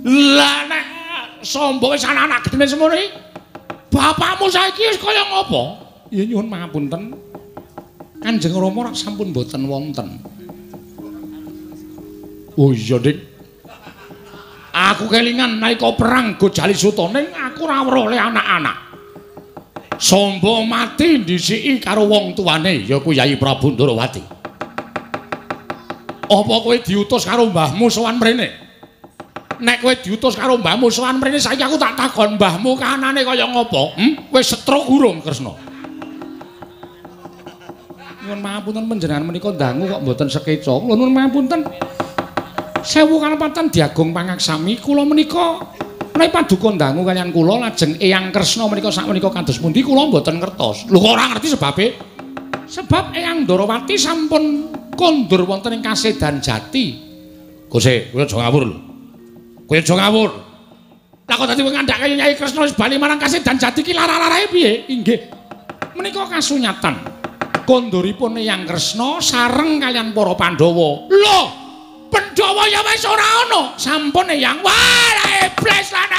Lah nek Samba wis anak gedene semono iki. Bapakmu saiki wis kaya ngopo? Ya nyuwun pangapunten. Kanjeng Rama rak sampun boten wonten. Oh iya, Dik. Aku kelingan nalika perang Gojali Suta ning aku ora weruh oleh anak-anak. Samba mati ndhisiki karo wong tuane ya ku Yai Prabu Ndrawati. Apa kowe diutus karo mbahmu sowan mrene? Nek kowe diutus karo mbahmu sowan mrene saiki aku tak takon mbahmu kahanane kaya ngopo? Wis setruk urung Kresna? Nyuwun pangapunten panjenengan menika dangu kok mboten sekeca. Kula nuwun pangapunten. Sewu kalepatan Diagung Pangaksami kula menika menawi paduka dangu kaliyan kula lajeng Eyang Kresna menika sakmenika kados pundi kula mboten ngertos. Lho kok ora ngerti sebabe? Sebab Eyang Ndrawati sampun kondur wonten ing Kasedan Jati. Gose, kowe aja ngawur lho. Kowe aja ngawur. Lah kok dadi ngandhake Nyai Kresna wis bali marang Kasedan Jati ki lara-larae piye? Inggih. Menika kasunyatan. Konduripun Eyang Kresna sareng kalian para Pandhawa. Lho, Pandhawa ya wis ora ana. Sampun Eyang. Wah, iblis lanang.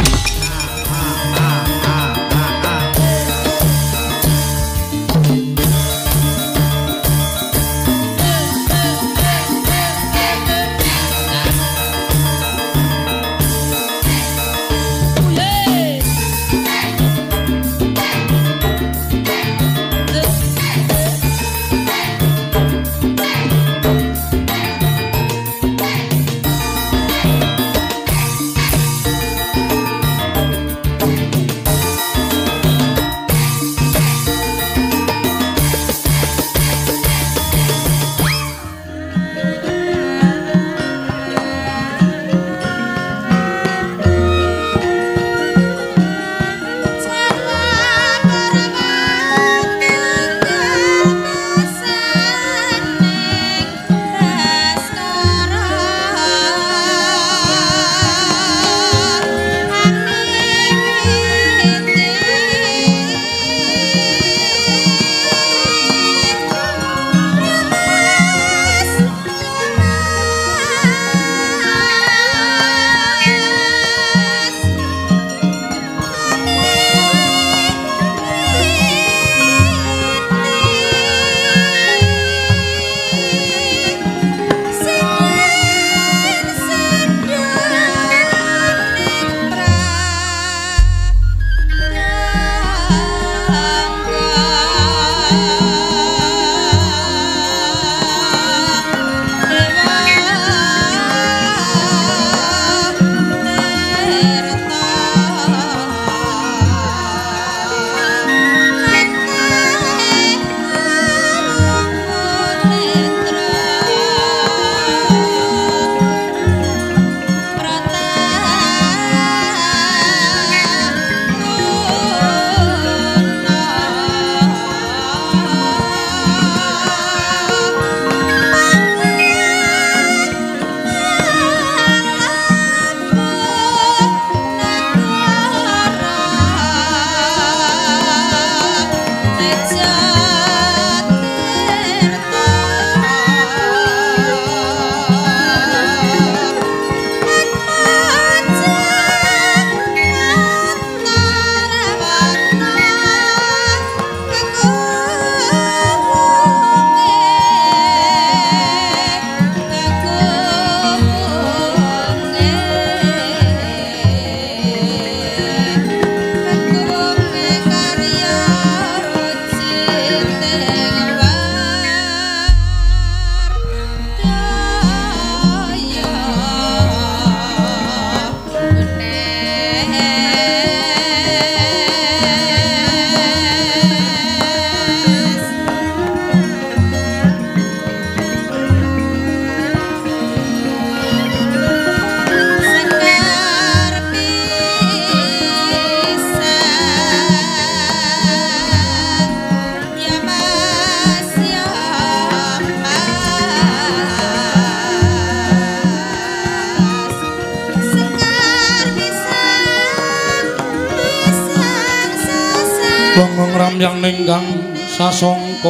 Ramyang ninggang sasongko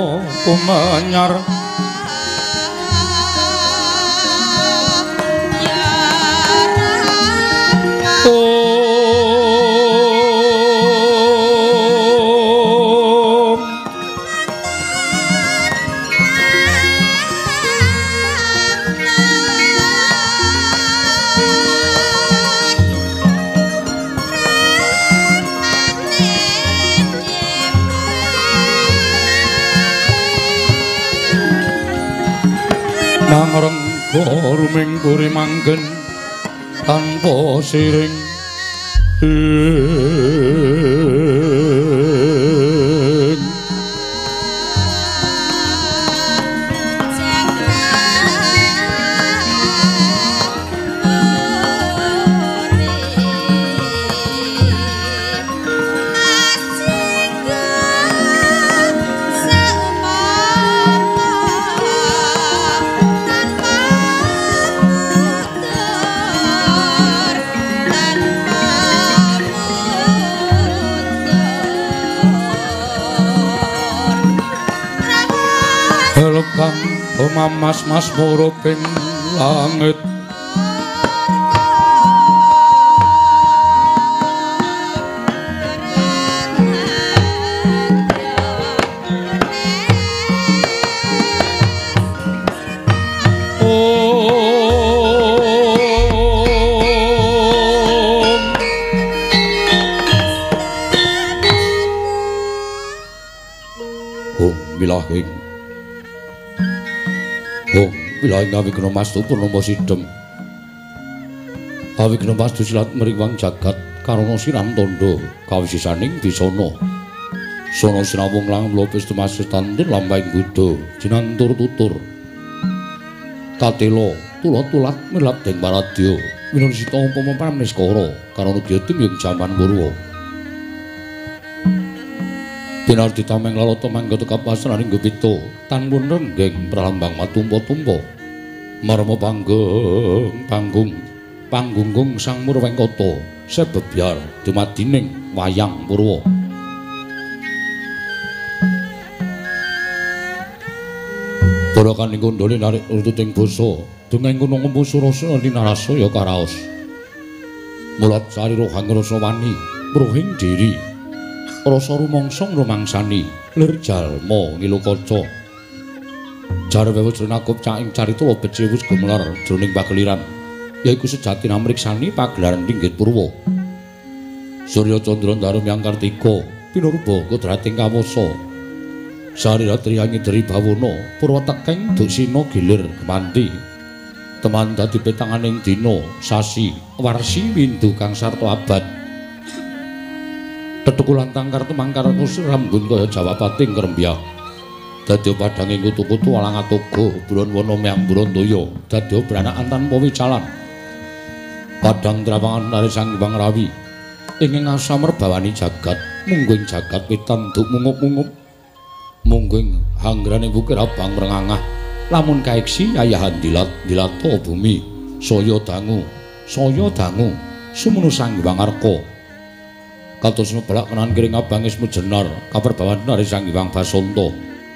kumenyar sang rengga ruming puri manggen tanpa siring kang mas muruping langit bilahing bilahing Awigna Mastu Purnama Sidhem Awigna Mastu silat mriwang jagat karana siram tandha kawisisaning bisana sono sinawung lang lopes tumases tandur lambahing Buddha jinantur tutur katela tulat-tulat milap deng paradya winasita umpama pramniskara karana gyadem ing jaman purwa Pinarti tameng lalata manggata kapasraning gupita tanpun renggeng pralambang matumpa-tumpa marma panggunggung sang Murwengkata sebebyar dumadining wayang purwa Barakan ing kondhane narik urtuting basa dongeng gunung empusu rasa linarasaya karaos mulat sarira hangrasa wani pruhing diri rasa rumangsang rumangsani lir jalma ngilu kaca jar wewu jronakup caing carita becik wis gumelar jroning pageliran yaiku sejati namriksani pagelaran Ringgit Purwa Surya Candra Ndarum Hyang Kartika pinurba kodrating kawasa sarira triyangi dri bawana purwa tekeng duksina gilir gemanti teman dadi petanganing dina sasi warsi windu kang sarta abad tetukulan tangkar tumangkar kusir rambun kaya Jawapating krembyah dadya padhanging kutu-kutu alang atoga buron wana meyang Brandaya dadya branakan tanpa wicalan padhang trawangan nari Sang Hyang Rawi ingkang asamrebawani jagat mungguing jagat witan duk mungup-mungup mungguing hanggrane wukir abang mrengangah lamun kaeksi ayahan dilata bumi saya dangu sumunu Sang Hyang Arka kados nebelak kenan kiring abang ismu jenar kaperbawan nari Sang Hyang Basanta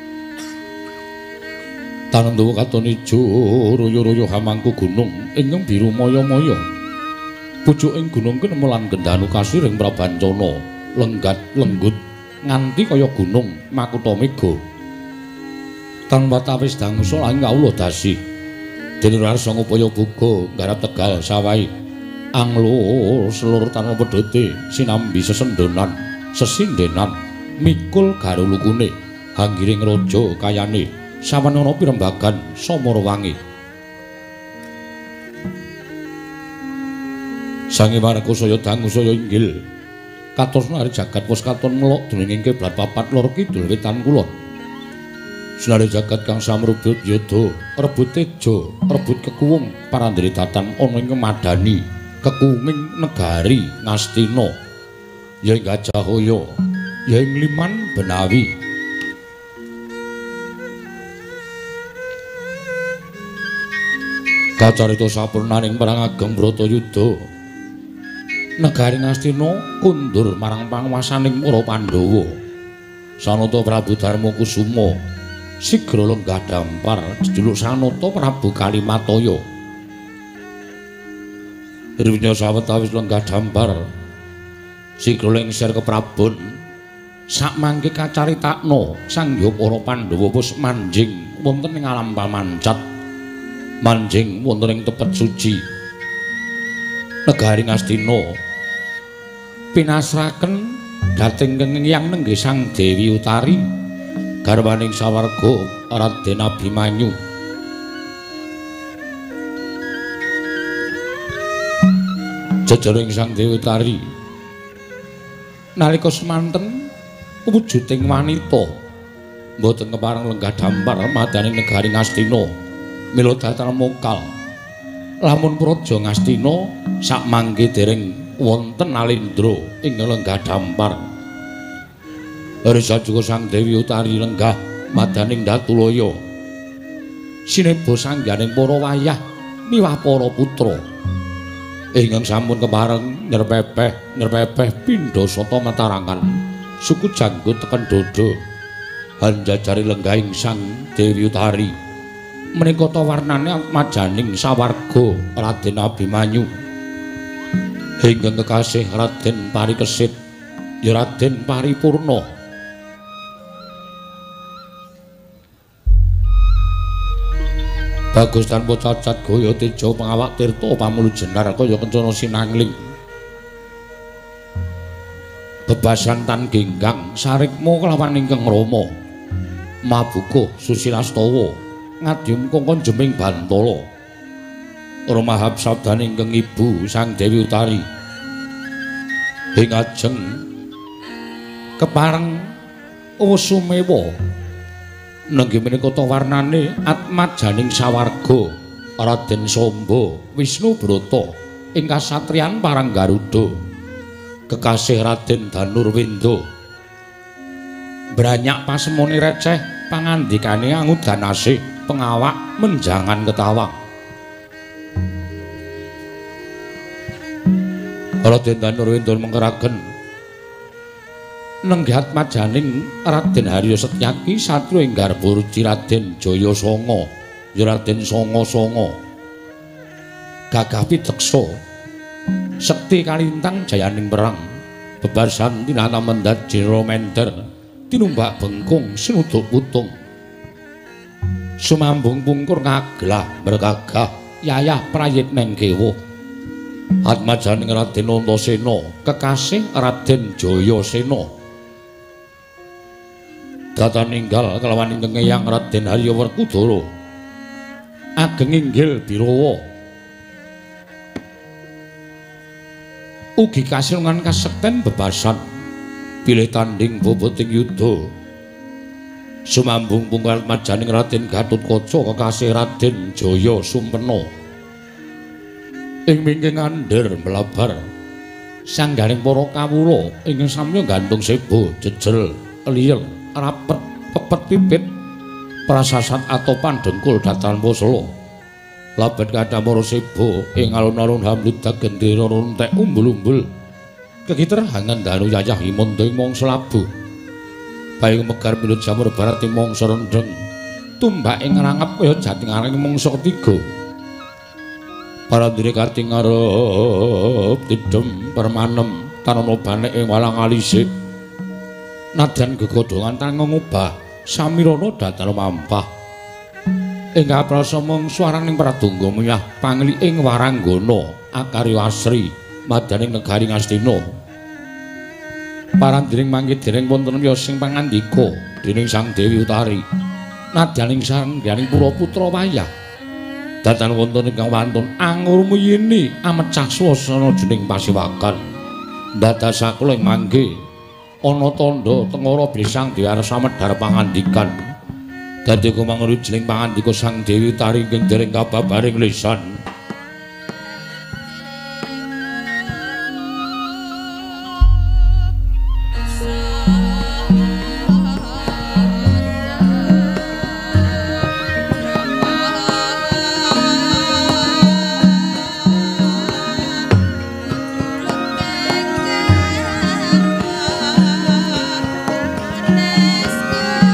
Tanendawa katon ijo royo-royo hamangku gunung ingkang biru maya-maya pucuking gunung kenemu lan gendhanu kasiring prabancana lenggat lenggut nganti kaya gunung Makutha Mega tanpa tawis dangusa lan kawula dasi dene rasa ngupaya buga garap Tegal sawahi anglo selur tanah pedhote sinambi sesendonan sesindenan mikul garulukune hanggiring raja kayane sawanana pirembagan Samarawangi Sang Hyang saya dangu saya inggil katos nari jagat wis katon melok dening kiblat papat lor kidul wetan kulon Sunare jagat kang samrubut yudha rebut teja rebut kekuwung parandritatan ana ing madani kekuwunging negari Ngastina ya ing Gajahaya ya ing Liman Benawi kacarita sapurnaning perang ageng Bratayuda negari Ngastina kundur marang panguwasaning para Pandhawa Sanata Prabu Darmakusuma sigra lenggah dampar jejuluk Sanata Prabu Kalimataya Irwinya sawetawis lenggah dampar sigra lengser keprabon sakmangke kacaritakna sangya para Pandhawa wis manjing wonten ing alam pamancat manjing wonten ing tepet suci negari Ngastina pinasraken dhateng Hyang Nenggih Sang Dewi Utari garwaning sawarga Raden Abimanyu Jejering Sang Dewi Tari nalika semanten wujuding wanita mboten kepareng lenggah dampar madaning negari Ngastina mila datar mokal lamun praja Ngastina sak mangke dereng wonten Alendra ing lenggah dampar Risa juga Sang Dewi Utari lenggah madaning Datulaya sineba sangganing para wayah miwah para putra ingkang sampun kepareng nyerpepeh pindha sata matarangan suku janggut teken dodo hanjajari lenggahing Sang Dewi Utari menika ta warnane majaning sawarga Raden Abimanyu ingkang kekasih Raden Parikesit ya Raden Paripurna bagus tanpa cacat gaya teja pangawak tirta pamulu jenar kaya kencana sinangling bebasan tan genggang sarikma kelawan ingkang Rama mabuka susilastawa ngadhem kongkon jeming Bantala rumahap sabdane ingkang Ibu Sang Dewi Utari ing ajeng kepareng usumewa nenggih menika ta warnane atmajaning sawarga Raden Samba Wisnu Brata ing kasatriyan Paranggaruda kekasih Raden Danurwindo branyak pasemone receh pangandikane angudanasih pengawak menjangan ketawang Raden Danurwindo mengkeraken nenggihat majaning Raden Harya Setyaki satya ing garba ruci Raden Jaya Sanga ya Raden Sanga gagah piteksa sekti kalintang jayaning perang bebasan tinana mendat jero mender tinumbak bengkung sinuduk putung sumambung pungkur ngaglah bergagah yayah prayit neng kewo atmajaning Raden Antasena kekasih Raden Jayasena data ninggal kelawan ingkang Eyang Raden Harya Werkudara ageng inggil Birawa ugi kasilungan kasekten bebasan pilih tanding boboting yuda sumambung pungkal majaning Raden Gatotkaca kekasih Raden Jaya Sumpena ing mingking andher melabar sanggaring para kawula ingkang samya gantung seba jejel liyer rapet pepet pipit prasasat atopan dengkul datan poslo labet kathah para seba ing alun-alun hamludag gendera runtek umbul-umbul kegiterhangan danu yayah himanda ing mangsa labuh bae megar milut jamur barat ing mangsa rendheng tumbak ing rangep kaya jating areng mangsa ketiga parandire karting ngarep tidhem permanem tanana banek ing walang alisik nadyan gegodhongan tangan ngubah samirana datar mampah ing kaprasa mung swaraning pradonga miyah pangli ing waranggana akarya asri madaning negari Ngastina parandiring mangke dereng wonten ya sing pangandika dening Sang Dewi Utari nadyaning sangganing pura putra wayah datan wonten ingkang wantun angur muyini amecah swasana jening pasiwakan ndadasake ing mangke ana tandha tengara blisang diarsa medhar pangandikan dadi kumangru jening pangandika Sang Dewi Utari ing dereng kababaring lisan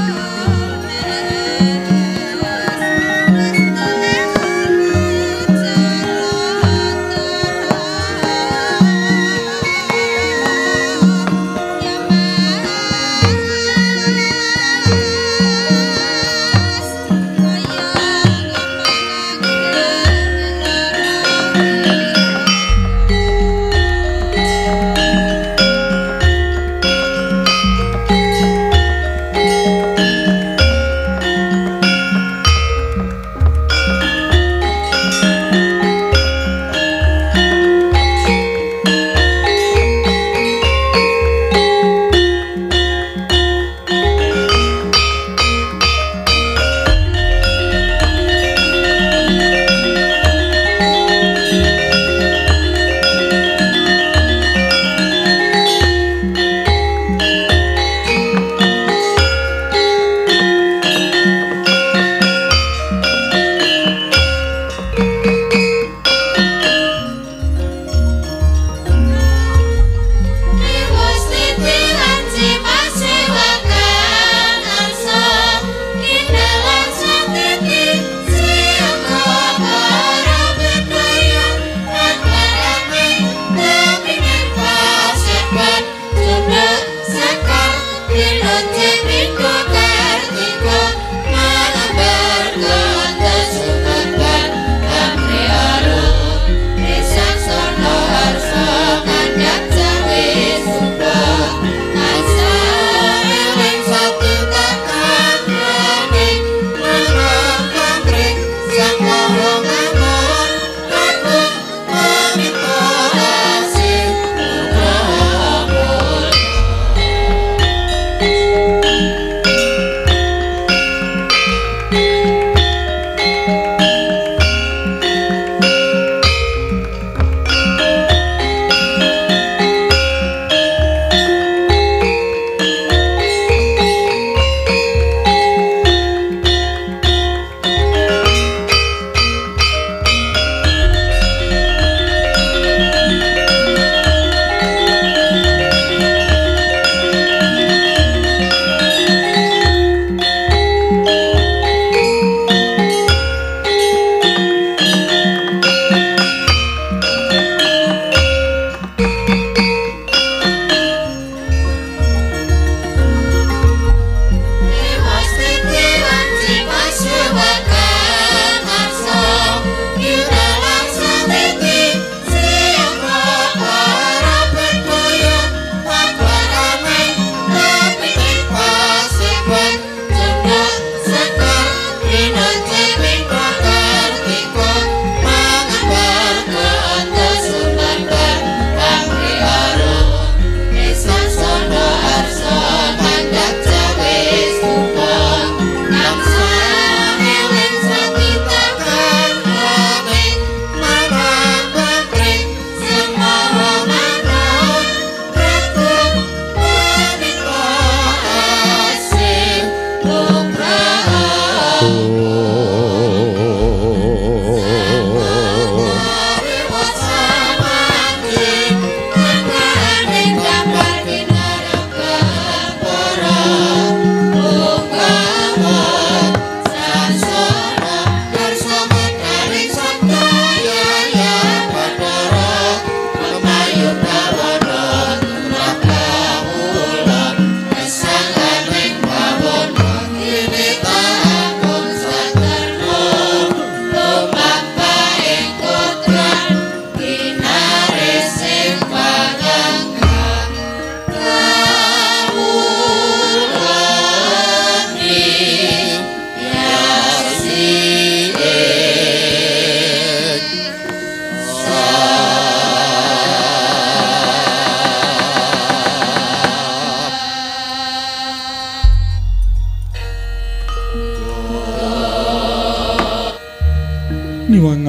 Thank you.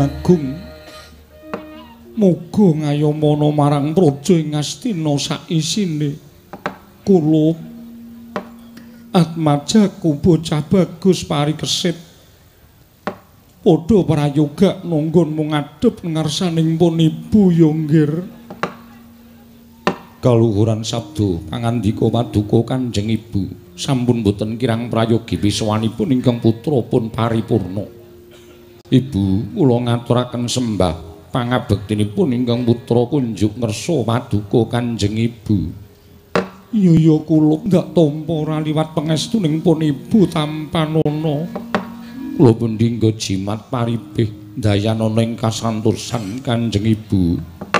Agung muga ngayomana marang praja ing Astina saisine. Kula Atmajaku bocah bagus parikesit padha prayoga nunggon mung ngadhep ngarsaning pun ibu Yonggir. Kaluhuran sabda pangandika Paduka Kanjeng Ibu sampun boten kirang prayogi wiswanipun ingkang putra pun paripurna. Ibu kula ngaturaken sembah pangabektinipun ingkang putra kunjuk ngersa Paduka Kanjeng Ibu. Iya kula ndak tampa ora liwat pangestuning pun ibu tampanana. Kula pendhingga jimat paribih dayanana ing kasantosan Kanjeng Ibu.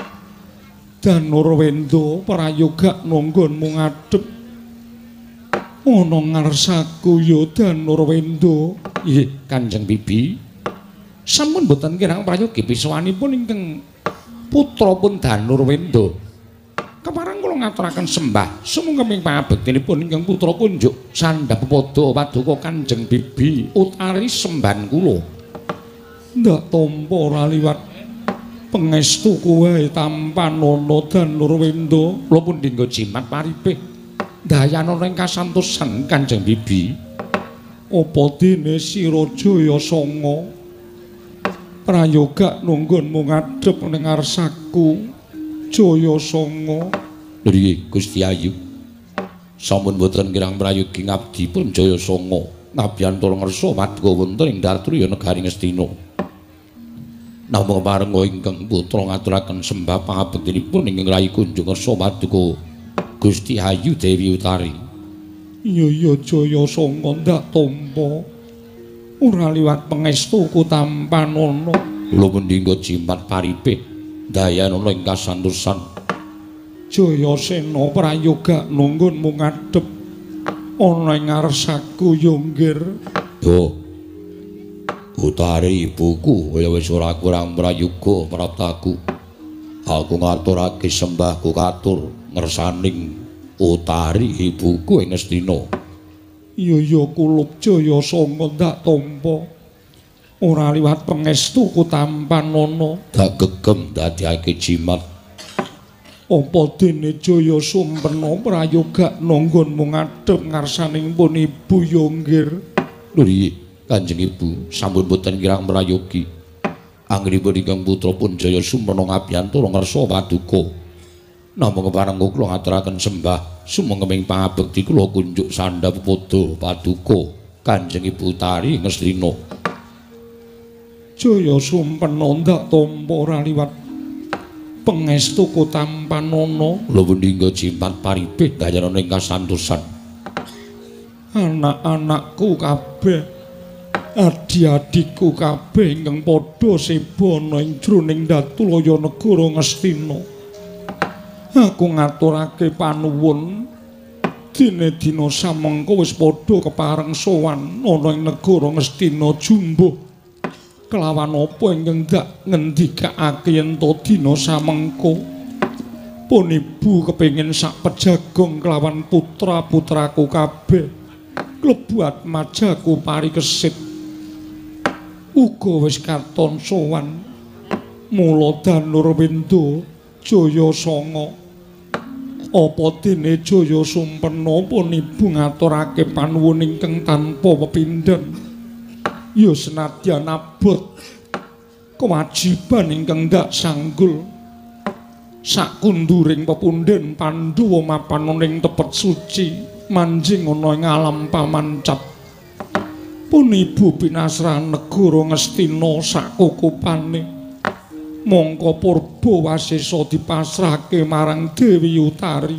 Danurwendra prayoga nonggon mung ngadhep ana ngarsaku ya Danurwendra. Nggih Kanjeng Bibi. Sampun boten kirang prayogi biswanipun ingkang putra pun Danurwendra. Keparang kula ngaturaken sembah sumangga pangabektinipun ingkang putra kunjuk sandhapada Paduka Kanjeng Bibi utawi sembahan kula. Ndak tampa ora liwat pangestuku wae tampanana Danurwendra. Kula pun dinggo jimat paribih dayanana ing kasantosan Kanjeng Bibi. Apa dene sira Jaya Sanga prayoga nunggon mung ngadhep ning ngarsaku Jaya Sanga. Nggih Gusti Ayu. Sampun boten kirang prayogi ngabdi pun Jaya Sanga ngabiyantara ngersa Paduka wonten ing Dartruya negari Ngastina. Namung parenga ingkang putra ngaturaken sembah pangabektinipun ingkang rayi kunjung ngersa Paduka Gusti Ayu Dewi Utari. Iya Jaya Sanga ndak tampa ora liwat pangestuku tampanana. Kula pendhingga jimat paribih dayanana ing kasantosan Jayasena prayoga nunggun mung ngadhep ana ing ngarsaku Yonggir. Yo Utari ibuku kaya wis ora kurang prayoga praptaku. Aku ngaturake sembahku katur ngersaning Utari ibuku ing Astina. Iya kulup Jayasena ndak tampa ora liwat pangestuku tampanana. Dak gegem dadekake jimat. Apa dene Jaya Sumpena prayoga nonggon mung ngadhep ngarsaning pun Ibu Yonggir. Nggih, Kanjeng Ibu, sampun boten kirang prayogi. Anggenipun ingkang putra pun Jaya Sumpena ngabiyantara ngersa Paduka. Namung keparengga kula ngaturaken sembah sumangga ing pangabekti kula kunjuk sandhapada Paduka Kanjeng Ibu Utari Ngastina. Jaya Sumpena ndak tampa ora liwat pangestuku tampanana. Kula pendhingga jimat paribih dayanana ing kasantosan. Anak-anakku kabeh, adi-adikku kabeh ingkang padha sebana ing jroning Datulaya negara Ngastina. Aku ngaturake panuwun dina-dina samengko wis padha kepareng sowan ana ing negara Ngastina jumbuh kelawan apa ingkang dak ngendikake yen to dina samengko pun ibu kepengin sak pejagong kelawan putra-putraku kabeh klebu Atmajaku parikesit uga wis katon sowan. Mula Danurwendra Jaya Sanga apa dene Jaya Sumpena pun ibu ngaturake panuwun ingkang tanpa pepindhan. Ya senadyan abot kewajiban ingkang ndak sanggul sakunduring pepundhen Pandhawa mapan ing tepet suci manjing ana ing alam pamancat. Pun ibu pinasrah negara Ngastina sakukupane. Mongko purba wasesa dipasrahke marang Dewi Utari.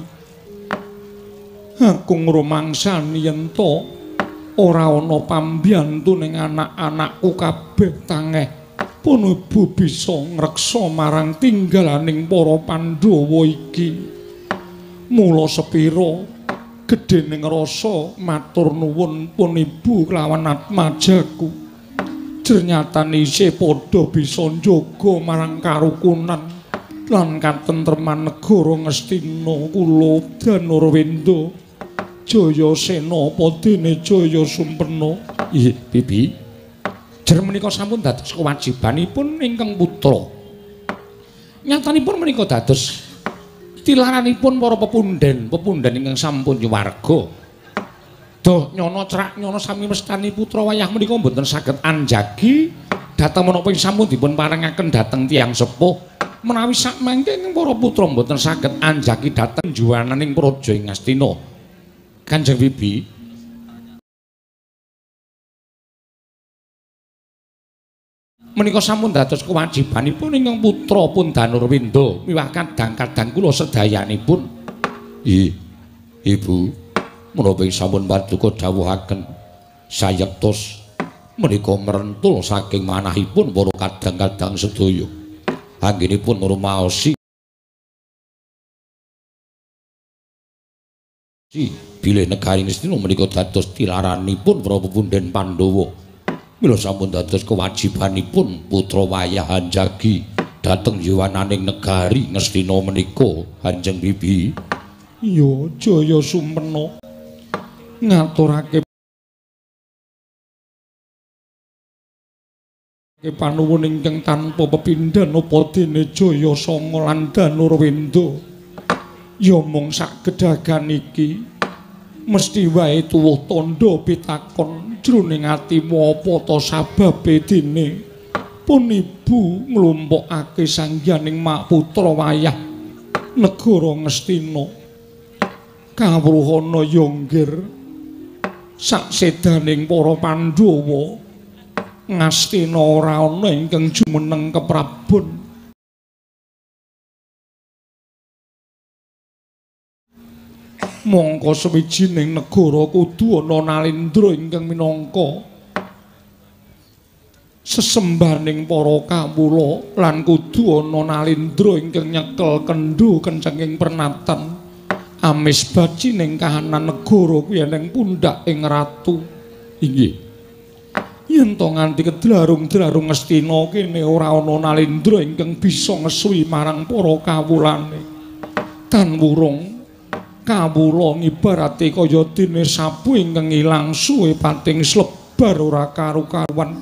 Aku ngrumangsani yen to ora ana pambiyantu ning anak-anakku kabeh tangeh pun ibu bisa ngreksa marang tinggalaning para Pandhawa iki. Mula sepira gedhening rasa matur nuwun pun ibu kelawan Atmajaku. Ternyatan isih padha bisa njaga marang karukunan lan katentreman negara Ngastina. Kula Danurwendra Jayasena apa dene Jaya Sumpena. Nggih, Bibi. Jer menika sampun dados kewajibanipun ingkang putra. Nyatanipun menika dados tilaranipun para pepundhen ingkang sampun nyuwarga. Duh nyono cerak nyono sami mestani putra wayah menika mboten saged anjagi dhateng menapa sampun dipun paringaken dhateng tiyang sepuh. Menawi sak mangke para putra mboten saged anjaki dhateng juwananing praja ing Astina. Kanjeng Bibi menika sampun dados kewajibanipun ingkang putra pun Danurwindo miwah kadang-kadang kula sedayanipun. Ibu, menapa sampun paduka dawuhaken sayektos menika merentul saking manahipun para kadang-kadang sedaya. Anggenipun ngrumaosi bilih negari Ngastina menika dados tilaranipun para pepundhen Pandhawa. Mila sampun dados kewajibanipun putra wayah anjagi dhateng yuwananing negari Ngastina menika, Kanjeng Bibi. Ya Jaya Sumena ngaturake panuwun ingkang tanpa pepindhan apa dene Jaya Sanga lan Danurwindo. Ya mung sak gedhagan iki mesti wae tuwuh tandha pitakon jroning atimu apa ta sababe dene pun ibu nglumpukake sangyaning mak putra wayah negara Ngastina. Kawruhana Yonggir sak sedaning para Pandhawa Ngastina ora ana ingkang jumeneng keprabon. Mongko sawijining negara kudu ana Nalendra ingkang minangka sesembaning para kawula lan kudu ana Nalendra ingkang nyekel kendho kencenging pernatan amis bacining kahanan negara kuwi ning pundhak ing ratu. Inggih. Yen to nganti kedlarung-dlarung Ngastina kene ora ana Nalendra ingkang bisa ngesuwi marang para kawulane. Tan wurung kawula ngibarate kaya dene sapu ingkang ilang suwe pating slebar ora karu-karuan.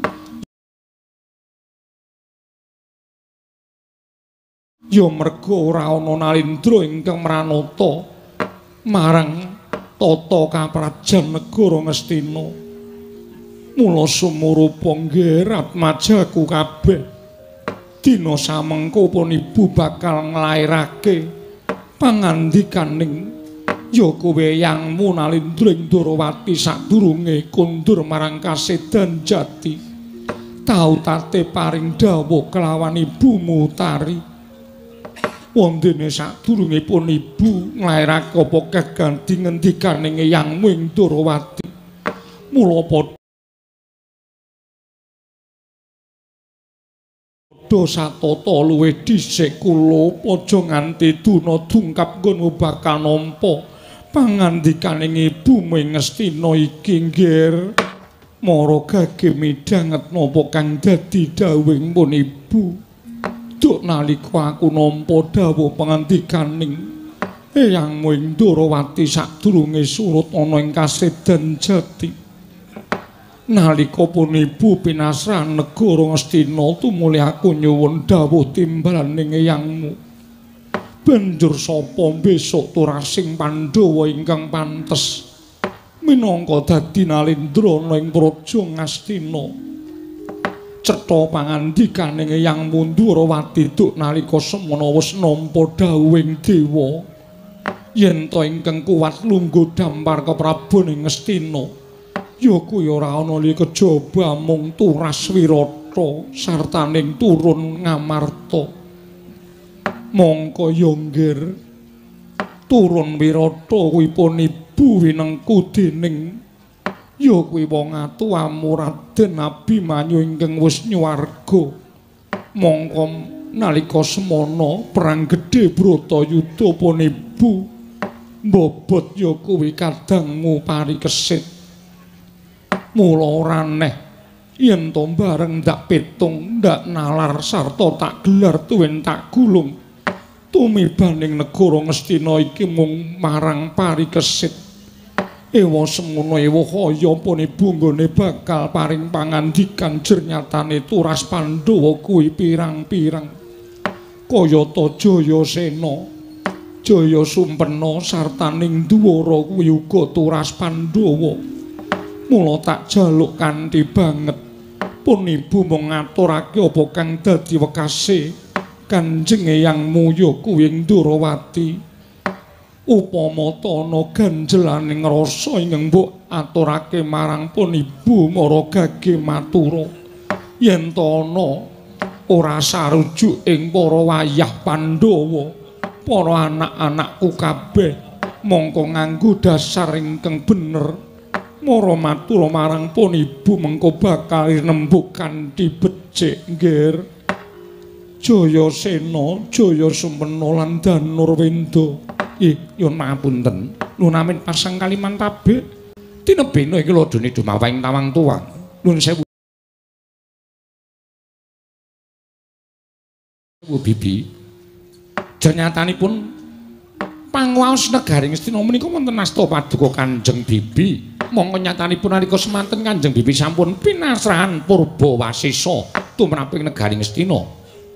Ya merga ora ana Nalendra ingkang mranata marang tata kaprajan negara Ngastina. Mula sumurupa nggerat majaku kabeh dina samengko pun ibu bakal nglairake pangandikaning ya kowe yangmu Nalendra Ndrawati sadurunge kondur marang kasedan jati tau tate paring dawuh kelawan ibumu Tari. Wondene sadurunge pun ibu nglairake apa keganti ngendikaning yangmu ing Ndrawati. Mula padha satata luwih dhisik kula aja nganti duna dungkap nggonmu bakal nampa pangandikaning ibumu ing Ngastina iki nggir. Mara gage midhanget napa kang dadi dawuhing pun ibu. Duk nalika aku nampa dawuh pangandikaning eyangmu ing Ndrawati sadurunge surut ana ing kasedan jati. Nalika pun ibu pinasran negara Ngastina tumuli aku nyuwun dawuh timbaning eyangmu. Banjur sapa besok turasing Pandhawa ingkang pantes minangka dadi Nalendra ing praja Ngastina. Cetha pangandikaning eyangmu Ndrawati duk nalika semana wis nampa dawuhing dewa yen to ingkang kuwat lungguh dampar kepraboning Ngastina. Ya kuwi ora ana li kejaba mung Turas Wirata sartaning turun Ngamarta. Mongko Yonggir turun Wirata kuwi pun ibu winengku dening ya kuwi wong atuwamu Raden Abimanyu ingkang wis nyuwarga. Mongko nalika semana perang gedhe Bratayuda pun ibu mbobot ya kuwi kadangmu Parikesit. Mula ora neh yen to bareng ndak pitung ndak nalar sarta tak gelar tuwin tak gulung tumibaning negara Ngastina iki mung marang Parikesit Ewa semono ewa kaya punibu nggone bakal paring pangandikan jernyatane turas Pandhawa kuwi pirang-pirang kayata Jayasena, Jaya Sumpena sartaning Dwara kuwi uga turas Pandhawa. Mula tak jaluk kanthi banget punibu mung ngaturake apa kang dadi wekase Kanjeng Eyang Muya kuwi Ndrawati. Upama tana ganjelaning rasa ingkang mbok aturake marang punibu mara gage matura yen tana ora sarujuk ing para wayah Pandhawa para anak-anakku kabeh mongko nganggo dasar ingkang bener mara matur marang punibu mengko bakal nembuk kanthi becik nggih Jayasena, Jaya Sumpena lan Danurwenda. Nyuwun pangapunten, nuwun amin pasang kaliman tabik. Tinebena iki lho dene dumawahing tawang tuwang. Nuwun sewu. Bibi. Jernyatanipun panguwaos negaring Astina menika wonten asta paduka Kanjeng Bibi. Mongko nyatanipun nalika semanten Kanjeng Bibi sampun pinasrahan purba wasisa tumraping negaring Astina.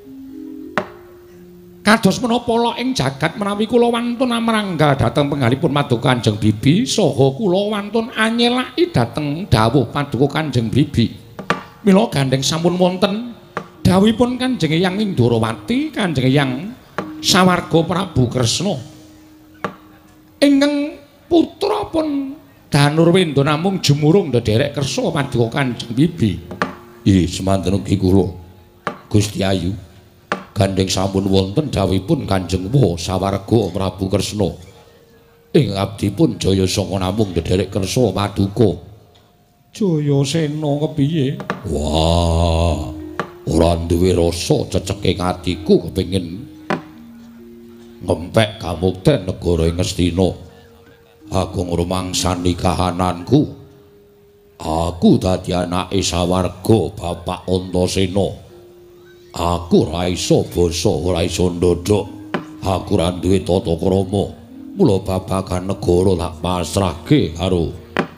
Kados menapa la ing jagat menawi kula wantun amranggal dhateng penggalipun paduka Kanjeng Bibi saha kula wantun anyelaki dhateng dawuh paduka Kanjeng Bibi. Mila gandeng sampun wonten dawuhipun Kanjeng Eyang Indrawati, Kanjeng Eyang Sawarga Prabu Kresna. Ingkang putra pun Danurwenda namung jumurung ndederek kersa paduka Kanjeng Bibi. Nggih, semanten ugi kula Gusti Ayu. Gandeng sampun wonten dawuhipun Kanjeng Wa Sawarga Prabu Kresna. Ing abdipun Jayasena namung ndederek kersa paduka. Jayasena kepiye? Wah, ora duwe rasa cecek ing atiku kepengin ngempek kamukten negara ing Astina. Aku ngrumangsani kahananku. Aku dadi anake Sawarga Bapak Antasena. Aku ora iso basa, ora iso ndodhok. Aku ora duwe tata krama. Mula babagan negara tak pasrahke karo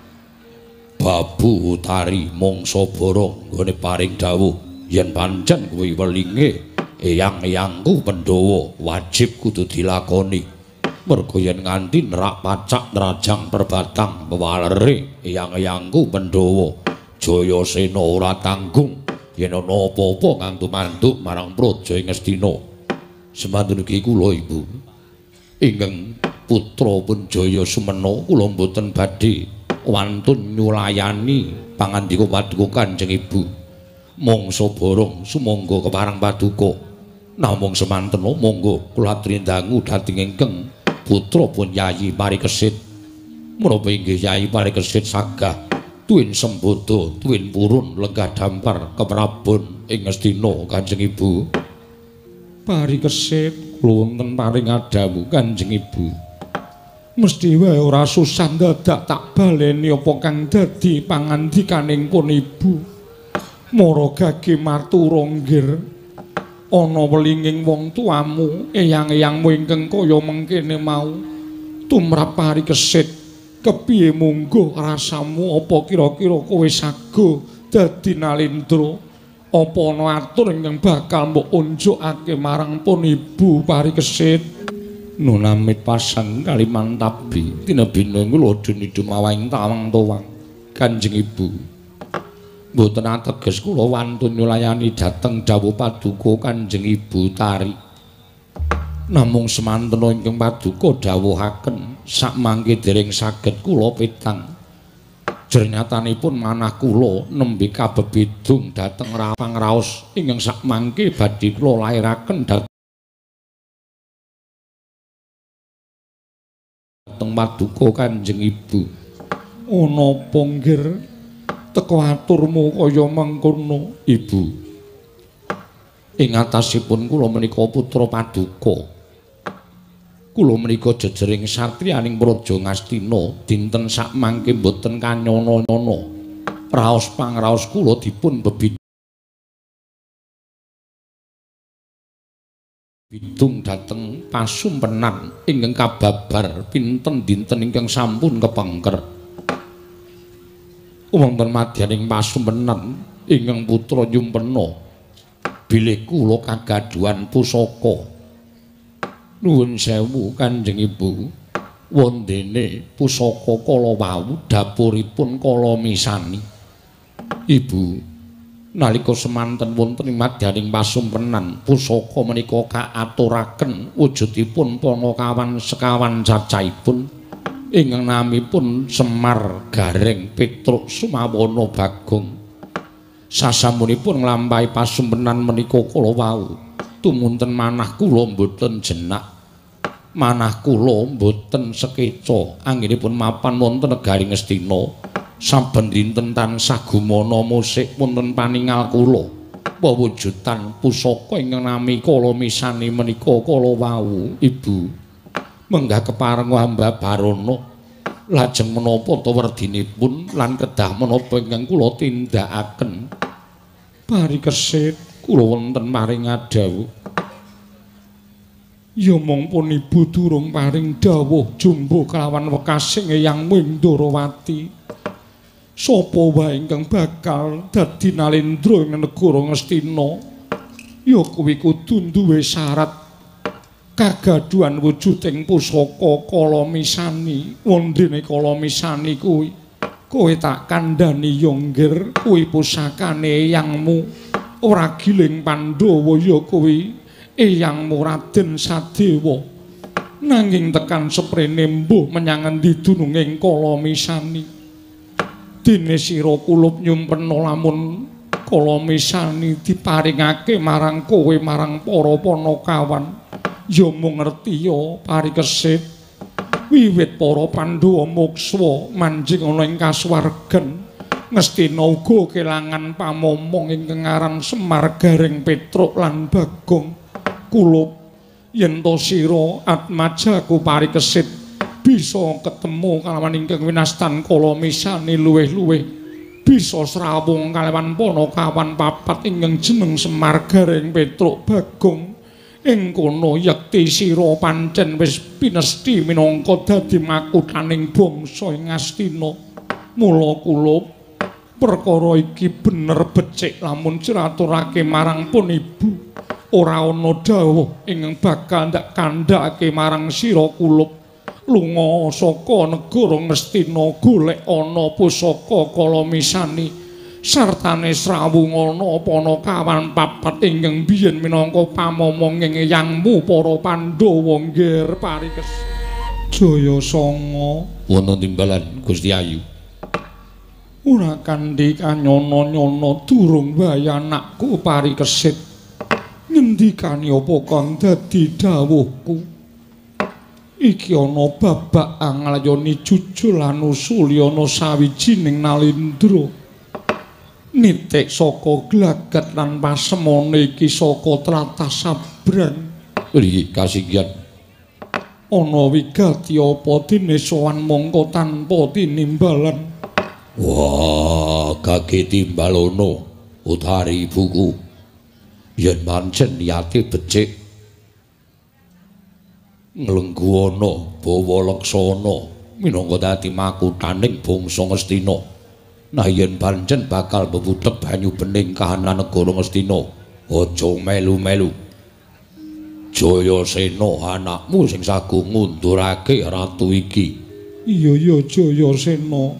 Babu Utari mangsa borong nggone paring dawuh yen pancen kuwi welinge eyang-eyangku Pandhawa wajib kudu dilakoni. Merga yen nganti nerak pacak nerajang perbatang pewalere eyang-eyangku Pandhawa Jayasena ora tanggung yen ana apa-apa kang tumanduk marang praja ing Astina. Semanten ugi kula Ibu ingkang putra pun Jaya Sumena kula mboten badhe wantun nyulayani pangandika paduka Kanjeng Ibu. Mangsa borong sumangga keparang paduka. Namung semanten monggo kula aturi dangu dhateng ingkang putra pun Yayi Parikesit. Menapa inggih Yayi Parikesit sagah tuwin sembodo, tuwin purun lenggah dampar keprabon ing Astina Kanjeng Ibu. Parikesit kula wonten paring adamu Kanjeng Ibu. Mesthi wae ora susah dadak tak baleni apa kang dadi pangandikaning pun Ibu. Mara gage matur nggir ana welinging wong tuamu, eyang-eyangmu ingkang kaya mengkene mau tumrap Parikesit. Kepiye munggo rasamu apa kira-kira kowe sago dadi nalendra apa ana atur ingkang bakal mbok unjukake marang pun Ibu Parikesit. Nun amit pasang kaliman tabi tinebina kula dene dumawahing tawang towang Kanjeng Ibu. Mboten ateges kula wantun nyulayani dhateng dawuh paduka Kanjeng Ibu Tari. Namung semanten ingkang paduka dawuhaken sakmangke dereng saged kula petang. Jernyatanipun manah kula nembe kabebidung dhateng rawang raos ingkang sakmangke badhe kula lairaken dhateng paduka Kanjeng Ibu. Ana apa nggir teka aturmu kaya mengkono Ibu? Ing atasipun kula menika putra paduka. Kula menika jejering satriyaning praja Ngastina dinten sakmangke boten kanyana-nyana. Raos pangraos kula dipun bidung dhateng pasumpenan ingkang kababar pinten dinten ingkang sampun kepengker. wonten madyaning pasumpenan ingkang putra nyumpena bilih kula kagaduhan pusaka. Nuwun sewu Kanjeng Ibu, wondene pusaka kala wau dapuripun kala misani. Ibu, nalika semanten wonten ing madyaning pasumpenan pusaka menika kaaturaken wujudipun Panakawan sekawan cacahipun ingkang namipun Semar Gareng Petruk Sumawana Bagong. Sasampunipun nglampahi pasumpenan menika kala wau tumunten manah kula mboten jenak, manah kula mboten sekeca anggenipun mapan wonten negaring Astina. Saben dinten tansah gumana musik wonten paningal kula pewujudan pusaka ingkang nami kala misani menika kala wau. Ibu menggah kepareng hamba Barana lajeng menapa ta werdinipun lan kedah menapa ingkang kula tindakaken. Parikesit kula wonten maring adhawuh. Ya mongpun Ibu durung paring dawuh jumbo kelawan wekasing Eyang Windawati. Sapa wae ingkang bakal dadi nalendra ing negara Ngastina ya kuwi kudu duwe syarat kagaduhan wujuding pusaka kala misani. Wondene kala misani kuwi kowe tak kandhani Yonggir kuwi pusakane eyangmu ora giling Pandhawa ya kuwi eyangmu Raden Sadewa. Nanging tekan seprene mbuh menyang endi dununging kala misani. Dene sira kulup nyumpena lamun kala misani diparingake marang kowe marang para Panakawan ya mung ngertiya parikesit wiwit para Pandhawa muksa manjing ana ing kasuwargan Ngastina uga kelangan pamomong ingkang aran Semar Gareng Petruk lan Bagong. Kulup yen to sira atmajaku parikesit bisa ketemu kalawan ingkang winastan kala misani luwih-luwih bisa srawung kalawan Panakawan papat ingkang jeneng Semar Gareng Petruk Bagong. Ing kono yekti sira pancen wis pinesti minangka dadi makuthaning bangsa ing Astina. Mula kula perkara iki bener becik lamun ciraturake marang pun Ibu. Ora ana dawuh ingkang bakal ndak kandhake marang sira kulup. Lunga saka negara Ngastina golek ana pusaka kala misani sartane srawung ana Panakawan papat ingkang biyen minangka pamomong ing eyangmu para Pandhawa nggih parikes. Jaya Sanga wonten timbalan Gusti Ayu. Ora kanthi kanyana-nyana durung wae anakku parikesit. Ngendikane apa kang dadi dawuhku? Iki ana babak anglayoni jujul lan usuli ana sawijining nalendra. Nitik saka glagat lan pasemone iki saka tlatah sabrang. Nggih kasinggihan. Ana wigati apa dene sowan mongko tanpa tinimbalan. Wah, kaki timbalono utari ibuku. Yen pancen niyate becik nglengguwana bawa laksana minangka dadi makuthaning bangsa Ngastina. Nah yen pancen bakal bebudhek banyu bening kahanan negara Ngastina, aja melu-melu. Jayasena anakmu sing sagung ngundurake ratu iki. Iya Jayasena.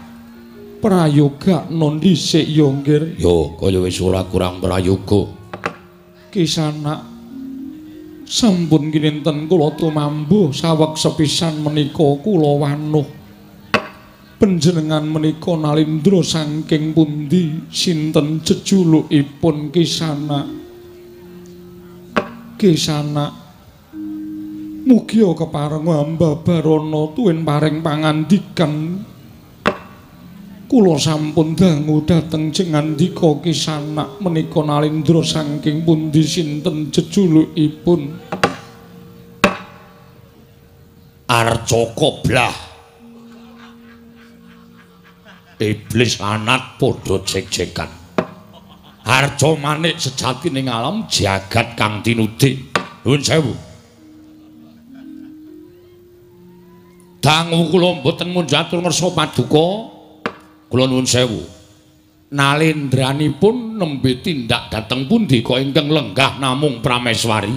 Prayoga dhisik ya nggih. Yo kaya wis ora kurang prayoga. Kisana sampun kinten kula tumambuh saweg sepisan menika kula wanuh. Panjenengan menika nalendra saking pundi? Sinten jejulukipun Kisana? Kisana mugi kepareng hamba Barana tuwin paring pangandikan. Kula sampun dangu dhateng jengandika Kisana menika nalendra saking pundi? Sinten jejulukipun? Arca Koblah. Iblis anat padha jek-jekan. Arca manik sejatining alam jagat kang tinudhi. Nuwun sewu. Dangu kula mboten munjatur ngersa paduka. Kula nuwun sewu. Nalendranipun nembe tindak dhateng pundi kok ingkang lenggah namung prameswari?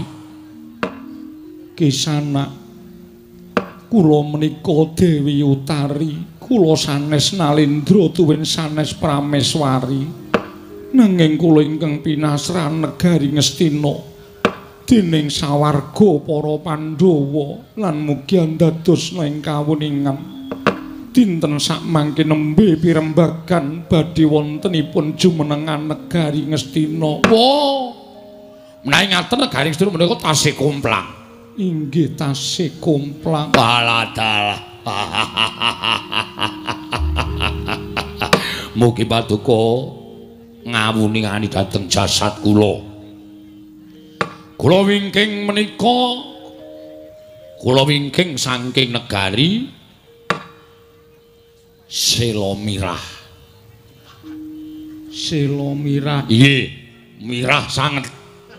Kisana kula menika Dewi Utari, kula sanes Nalendra tuwin sanes prameswari. Nanging kula ingkang pinasran negari Ngastina dening sawarga para Pandhawa lan mugi dados ing kawuningan dinten sakmangke nembe pirembagan badhe wontenipun jumenengan negari Ngastina. Wo, menawi ngaten negari Ngastina menika tasih komplang. Inggih tasih komplang. Waladalah. Mugi paduka ngawuningani dhateng jasad kula. Kula wingking menika kula wingking saking negari Selomirah. Selomirah. Nggih, mirah sanget.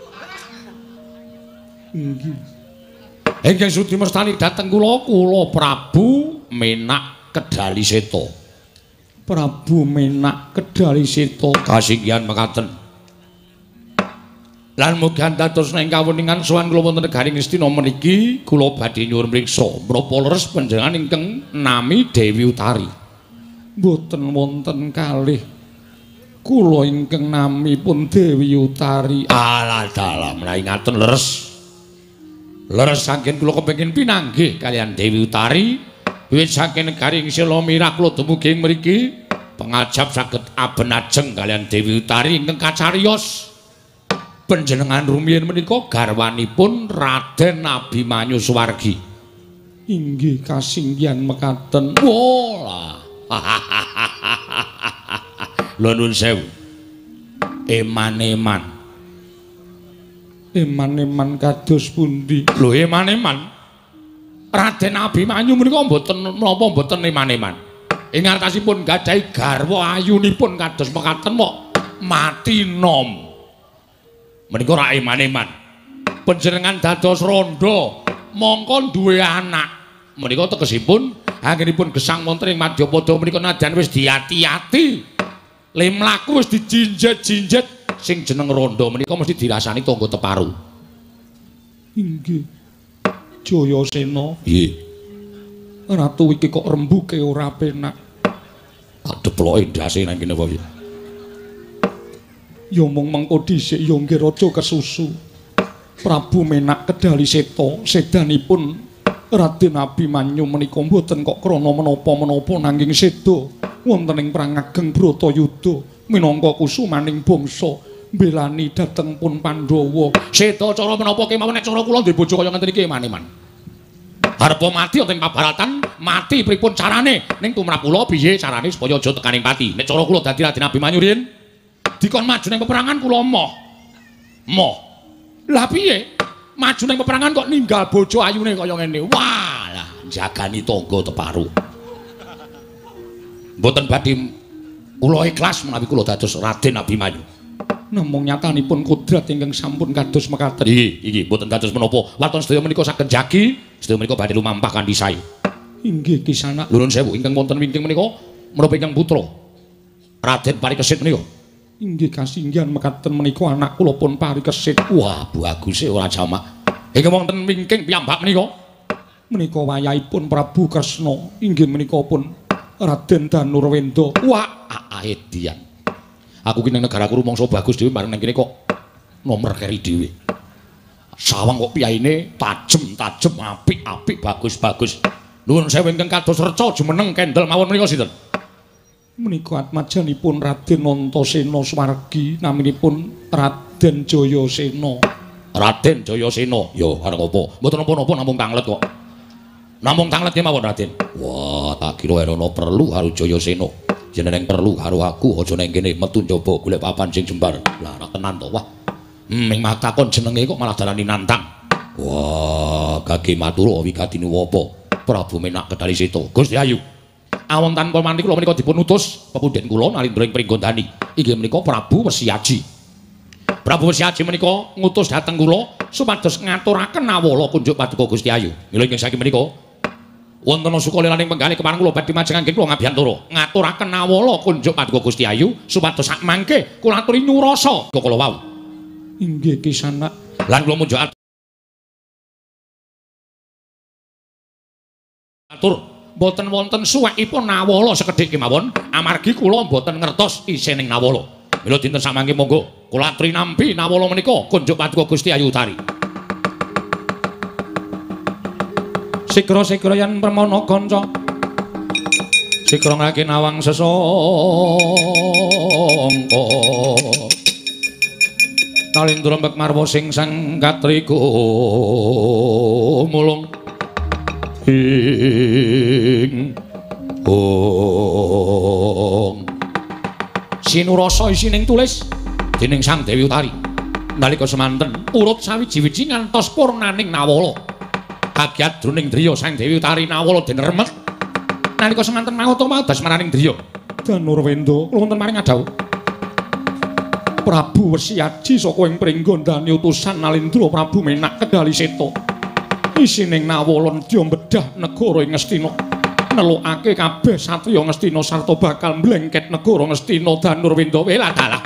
Nggih. Ingkang sudi mestani dhateng kula Prabu Menak Kedali Seta. Prabu Menak Kedali Seta kasinggihan mekaten. Lan mugi dados ing kawuningan sowan kula wonten negari Ngastina meniki kula badhe nyuwun mriksa menapa leres panjenengan ingkang nami Dewi Utari. Mboten wonten kalih. Kula ingkang namipun Dewi Utari. Alah dalam menawi ngaten leres. Leres saking kula kepengin pinanggih kalian Dewi Utari wiwit saking negari Selomirah kula dumugi mriki pangajab saged aben ajeng kalian Dewi Utari ingkang kacariyos panjenengan rumiyin menika garwanipun Raden Abimanyu Suwargi. Inggih kasinggihan mekaten. Wolah. Lho nuwun sewu. Eman-eman. Eman-eman kados pundi? Lho eman-eman. Raden Abimanyu menika mboten menapa mboten eman-eman. Ing ngartasipun gadhahi garwa ayunipun kados mekaten kok mati nom. Menika ra eman-eman. Panjenengan dados randha mongko duwe anak. Menika tegesipun anggenipun gesang wonten ing Madyapada menika nadyan wis diati-ati. Le mlaku wis dijinjet-jinjet sing jeneng randha menika mesti dirasani tangga teparu. Inggih. Jayasena. Nggih. Ratu iki kok rembuke ora penak. Tak deploke ndase nang kene wae. Ya mung mengko dhisik ya nggih raja kesusu. Prabu Menak Kedali Seta sedanipun Raden Abimanyu menika mboten kok krana menapa-menapa nanging seda wonten ing perang ageng Bratayuda minangka kusumaning bangsa mbelani dhateng pun Pandhawa. Seda cara menapa kemawon nek cara kula duwe bojo kaya ngenten iki eman-eman. Harpa mati wonten pabaratan, mati pripun carane? Ning tumrap kula piye carane supaya aja tekaning pati? Nek cara kula dadi Raden Abimanyu riyen dikon maju ning peperangan kula moh. Lah piye? Maju ning peperangan kok ninggal bojo ayune kaya ngene. Walah, jagani tangga teparu. Mboten badhe kula ikhlas menawi kula dados Raden Abimanyu. Namung nyatanipun kodrat ingkang sampun kados mekaten. Iki mboten dados menapa. Waton sedaya menika saged jagi, sedaya menika badhe lumampah kanthi sae. Inggih Kisana. Nuwun sewu ingkang wonten wingking menika menapa ingkang putra Raden Parikesit menika. Inggih kasinggihan mekaten menika anak kula pun Parikesit. Wah, bagus ora jamak. Ingkang wonten wingking piyambak menika. Menika wayahipun Prabu Kresna. Inggih menika pun Raden Danurwenda. Wah, aedian. Aku ki ning negaraku rumangsa bagus dhewe marang nang kene kok nomer keri dhewe. Sawang kok piyaine tajem, apik, bagus. Nuwun sewu ingkang kados reca jumeneng kendel mawon menika sinten? Menika atmajanipun Raden Antasena Suwargi, naminipun Raden Jayasena. Raden Jayasena. Ya, arep apa? Mboten napa-napa namung tanglet kok. Namung tanglet ki mawon Raden. Wah, tak kira ana perlu karo Jayasena. Jeneng perlu karo aku aja nang kene metu njaba golek papan sing jembar. Lah ora tenan to, wah. Ning matakon jenenge kok malah darani nantang. Wah, kaki matur wigatine apa? Prabu Menak Kedali Seta. Gusti Ayu. Awon tanpa manti kula menika dipun utus pepundhen kula Nalindra ing Pringgondani. Inggih menika Prabu Wesiaji. Prabu Wesiaji menika ngutus dhateng kula supados ngaturaken awala kunjuk paduka Gusti Ayu. Mila ing saking menika wonten sukalelaning penggalih kepareng kula badhe majeng anggen kula ngabiyantara ngaturaken awala kunjuk paduka Gusti Ayu supados sak mangke kula aturi nyurasa kala wau. Inggih Kisanak. Lan kula munjuk atur boten wonten suwekipun nawala sekedhik kemawon amargi kula boten ngertos isining nawala. Mila dinten samangke monggo kula aturi nampi nawala menika kunjuk paduka Gusti Ayu Tari. Sikra-sikra yen permana kanca. Sikra ngake nawang sesangka. Nalindra mbek marwa sing sang katriku mulung ing sinurasa isining tulis dening Sang Dewi Utari nalika semanten urut sawiji-wiji ngantos purnaning nawala kagiat druning driya Sang Dewi Utari nawala den remet nalika semanten mangata madas maraning driya Danurwendra wonten maring adhawuh Prabu Wesiaji saka ing pringgondane utusan Nalindra Prabu Menak Kedali Seta isining nawala nedya mbedah negara ing Ngastina nelukake kabeh satriya Ngastina sarta bakal mlengket negara Ngastina Danurwendra weladalah.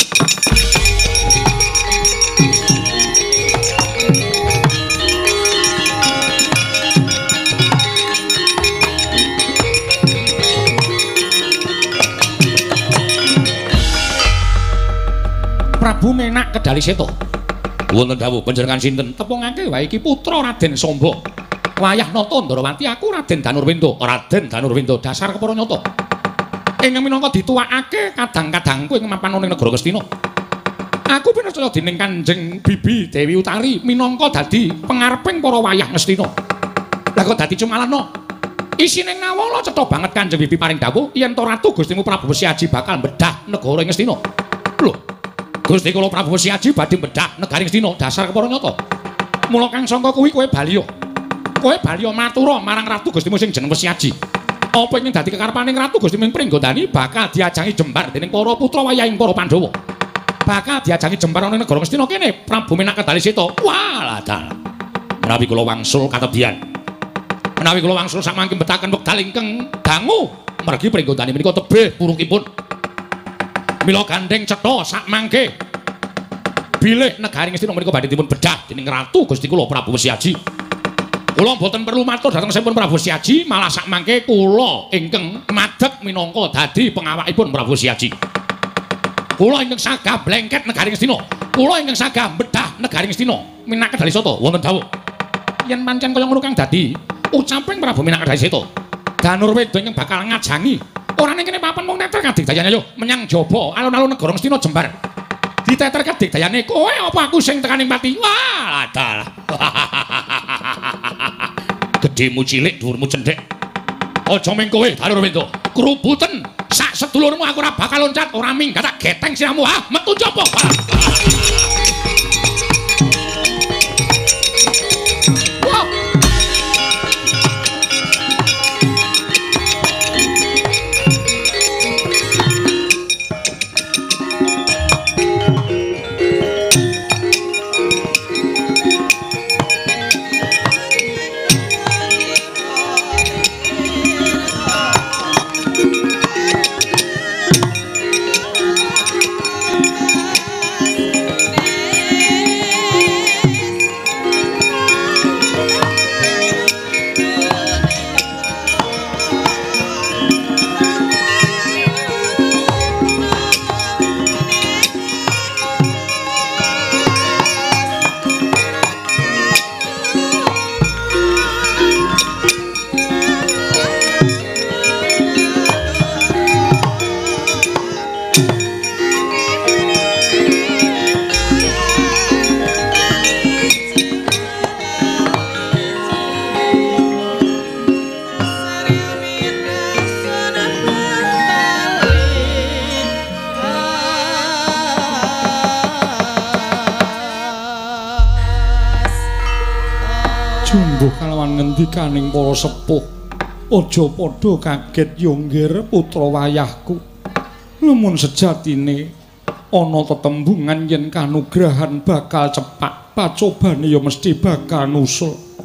Prabu Menak Kedali Seta. Wonten dawuh panjenengan sinten? Tepungake wae iki putra Raden Samba. Wayah nata Ndarawati aku Raden Danurwendra. Raden Danurwendra dasar kepara nyata. Ing minangka dituwakake kadang-kadangku ing mapan ning negara Ngastina. Aku pinarcaya dening Kanjeng Bibi Dewi Utari minangka dadi pengareping para wayah Ngastina. Lah kok dadi cumalana? Isining nawala cetha banget Kanjeng Bibi paring dawuh yen to Ratu Gustimu Prabu Wesiaji bakal mbedah negara Ngastina. Lho, Gusti kula Prabu Wesiaji badhe mbedah negari Ngastina dasar kepara nyata. Mula kang sangka kuwi kowe baliya. Kowe baliya matura marang Ratu Gustimu sing jeneng Wesiaji. Apa ingin dadi kekarepaning Ratu Gustimu ing Pringgondani bakal diajangi jembar dening para putra wayahing para Pandhawa. Bakal diajangi jembar ana negara Ngastina kene Prabu Menak Kedali Seta. Waladal. Menawi kula wangsul katebyan. Menawi kula wangsul samangke betaken wekdal ingkang dangu mergi Pringgondani menika tebih purukipun. Mila gandeng cetha sak mangke bilih negari Ngastina menika badhe dipun bedah dening Ratu Gusti kula Prabu Wesiaji. Kula boten perlu matur dhateng sampun Prabu Wesiaji, malah sak mangke kula ingkang madhep minangka dadi pengawakipun Prabu Wesiaji. Kula ingkang sagah blengket negari Ngastina. Kula ingkang sagah bedah negari Ngastina. Menak Kedali Seta wonten dawuh. Yen pancen kaya ngono kang dadi ucaping Prabu Menak Kedali Seta. Danurwendra ingkang bakal ngajangi ora ning kene papan mung neter kadigdayane yo menyang jaba alun-alun negara Ngastina jembar. Diteter kadigdayane kowe apa aku sing tekaning pati? Wah, adalah. Gedhemu cilik dhuwurmu cendhek. Aja ming kowe Danurwendra. Krubuten sak sedulurmu aku ora bakal loncat, ora minggat tak geteng siramu. Ah, metu jaba. Ngendikaning para sepuh aja padha kaget Yonggir putra wayahku lamun sejatine ana tetembungan yen kanugrahan bakal cepak pacobane ya mesti bakal nusul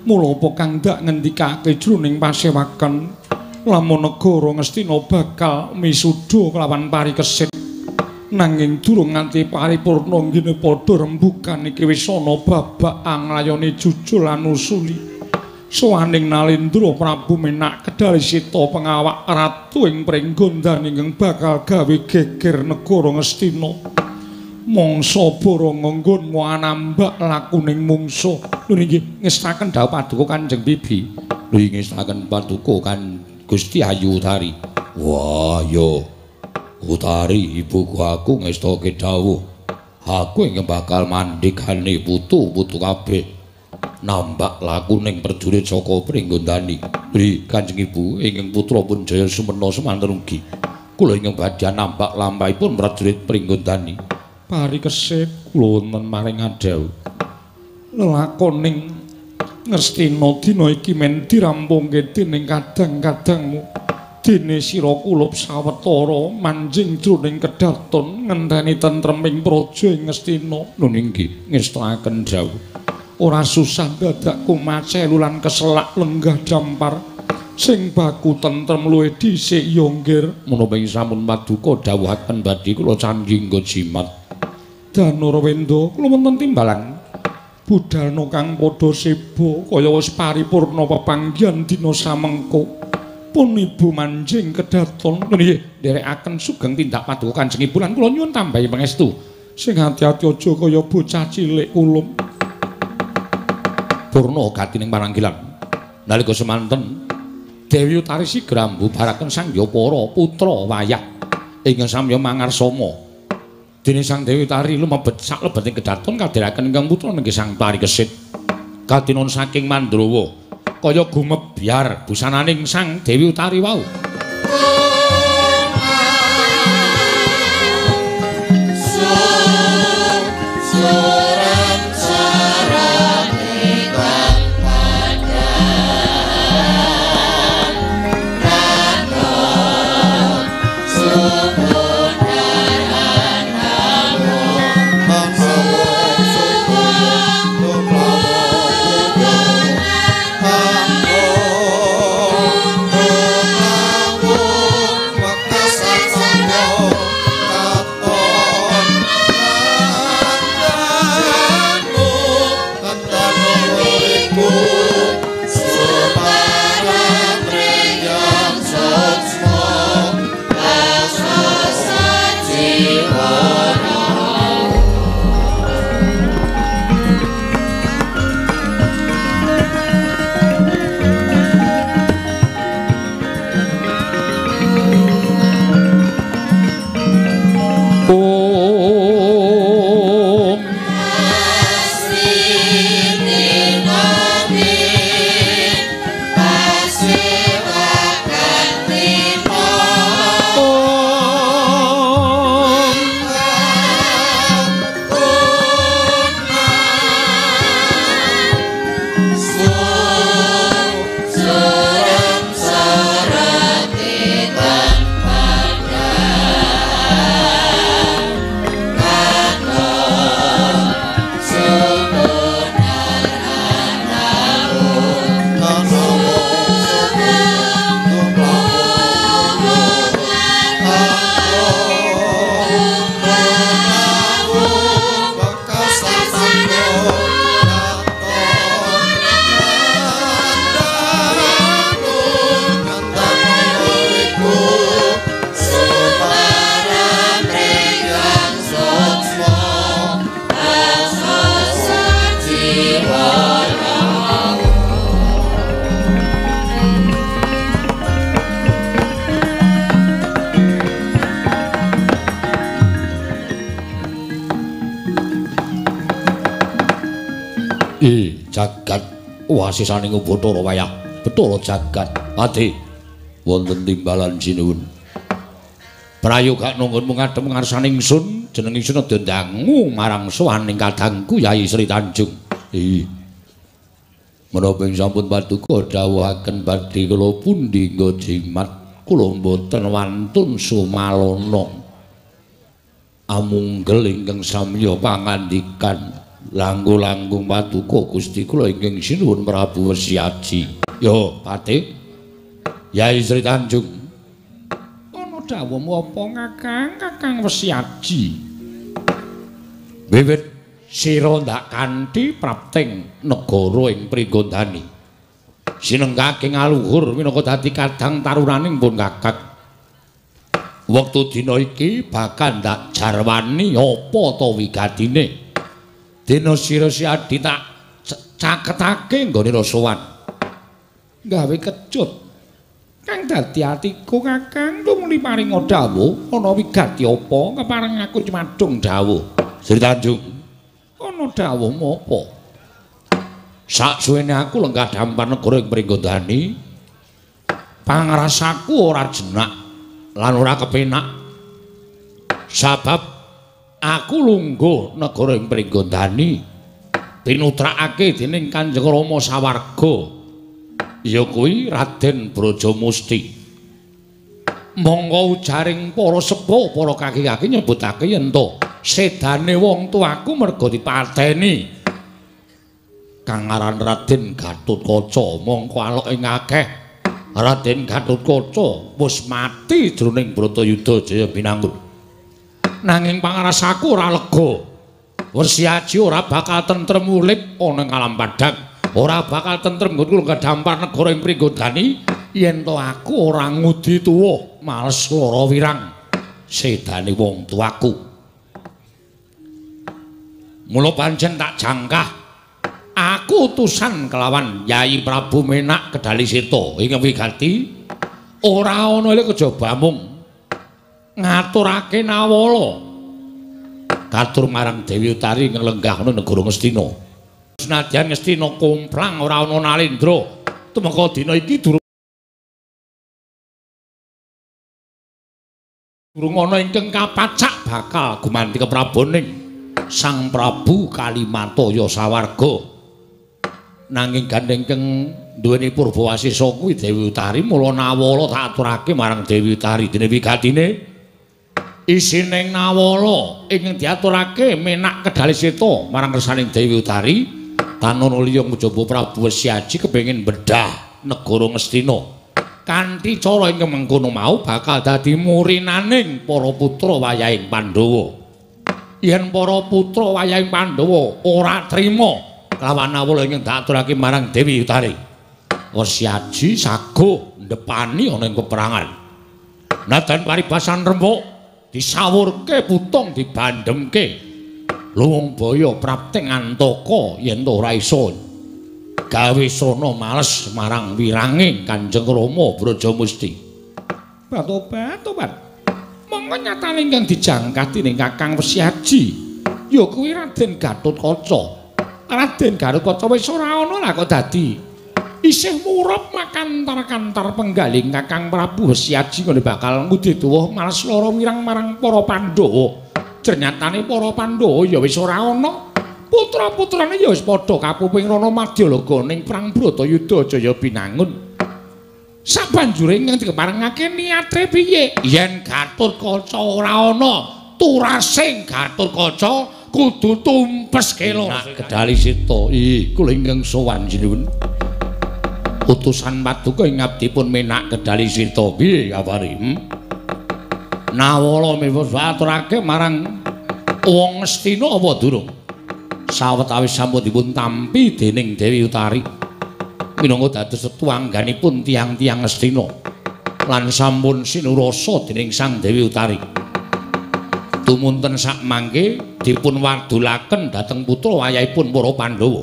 Mula apa kang dak ngendikake jroning pasewaken lamun negara Ngastina bakal misuda kelawan parikesit nanging durung nganti paripurna ngene padha rembugan iki wis ana babak anglayone jujul lan usuli sawaning Nalendra Prabu Menak Kedalisita pengawak ratu ing Pringgondan ingkang bakal gawe geger negara Ngastina mangsa baranga nggonmu anambak lakuning mungsuh. Lho nggih ngestaken dawuh paduka Kanjeng Bibi. Lho ngestaken paduka kan Gusti Ayu Utari. Wah, yo. Utari ibuku aku ngestake dawuh. Aku ingkang bakal mandhikane putu-putu kabeh. Nambak lakuning prajurit saka Pringgondani. Lho Kanjeng Ibu ingkang putra pun Jaya Sumena semanten ugi. Kula ingkang badhe nambak lampahipun prajurit Pringgondani. Parikesit kula wonten maring adhawu lelakoning Ngastina dina iki men dirampungke dening kadang-kadangmu dene sira kulup sawetara manjing jroning kedaton ngenteni tentreming praja ing Ngastina. Lho nggih ngestaken dawuh ora susah dadak kumacelu lan keselak lenggah dampar sing baku tentrem luwih dhisik ya nggir. Menapa ing sampun paduka dawuhaken badhe kula canjingga jimat Danurwendra kula wonten timbalan budalna kang padha seba kaya wis paripurna pepanggihan dina samengko pun ibu manjing kedaton nggih nderekaken sugeng tindak paduka Kanjeng Ibu lan kula nyuwun tambahi pangestu sing ati-ati aja kaya bocah cilik kulum purna gatining pananggilan nalika semanten Dewi Utari sigra mbubaraken sang Yapara putra wayah ingkang samya mangarsama dene sang Dewi Utari lumebet saklebeting kedaton kadhiraken ingkang putra nggih sang Parikesit katinon saking Mandrawa kaya gumebyar busananing sang Dewi Utari wau. Jagat wasisaning Bathara wayah Bathara jagat ati wonten timbalan sinuwun prayoga nunggunmu ngadhep ngarsaning ingsun jeneng ingsun nedya ndangu marang sowaning kadangku Yayi Sri Tanjung. Menapa ing sampun paduka dawuhaken badhe kula pundi nggo jimat kula mboten wantun sumalana amunggel ingkang samya pangandikan Langkung-langkung paduka Gusti kula ingkang sinuwun Prabu Wesi Aji. Yo, Patih. Yai Sri Tanjung. Ana dawuhmu apa Kakang Wesi Aji? Wiwit sira ndak kanthi prapting negara ing Pringgondani. Sinenggake ngaluhur minangka dadi kadang tarunaning pun Kakang. Wektu dina iki bakal ndak jarwani apa ta wigatine. Dina sira si Adi tak caketake nggone sowan. Gawe kecut. Kang dadi atiku Kakang tumuli paring dawuh ana wigati apa kepareng aku cumadung dawuh. Sri Tanjung. Ana dawuhmu apa? Saksuwene aku lenggah dampar negara ing Pringgondani, pangrasaku ora jenak lan ora kepenak. Sabab aku lungguh negara ing Pringgondani pinutrakake dening Kanjeng Rama Sawarga ya kuwi Raden Brajamusti. Monggo ujaring para sepuh para kaki-kaki nyebutake yen to sedane wong tuaku merga dipateni kang aran Raden Gatotkaca. Mongko alok ing akeh Raden Gatotkaca wis mati jroning Bratayuda Jaya Binangun. Nanging pangrasaku ora lega. Wesi Aji ora bakal tentrem urip ana ing alam padang. Ora bakal tentrem nggonku ngadampar negara ing Pringgondani yen to aku ora ngudi tuwa males lara wirang sedane wong tuaku. Mula pancen tak jangkah aku utusan kelawan Yai Prabu Menak Kedaliseta ing wigati ora ana kejaba mung ngaturake nawala katur marang Dewi Utari nglenggahna negara Ngastina. Senadyan Ngastina kumplang ora ana nalendra tumeka dina iki durung ana ingkang kapacak bakal gumanti keprabaning Sang Prabu Kalimataya Sawarga. Nanging gandengkeng duweni Purbawasisa kuwi Dewi Utari, mula nawala tak aturake marang Dewi Utari dene wigatine isining nawala ingkang diaturake Menak Kedaliseta marang kersaning Dewi Utari tanana liya njaba Prabu Wesi Aji kepengin bedah negara Ngastina kanthi cara ingkang mengkono mau bakal dadi murinaning para putra wayahing Pandhawa. Yen para putra wayahing Pandhawa ora trima kelawan nawala ingkang diaturake marang Dewi Utari, Wesi Aji saguh ndepani ana ing peperangan. Nadan paribasan rembuk disawurke putung dibandemke luwung baya prapting antaka yen ora iso gawe sono males marang wirange Kanjeng Rama Brajamusti. Batobat, monggo nyatane ingkang dijangkat dening Kakang Wesi Aji ya kuwi Raden Gatotkaca. Raden Gatotkaca wis ora ana lah kok dadi isih murub makantar-kantar penggaling Kakang Prabu Wesi Aji ngene bakal ngudi tuwuh males lara wirang marang para Pandhawa. Ternyatane para Pandhawa ya wis ora ana. Putra-putrane ya wis padha kapuping rana Madyalaga ning perang Bratayuda Jaya Binangun. Sabanjure ingkang dikeparengake niate piye? Yen Gatotkaca ora ana, turasing Gatotkaca kudu tumpes kelo. Kedaliseta iku ingkang sowan sinuwun. Utusan paduka ing abdipun Menak Kedaliseta piye kabare? Nawala miwis aturake marang wong Ngastina apa durung? Sawetawis sampun dipun tampi dening Dewi Utari minangka dados tetuangganipun tiang-tiang Ngastina lan sampun sinurasa dening Sang Dewi Utari. Tumunten sak mangke dipun wadulaken dhateng putra wayahipun para Pandhawa.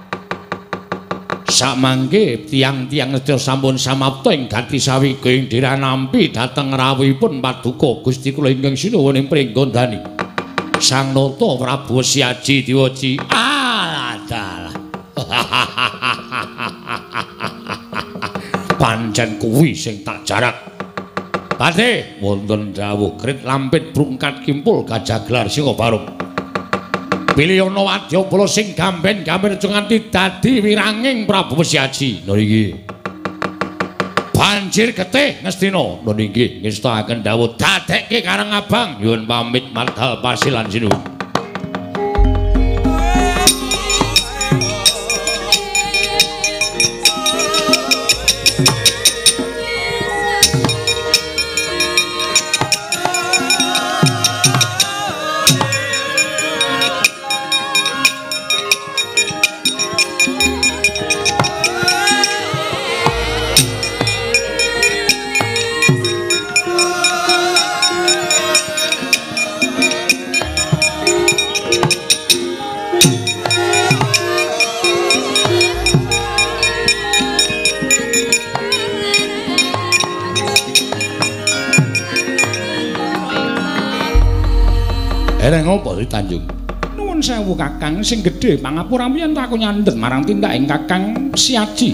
Samangke tiang-tiang sedaya sampun samapta ing gati sawiga ing dherek nampi dhateng rawuhipun paduka Gusti kula ingkang sinuwun ing Pringgondani. Sang Nata Prabu Wesi Aji diwaji. Adalah. Pancen kuwi sing tak jarak. Patih wonten dawuh krit lampit brungkat kimpul gajah gelar singa barung. Piliyana wadyabala sing gamben-gamben aja nganti dadi wiranging Prabu Wesi Aji. Lha iki. Banjir getih Ngastina. Lha nggih ngestakaken dawuh dadekke Karang Abang. Nyuwun pamit martal pasilan sinuwun. Dereng apa Sri Tanjung? Nuwun sewu Kakang, sing gedhe pangapura yen aku nyandhet marang tindaking Kakang Siaji.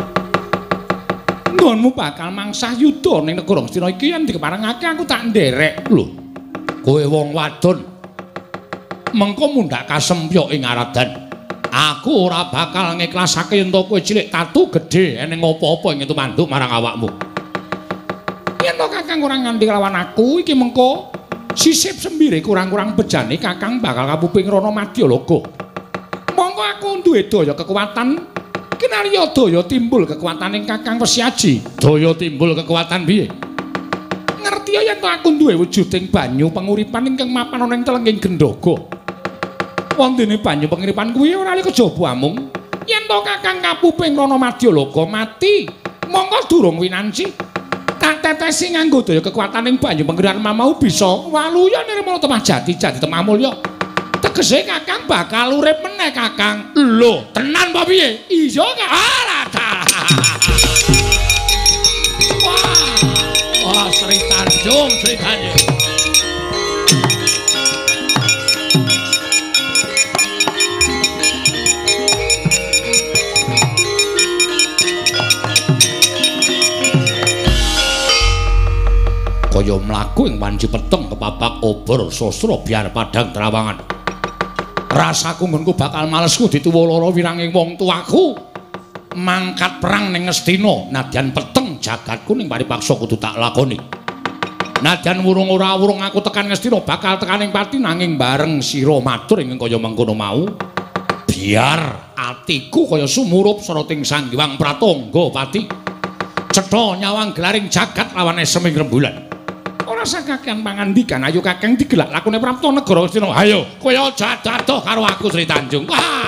Nggonmu bakal mangsah yuda ning negara Ngastina iki yen dikeparengake aku tak nderek. Lho. Kowe wong wadon. Mengko mundhak kasempyok ing aradan. Aku ora bakal ngiklasake yen to kowe cilik tatu gedhe eneng apa-apa ing tumanduk marang awakmu. Yen to Kakang ora nganti lawan aku iki mengko sisip sembire kurang-kurang bejane Kakang bakal kapuping Rana Madyalaga. Monggo aku duwe daya kekuatan kinarya daya timbul kekuwataning Kakang Wesiaji. Daya timbul kekuatan piye? Ngerti yen to aku duwe wujuding banyu penguripan ingkang mapan ana ing telenging Gendhaga. Wondene banyu penguripan kuwi ora li kejaba amung. Yen to Kakang kapuping Rana Madyalaga mati, monggo durung winanci. Tak tetesi nganggo daya kekuwataning banyu penguripan mau bisa waluya nirmala temah jati temah mulya. Tegese Kakang bakal urip meneh Kakang. Lho, tenan apa piye? Iya Kak. Wah, Sri Tanjung. Kaya mlaku ing wanci peteng kepapak obor sastra biar padang trawangan. Rasaku nggonku bakal malesku dituwa lara wiranging wong tuaku. Mangkat perang ning Ngastina, nadyan peteng jagatku ning paripaksa kudu tak lakoni. Nadyan wurung ora wurung aku tekan Ngastina bakal tekaning pati nanging bareng sira matur ing kaya mengkono mau. Biar atiku kaya sumurup sarating Sang Hyang Pratangga pati. Cetha nyawang gelaring jagat lawan seming rembulan. Ora sakakean pangandikan, ayo Kakang digelak lakune Prapta negara Ngastina. Ayo, kowe aja dadoh karo aku Sri Tanjung.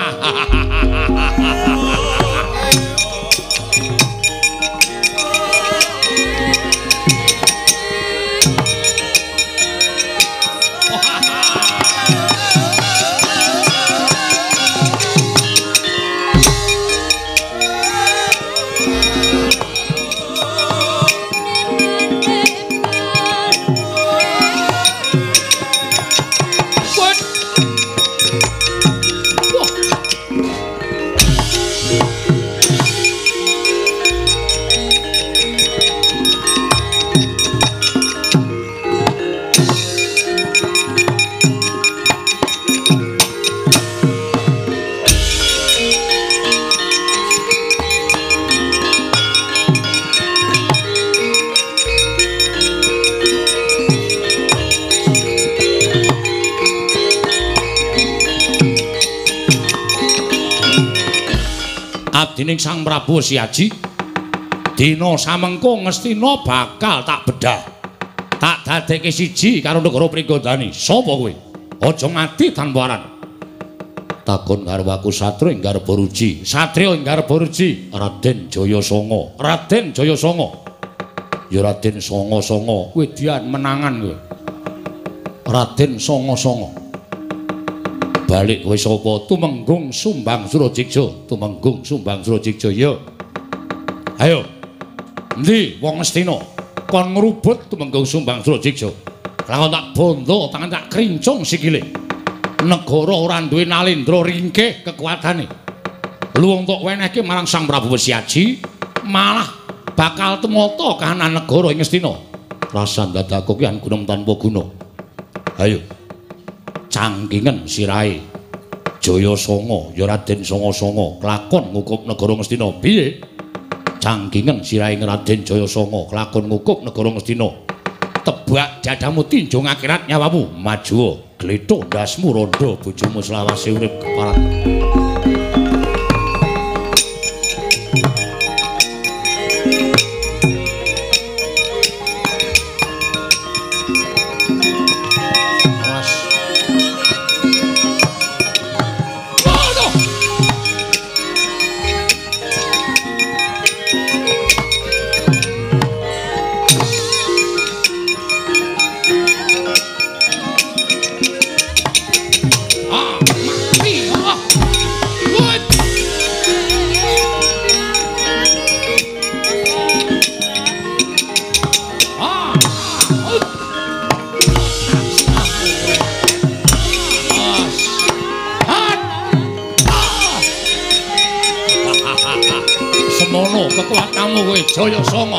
Abdining Sang Prabu Siaji, dina samengko Ngastina bakal tak bedah. Tak dadekke siji karo negara Pringgodani. Sapa kowe? Aja ngati tanpa aran. Takon karo aku Satria ing garba ruji. Satria ing garba ruji, Raden Jayasanga. Raden Jayasanga. Ya Raden Sanga-sanga, kowe dian menangan kowe. Raden Sanga-sanga. Balik kowe sapa? Tumenggung Sumbang Surajigja. Tumenggung Sumbang Surajigja ya. Ayo. Endi wong Ngastina kon ngrubut Tumenggung Sumbang Surajigja. Lakon tak bondo, tangan tak krincung sikile. Negara ora duwe nalendra ringkih kekuatane. Luwung tok wenehke marang Sang Prabu Siaji, malah bakal temata kahanan negara ing Ngastina. Rasan dadaku ki an gunung tanpa guna. Ayo. Cangkingen sirahe Jayasanga ya Raden Sanga-sanga kelakon ngukup negara Ngastina. Piye? Cangkingen sirahe Raden Jayasanga kelakon ngukup negara Ngastina. Tebak dadamu tinjung akhirat nyawamu maju gletho ndasmu rondo bojomu selawase urip keparat. kowe Jaya Sanga.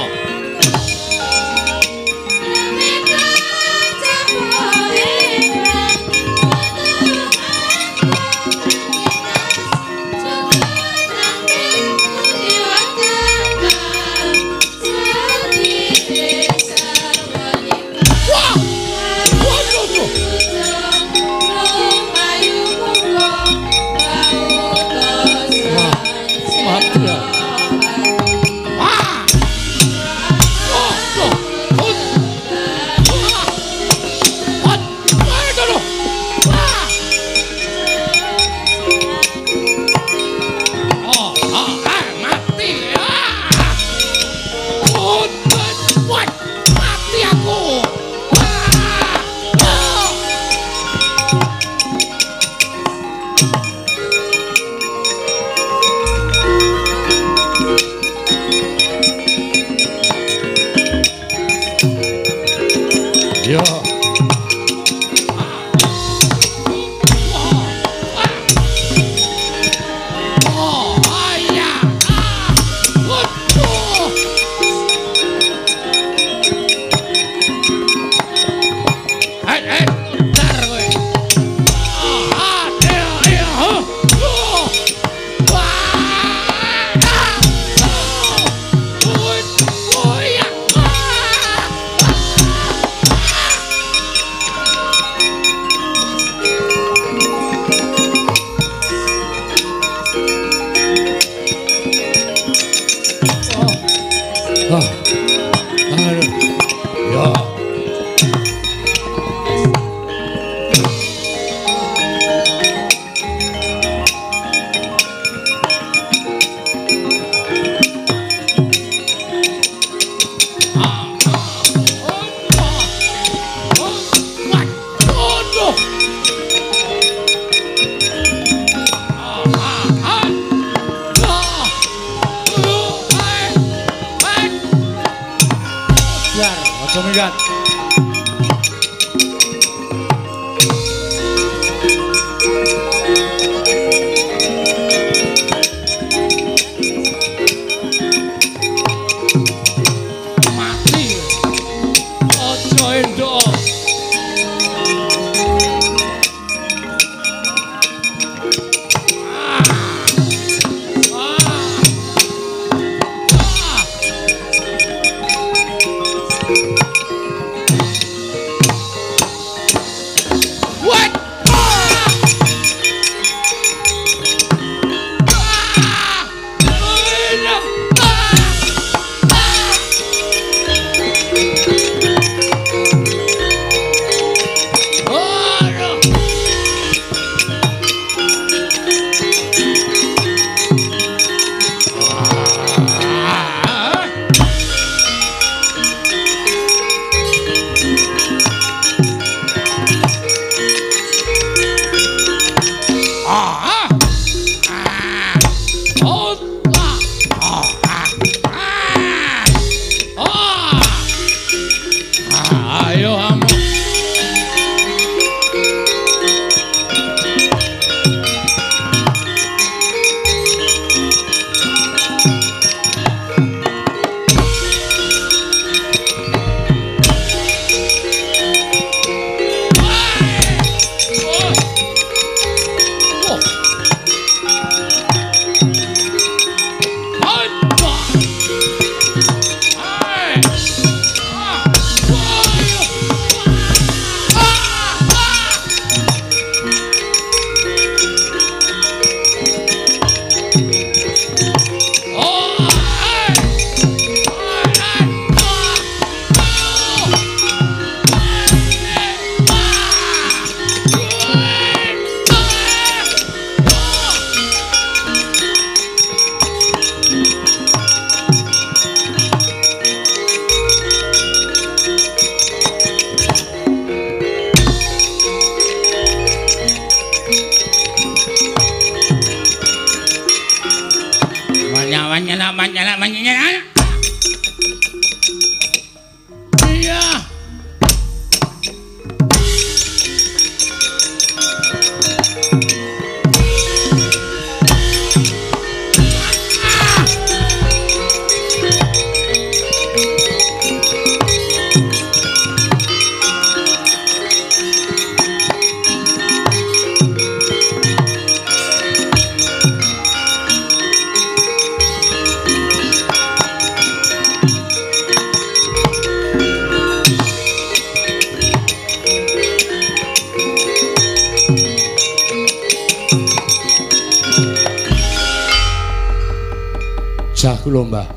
lho, Mbah.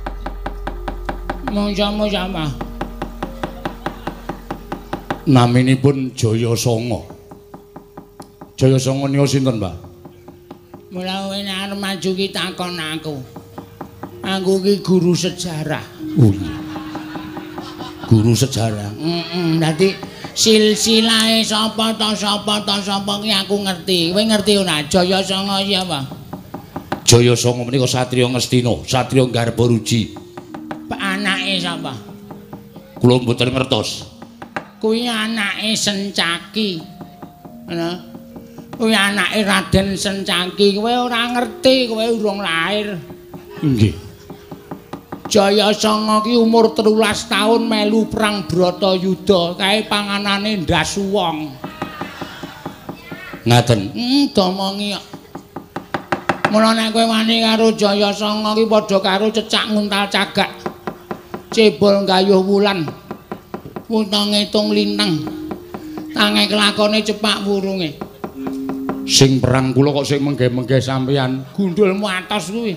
Mongso sapa? Naminipun Jayasanga. Jayasanga niku sinten, Mbah? Mula kowe nek arep maju ki takon aku. Aku ki guru sejarah. Oh iya. Guru sejarah. Dadi silsilahe sapa ki aku ngerti. Kowe ngerti ora? Jayasanga iki apa? Jayasanga menika satriya Ngastina, satriya Garbaruji. Anake sapa? Kula mboten ngertos. Kuwi anake Sencaki. Ana. Kuwi anake Raden Sencaki. Kowe ora ngerti, kowe urung lair. Nggih. Jayasanga ki umur 13 taun melu perang Bratayuda, kae panganane ndas wong. Ngaten. Domongi kok. Mula nek kowe wani karo Jayasanga ki padha karo cecak nguntal cagak. Cebol gayuh wulan. Wutang ngitung lintang. Tange kelakone cepak wurunge. Sing perang kula kok sing mengge-mengge sampeyan. Gundulmu atos kuwi.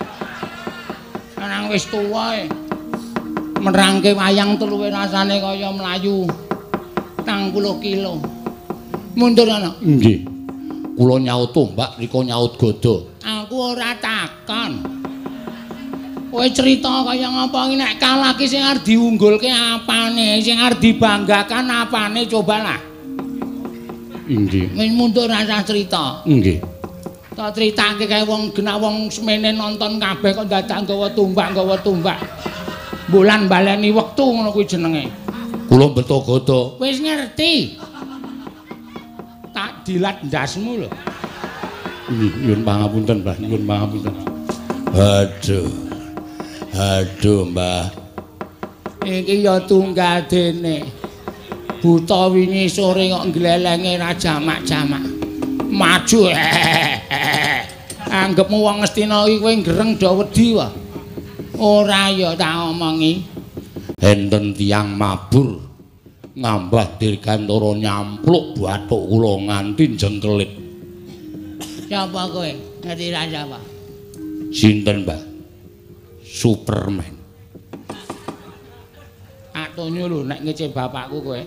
Nang wis tuwa e. Merangke wayang teluwe rasane kaya mlayu 40 kilo. Mundur ana. Nggih. Kula nyaut tombak, rika nyaut gada. Aku ora takon. Kowe cerita kaya ngapa iki nek kalah ki sing arep diunggulke apane, sing arep dibanggakan apane cobalah. Nggih. Wis mundur rasa cerita. Nggih. Tak critake kae wong genah wong semene nonton kabeh kok dadak nggawa tumbak. Bulan baleni wektu ngono kuwi jenenge. Kula beto gada. Wis ngerti. Tak dilat ndasmu lho. Nyuwun pangapunten, Mbah, nyuwun pangapunten. Aduh, Mbah. Iki ya tunggal dene. Buta wingi sore kok glelenge ra jamak-jamak. Maju. Anggepmu wong Ngastina iki kowe gereng do wedi wae. Ora ya tak omongi. Enten tiyang mabur ngambah dirgantara nyampluk bathuk kula nganti jengkelit. Siapa kowe? Ngerti ra siapa? Sinten, Mbah? Superman. Atunyu lho nek ngece bapakku kowe.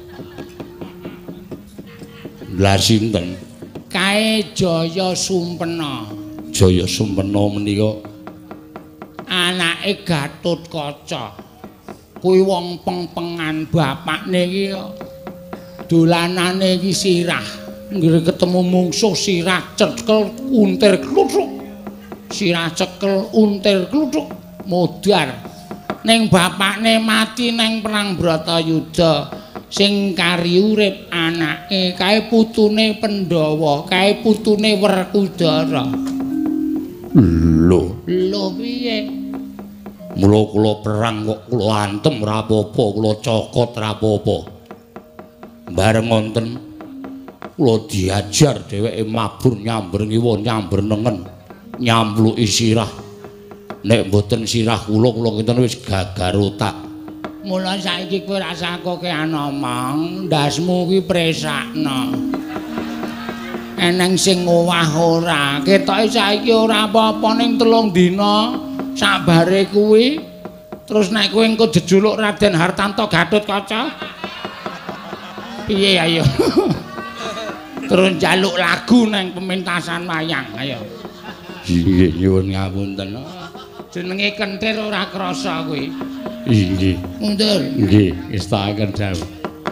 Lah sinten? Kae Jaya Sumpena. Jaya Sumpena menika anake Gatotkaca. Kuwi wong peng-pengan bapakne iki dolanane iki sirah. Nggih ketemu mungsuh sirah cekel untir kluthuk. Sirah cekel untir kluthuk modar. Ning bapakne mati ning perang Bratayuda. Sing kari urip anake kae putune Pandhawa, kae putune Werkudara. Lho piye? Mula kula perang kok kula antem ora apa-apa, kula cokot ora apa-apa. Bareng wonten kula diajar dheweke mabur nyamber ngiwa nyamber nengen, nyambluki sirah. Nek mboten sirah kula kinten wis gagar otak. Mula saiki kowe ra sakoke anomong, ndasmu ki presakno. Eneng sing owah ora, ketoke saiki ora apa-apa ning 3 dina sabare kuwi. Terus nek kowe engko jejuluk Raden Hartanto Gatotkaca. Piye ayo? Terus njaluk lagu nang pementasan wayang, ayo. Nggih, nyuwun ngapunten. Jenenge kentir ora krasa kuwi. Nggih. Mundur. Nggih, istakaken dawuh.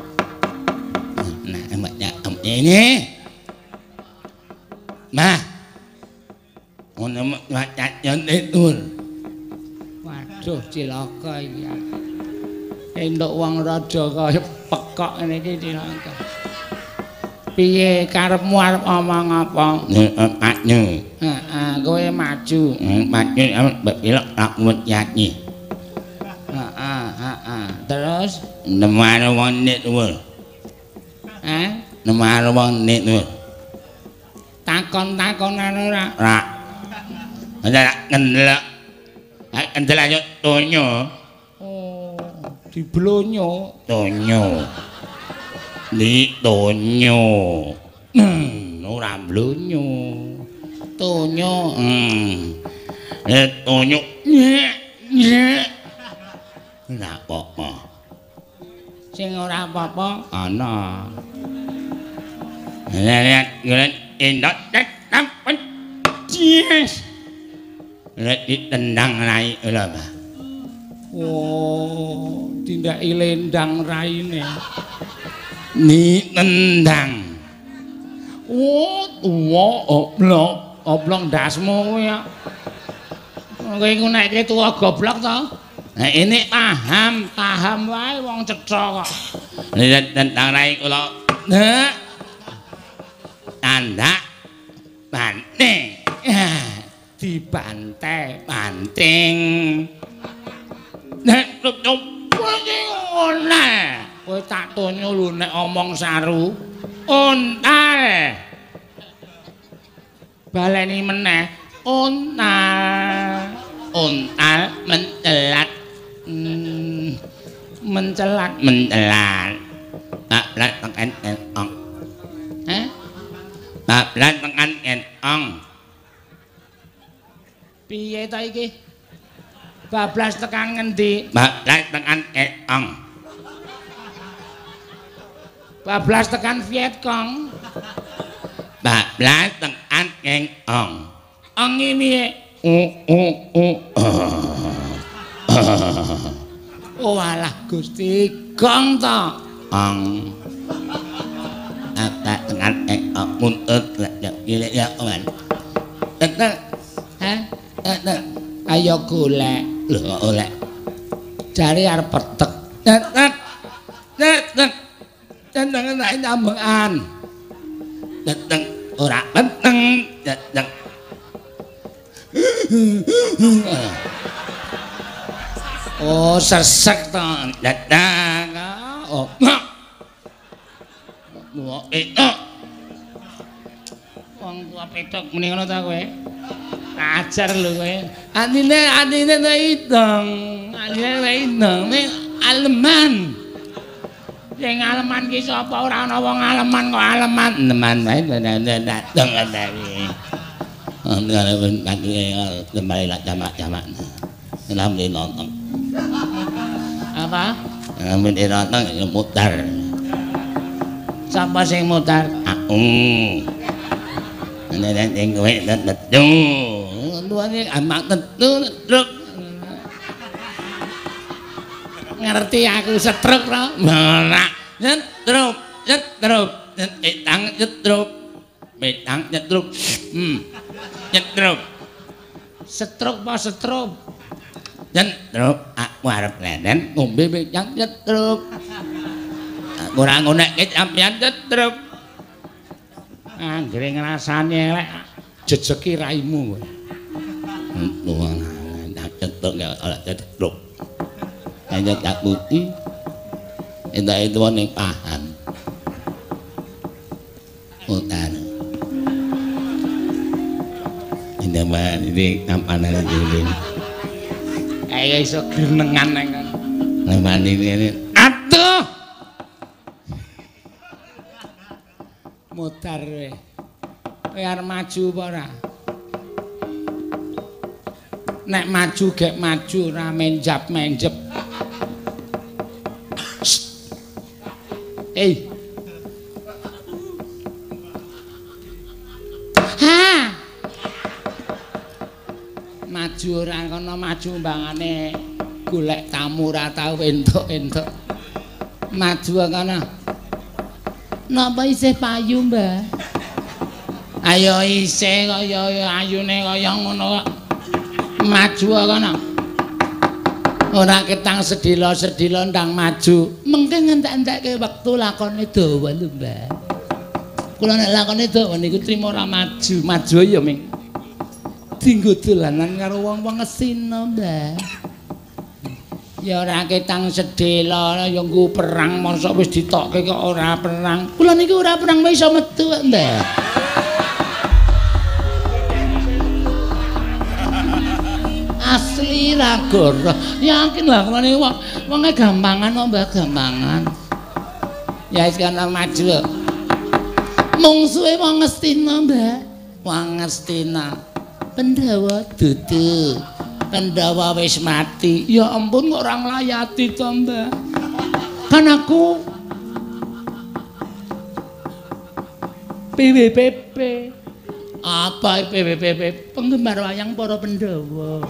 Nah, emaknya ini. Nah. Ono nyat tur. Waduh, cilaka iki. Entuk wong raja kaya pekok ngene iki cilaka. Piye karepmu arep omong apa? Maknyu. Heeh, kowe maju. Maknyu belok tak nyanyi. Terus Nemane wong nek dhuwur. Nemane wong nek dhuwur. Takon-takonan ora? Ora. Ana ngendelok. Ngendelok ayo tonyo. Oh, diblonyo. Tonyo. Ni tonyo. Ora blonyo. Tonyo. Tonyo Ora apa-apa. Sing ora apa-apa Ana. Lihat endot tampun. Yes. Lihat ditendang rai lho, Pak. Oh, tindaki lendang raine. Ni tendang. Oh, tuwa oblong dasmu kuwi ya. Kowe iku nek tuwa goblok to? Nah ini Paham wae wong cetha kok. lihat tentang rai kula. Nah. Tanda banting. Dibantai. Banting. Nek tutup ngono. Kowe tak tonyo lho nek omong saru. Untal. Baleni meneh. Untal. Untal mencelat. Mencelat. Bablas tekan entong. Hah? Bablas tekan entong. Piye ta iki? Bablas tekan ngendi? Bablas tekan entong. Bablas tekan Vietcong. Bablas tekan entong. Ong piye? Oh alah Gusti, gong to. Ong. Bablas tekan entong muntut gilek ya kan. Tekan. Hah? Ayo golek. Lho oleh. Jare arep petek. Tentang nek nyambengan. Teteng ora peteng. Teteng. Oh, sesek to. Datang. Oh. Wong tua pedhok muni ngono ta kowe? Ajar lho kowe. Anine ta idong. Anine ta idong. Ning aleman. Sing aleman ki sapa ora ana wong aleman kok aleman. Teman wae datang kandhani. Ngene ben kaki kembali lak jamak-jamak. Salam di nonton. Apa? Amin nonton ya mutar. Sapa sing mutar? Aku. Ana sing kowe tetu. Duane amak tetu truk. Ngerti aku setruk to? Ora. Nyetruk, etang nyetruk. Metang nyetruk. Nyetruk. Setruk apa setrup? Nyetruk aku arep lenen ngombe metang nyetruk. Aku ora ngonekke sampeyan nyetruk. Anggere ngrasani elek jejeki raimu kowe. Wah, tak nyetruk ya ora nyetruk. Hanya tak putih. Endah itu ning pahan. Utan. Indah banget ini kampanan ini. Ayo iso grenengan nang. Leman ini. Aduh. Mutar kowe. Kowe arep maju apa ora? Nek maju gek maju ora menjap-menjep. Ha. Maju ora kono maju mbangane golek tamu ora tau entuk-entuk. Maju kono. Napa isih payu, Mbah? Ayo isih kaya ayune kaya ngono kok. Maju kono. Ora ketang sedila-sedila ndang maju. Mengke ngentek-entekke wektu lakone dawa lho, Mbah. Kula nek lakone dawa niku trima ora maju. Maju ya ming. Dinggo dolanan karo wong-wong ngesina, Mbah. Ya ora ketang sedela ya nggo perang mosok wis ditokke kok ora perang. Kula niku ora perang wis iso metu, Mbah. Asli ragor. Yakin lah kalau ini wongnya gampangan kok Mbak gampangan. Ya sekarang maju lho. Mungsuhe wong Ngastina Mbak. Wong Ngastina. Pandhawa dudu. Pandhawa wis mati. Ya ampun kok ora nglayati to, Mbah. Kan aku PWPP. Apa PWPP? Penggemar wayang para Pandhawa.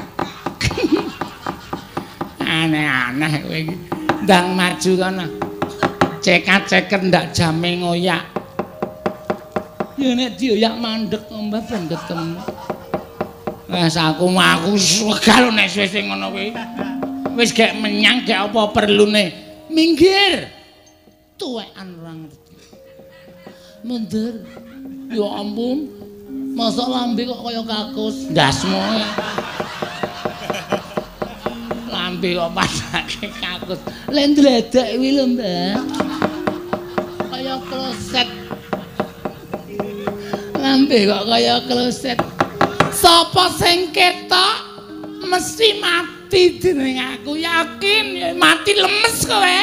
Aneh-aneh kowe iki. Ndang maju kono. Cekat-ceket ndak jame ngoyak. Ya nek dioyak mandek Mbah ben ketemu. Wes aku segal nek wis ngono kuwi. Wis gek menyang gek apa perlune. Minggir. Tuwekan ora ngerti. Mundur. Ya ampun. Masa lambe kok kaya kakus. Ndasmu. Lambe kok padake kakus. Lek ndledek kuwi lho, Mbah. Kaya kloset. Lambe kok kaya kloset. Sapa sing ketok mesti mati dening aku yakin mati lemes kowe.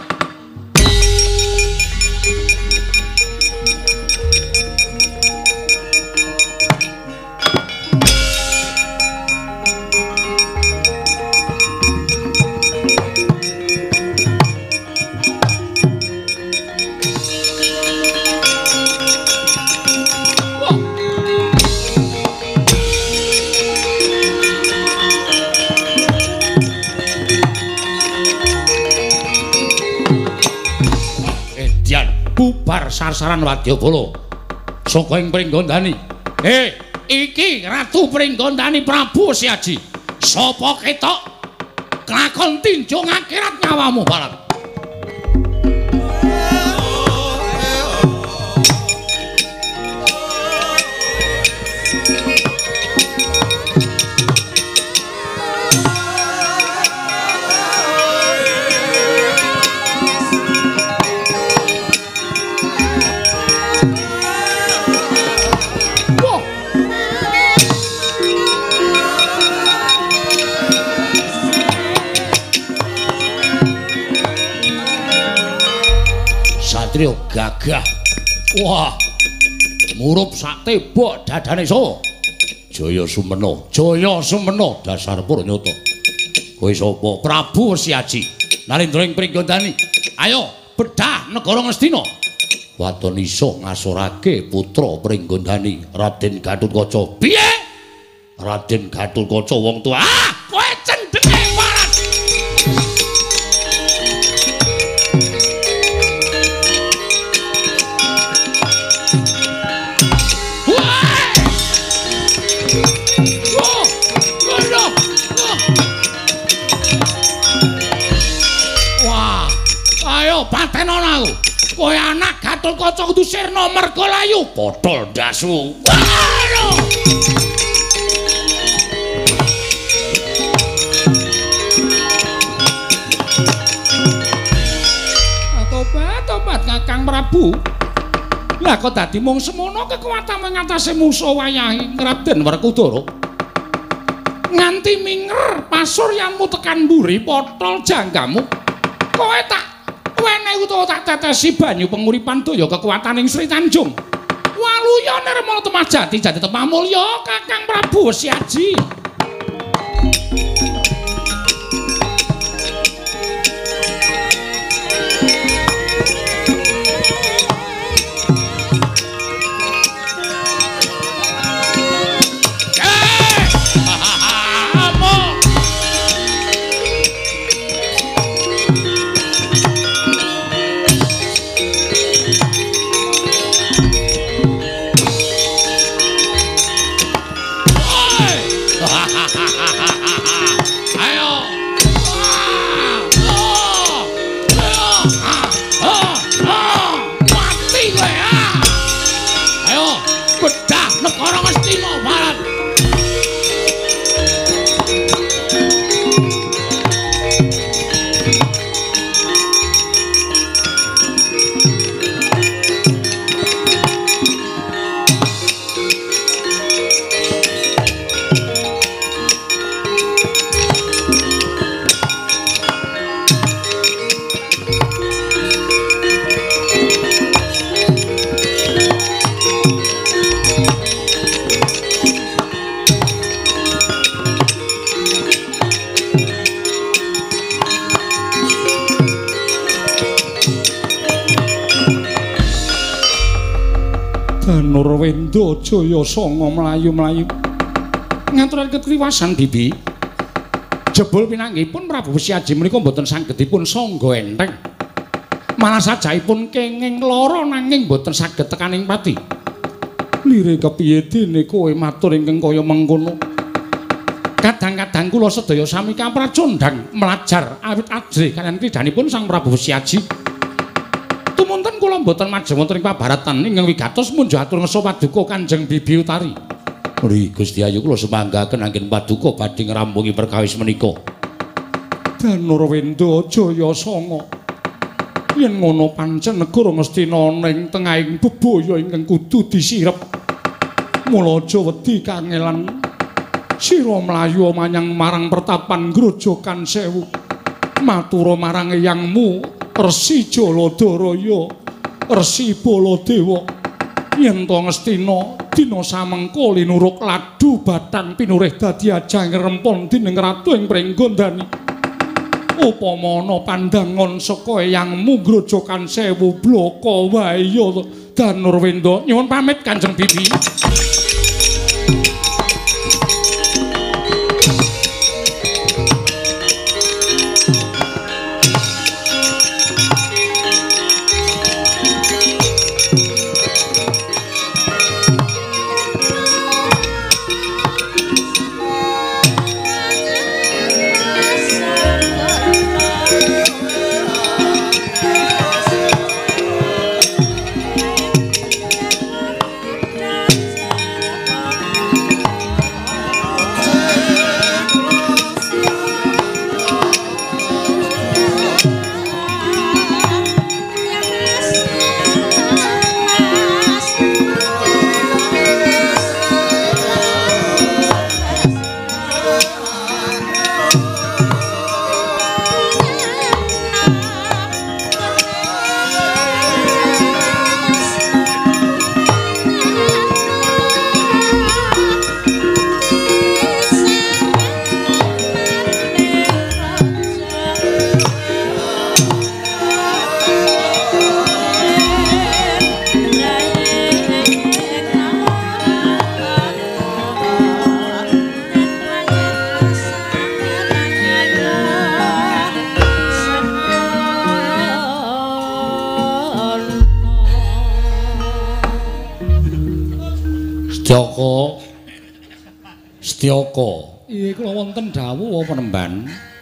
Bubar sarsaran wadyabala saka ing Pringgondani. Iki Ratu Pringgondani Prabu Siaji. Sapa ketok kelakon tinjung akhirat nyawamu barang. Satrio gagah. Wah. Murup sak tebok dadane so. Jaya Sumena dasar Puranyata. Kowe sapa? Prabu Siaji. Narendra ing Pringgondani. Ayo bedah negara Ngastina. Waton iso ngasorake putra Pringgondani Raden Gatotkaca. Piye? Raden Gatotkaca wong tua. Kowe cendheke parat. Patenono aku. Kowe anak Gatotkaca kudu sirna mergalayu potol ndasu. Waduh. Tobat Kakang Prabu. Lah kok dadi mung semono kekuatan ngatasi musuh wayahe Raden Werkudara. Nganti minger pasuryanmu tekan mburi potol janggamu. Kowe tak wene utawa tak tetesi banyu penguripan daya kekuwataning Sri Tanjung. Waluya nirmala temajati jati tepamulya Kakang Prabu Siaji. Danurwendra Jaya Sanga mlayu-mlayu ngaturaken ketriwasan bibi. Jebul pinanggihipun Prabu Besi Aji menika boten saged dipun sangga enteng. Malah sajaipun kenging lara nanging boten saged tekaning pati. Lire kepiye dene kowe matur ingkang kaya mengkono? Kadang-kadang kula sedaya sami kapracondhang mlajar awit ajri kaliyan kridanipun Sang Prabu Besi Aji. Tumunten kula boten majeng wonten ing pabaratan ingkang wigatos munjuk atur ngesa paduka Kanjeng Bibi Utari. Ri Gusti Ayu kula semanggaken anggen paduka badhe ngrampungi perkawis menika. Danurwendra Jaya Sanga. Yen ngono pancen negara Ngastina ning tengahing bebaya ingkang kudu disirep. Mula aja wedi kangelan. Sira mlayu manyang marang pertapan Grojogan Sewu. Matura marang eyangmu Resi Jaladaraya, Resi Baladewa. Yen to Ngastina dina samengko linuruk ladu batang pinurih dadi ajang rempon dening ratu ing Pringgondani. Upama ana pandangan saka eyangmu Grojogan Sewu blaka wae ya Danurwendra. Nyuwun pamit Kanjeng Bibi. Setyaka. Iya kula wonten dawuh penemban.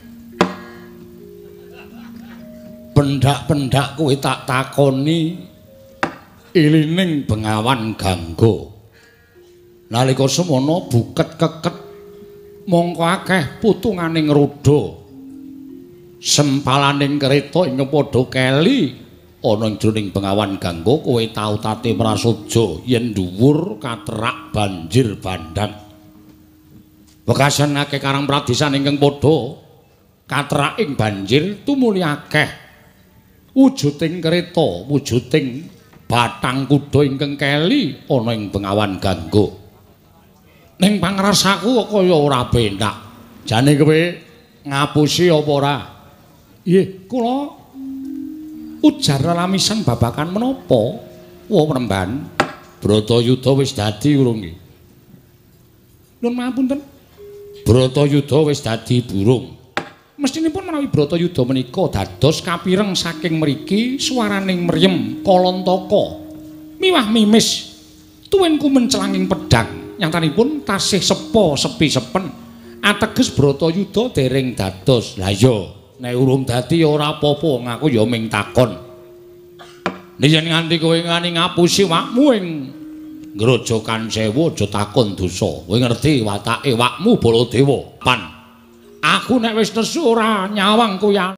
Pendak-pendak kowe tak takoni ilining Bengawan Gangga. Nalika semono buket keket mongko akeh putunganing roda. Sempalaning kereta ing padha keli ana ing jroning Bengawan Gangga kowe tau tate prasaja yen dhuwur katerak banjir bandhang. Wekasan akeh karang pradesan ingkang padha katerak ing banjir tumuli akeh wujuding kereta, wujuding batang kuda ingkang keli ana ing Bengawan Gangga. Ning pangrasaku kok kaya ora penak. Jane kowe ngapusi apa ora? Nggih, kula ujar lelamisan babakan menapa? Wah, Penemban. Bratayuda wis dadi urung nggih? Nuwun mapunten. Bratayuda wis dadi burung. Mestinipun menawi Bratayuda menika dados kapireng saking mriki swaraning mriyem Kalantaka. Miwah mimis tuwin kumenclanging pedhang nyantanipun tasih sepa sepi sepen. Ateges Bratayuda dereng dados. Lah iya, nek urung dadi ora apa-apa ngaku ya ming takon. Nek yen nganti kowe ngani ngapusi wakmu ing Grojogan Sewu aja takon dosa. Kowe ngerti watake wakmu Baladewa. Pan. Aku nek wis nesu ora nyawang kowe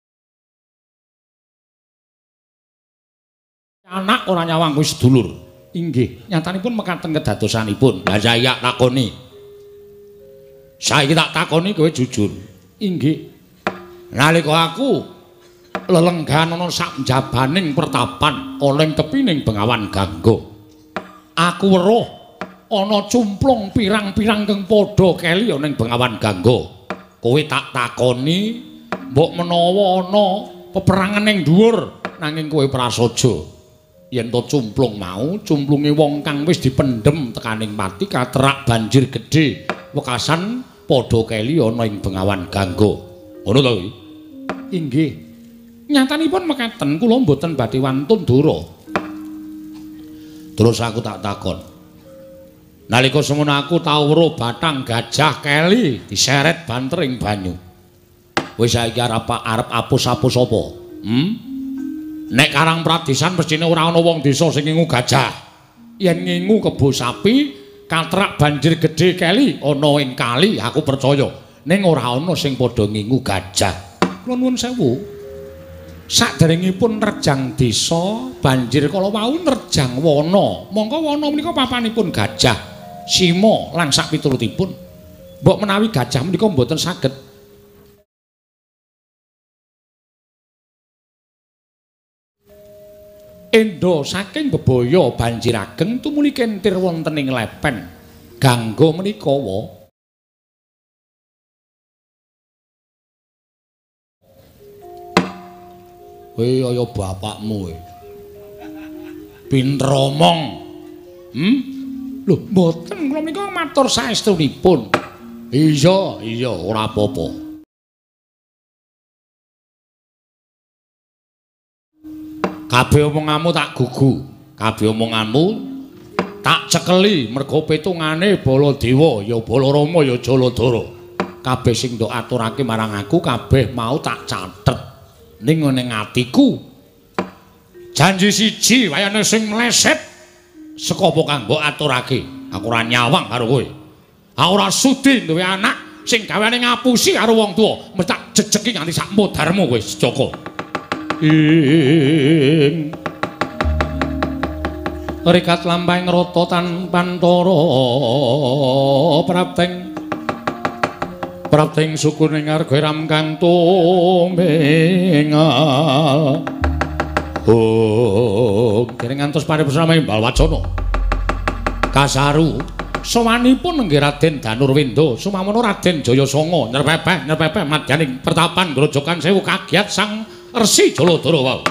anak ora nyawang kowe sedulur. Inggih, nyatanipun mekaten kedadosanipun. Lah saya takoni. Saiki tak takoni kowe jujur. Inggih. Nalika aku lelenggan ana sak jabaning pertapan ana ing tepining Bengawan Gangga. Aku weruh ana cumplung pirang-pirang kang padha keli ana ing Bengawan Gangga. Kowe tak takoni mbok menawa ana peperangan ning dhuwur nanging kowe prasaja. yen to cumplung mau, cumplunge wong kang wis dipendhem tekaning pati katrak banjir gedhe wekasan padha keli ana ing Bengawan Gangga. Ngono to kuwi? Inggih. Nyatanipun mekaten kula mboten badhe wantun Dara. Terus aku tak takon. Nalika semono aku tau weruh bathang gajah keli diseret banter ing banyu. Wis saiki arep apus-apus apa? Nek Karang Pradisan mestine ora ana wong desa sing ngingu gajah. Yen ngingu kebo sapi, katrak banjir gedhe keli ana ing kali, aku percaya. Ning ora ana sing padha ngingu gajah. Kula nuwun sewu. Saderengipun nerjang desa, banjir kala wau nerjang wana. Mongko wana menika papanipun gajah, sima lan sak piturutipun. Mbok menawi gajah menika mboten saged endo saking bebaya banjir ageng tumuli kentir wonten ing lepen Gangga menika wa kowe kaya bapakmu kowe. Pinter omong. Lho mboten kula menika matur saestunipun. Iya, ora apa-apa. Kabeh omonganmu tak gugu. Kabeh omonganmu tak cekeli mergo petungane Baladewa ya Balarama ya Jaladara. Kabeh sing ndok aturake marang aku kabeh mau tak catet ning ning atiku. Janji siji wayane sing mleset saka apa kang mbok aturake. Aku ora nyawang karo kowe. Aku ora sudi duwe anak sing gaweane ngapusi karo wong tuwa. Mesti tak jejeki nganti sak modarmu kowe Joko. Ing rikat lampahing rata tanpantara prapting sukuning arga ram kang tumingal dereng ngantos paripurna imbal wacana kasaru sawanipun nggih Raden Danurwindo sumamono Raden Jayasanga nyerpepeh madyaning pertapan grojogan sewu kagiat sang Resi Jaladara wau.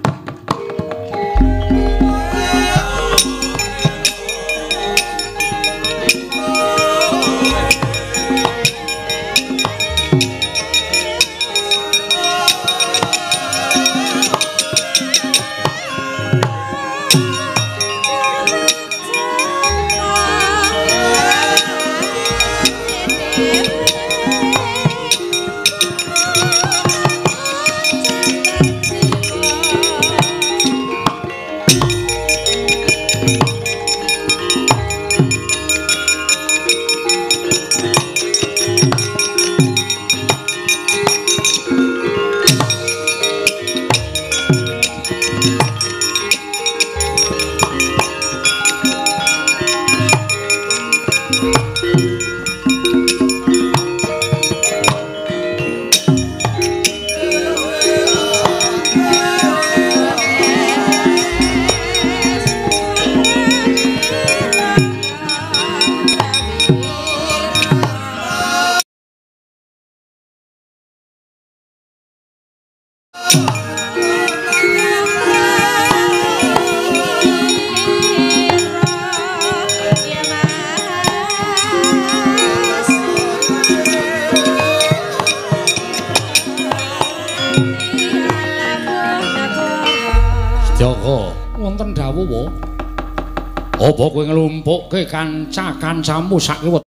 Apa kowe nglumpukke kanca-kancamu sakiwet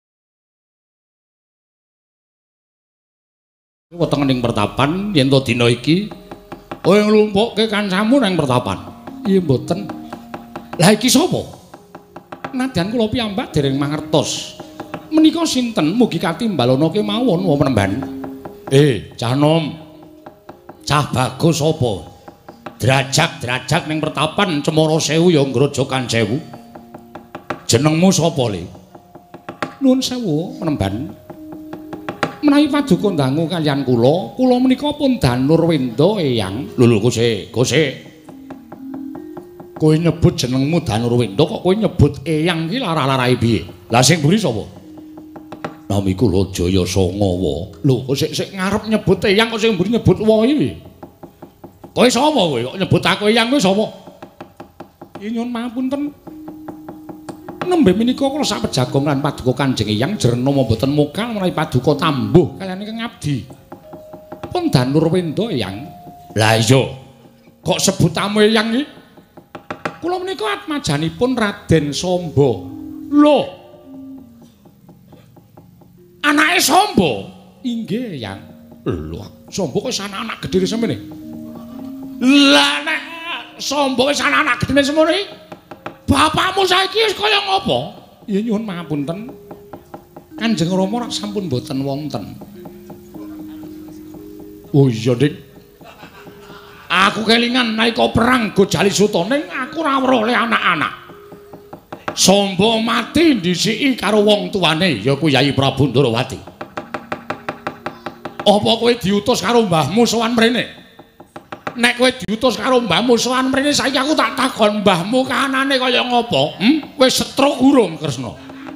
wetengening pertapan yen to dina iki kowe nglumpukke kancamu nang pertapan? Iya mboten. Lah iki sapa? Nadyan kula piyambak dereng mangertos. Menika sinten mugi katimbalana kemawon wa penemban. Cah nom. Cah bagus sapa? Drajak-drajak ning pertapan Cemara Sewu ya Grojogan Sewu. Jenengmu sapa, Le? Nuwun sewu, Penemban. Menawi paduka ndangu kaliyan kula menika pun Danurwindo Eyang. Lho Gusik. Kowe nyebut jenengmu Danurwindo kok kowe nyebut Eyang iki lara-larae piye? Lah sing mburi sapa? Namiku lho Jayasanga wa. Lho kok sik ngarep nyebut Eyang kok sing mburi nyebut wa iki. Kowe sapa kowe kok nyebut aku Eyang kowe sapa? Nyuwun pangapunten. Nembe menika kula sak pejagong lan paduka Kanjeng Eyang jernama boten mokal menawi paduka tambuh kaliyan ingkang abdi. Pun Danur Wenda Eyang. Lah iya. Kok sebut tamu Eyang iki? Kula menika atmajanipun Raden Samba. Lho. Anake Samba? Inggih, Eyang. Lho, Samba kok anak-anak gedhe semene? Lah nek Samba wis anak gedhe semene, bapakmu saiki wis kaya ngopo? Ya nyuwun pangapunten. Kanjeng Rama rak sampun boten wonten. Oh iya, Dik. Aku kelingan nalika perang Gojali Sutaning aku ora weruh oleh anak-anak. Samba mati ndhisiki karo wong tuane ya ku Yayi Prabu Ndarawati. Apa kowe diutus karo mbahmu sowan mrene? Nek kowe diutus karo mbahmu sowan mrene saiki aku tak takon mbahmu kahanane kaya ngopo? Wis setruk urung Kresna?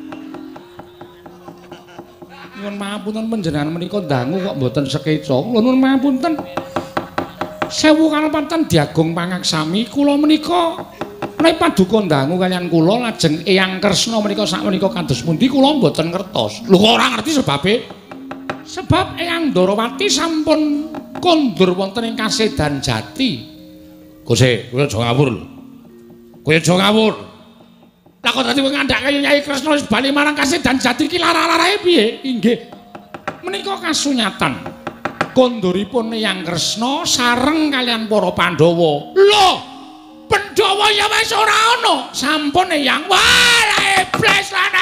Nyuwun pangapunten panjenengan menika dangu kok mboten sekeca. Kula nuwun pangapunten. Sewu kalepaten Diagung Pangaksami kula menika menawi paduka dangu kaliyan kula lajeng Eyang Kresna menika sakmenika kados pundi kula mboten ngertos. Lho kok ora ngerti sebabe? Sebab Eyang Ndarawati sampun kondur wonten ing Kasedan Jati. Gusti, kowe aja ngawur lho. Kowe aja ngawur. Lah kok dadi ngandhake Nyai Kresna wis bali marang Kasedan Jati iki lara-larae piye? Inggih. Menika kasunyatan konduripun Eyang Kresna sareng kalian para Pandhawa. Lho, Pandhawa ya wis ora ana. Sampun Eyang. Wah, iblis lanang.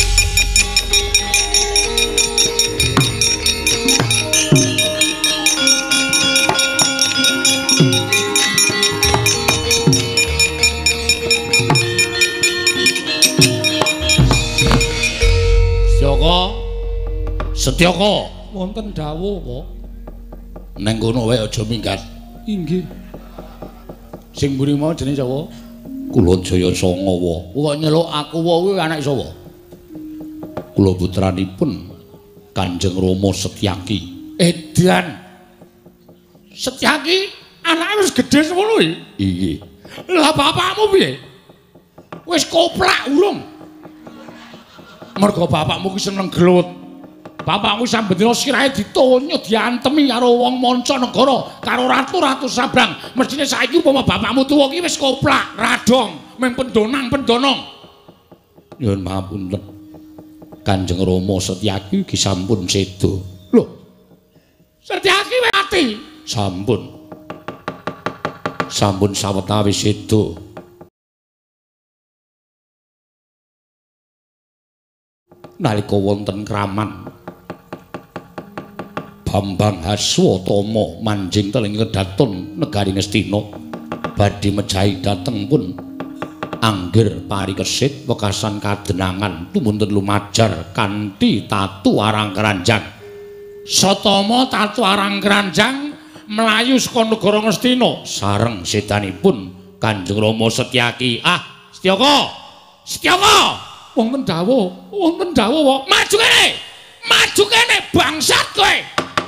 Setyaka wonten dawuh apa? Neng kono wae aja minggat. Inggih. Sing mburi mau jenenge sapa? Kula Jaya Sangawa. Kok nyeluk aku wae kuwi anak sapa? Kula putranipun Kanjeng Rama Setyaki. Edan. Setyaki anake wis gedhe semono iki. Inggih. Lah bapakmu piye? Wis koplak urung? Mergo bapakmu ki seneng gelut. Bapakmu sampe dina sirahe ditonyo diantemi karo wong mancanegara, karo ratu-ratu Sabrang. Mestine saiki upama bapakmu tuwa ki wis koplak, radong, mung pendonang-pendonong. Nyuwun pangapunten. Kanjeng Rama Setyaki ki sampun seda. Lho. Setyaki wis mati. Sampun. Sampun sawetawis seda. Nalika wonten kraman Bambang Haswatama manjing teling kedaton negari Ngastina badhe mejahi dhateng pun angger parikesit wekasan kadenangan tumunten lumajar kanthi tatu arang keranjang. Satama tatu arang keranjang mlayu saka negara Ngastina sareng sedanipun Kanjeng Rama Setyaki. Ah, Setyaka. Setyaka. Wonten dawuh wae. Maju kene. Maju kene bangsat kowe.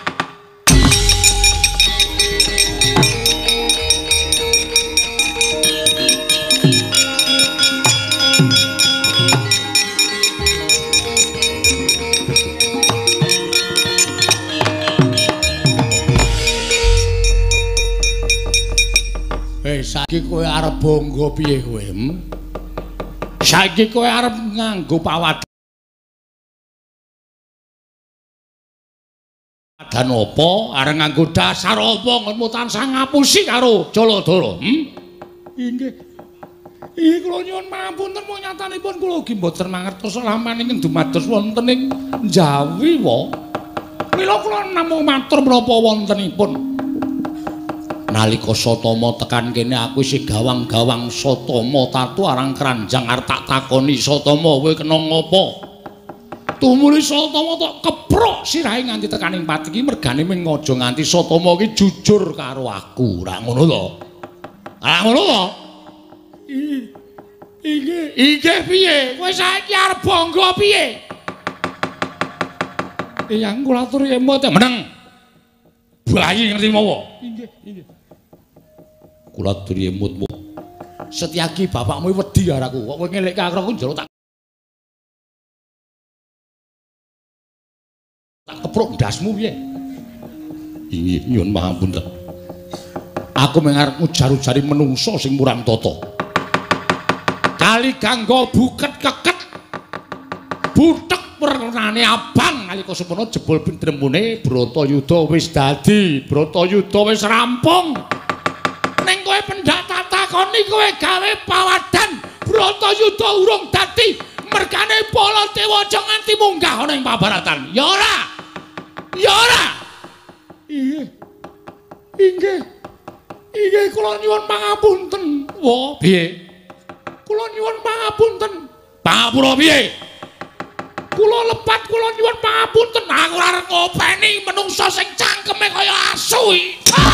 Saiki kowe arep bangga piye kowe? Saiki kowe arep nganggo pawadan apa? Arep nganggo dasar apa ngonmu tansah ngapusi karo Jaladara? Inggih. Iki kula nyuwun pangapunten mung nyatanipun kula ugi mboten mangertos lampaning dumados wonten ing Jawi wa. Mila kula namung matur menapa wontenipun. Nalika Satama tekan kene aku isih gawang-gawang Satama tatu arang keranjang arep tak takoni Satama kowe kena ngopo? Tumuli Satama tok keprok sirahe nganti tekaning pati iki mergane ming aja nganti Satama iki jujur karo aku. Ra ngono to? Ra ngono to? Iki piye? Kowe saiki arep bangga piye? Eyang kula aturi emot meneng. Bayi ngerti mawa? Inggih. Kula aturi emut Setyaki bapakmu wedi karo aku. Kok kowe ngelekke aku njero tak kepruk ndasmu piye? Inggih, nyuwun pangapunten. Aku mengarep ujar-ujari menungso sing murang tata. Kali kanggo buket keket. Butek wernane abang nalika semana jebul pintremune Bratayuda wis dadi, Bratayuda wis rampung. Ning kowe pendak tak takoni kowe gawe pawadan Bratayuda urung dadi, mergane Baladewa aja nganti munggah ana ing pabaratan. Ya ora. Ya ora. Inggih. Inggih kula nyuwun pangapunten. Wah, piye? Kula nyuwun pangapunten. Pangapura piye? Kula lepat kula nyuwun pangapunten. Aku ora arep ngopeni menungsa sing cangkeme kaya asu iki.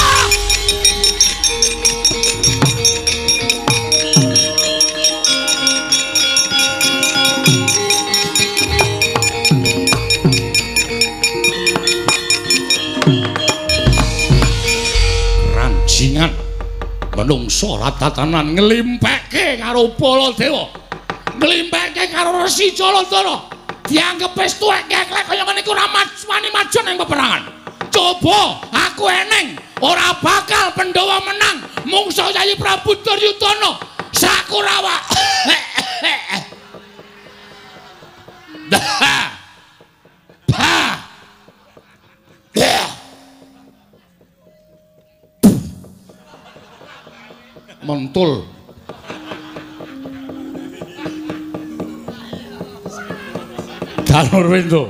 Ranjingan menungsa ratatanan nglimpekke karo Baladewa. Nglimpekke karo Resi Jalandhara. Dianggep wis tuwek keklek kaya ngene iku ora wani maju ning peperangan. Coba aku eneng ora bakal Pandhawa menang mungsuh Yayi Prabu Duryudana Sakurawa. Mentul. Dalur Wendo.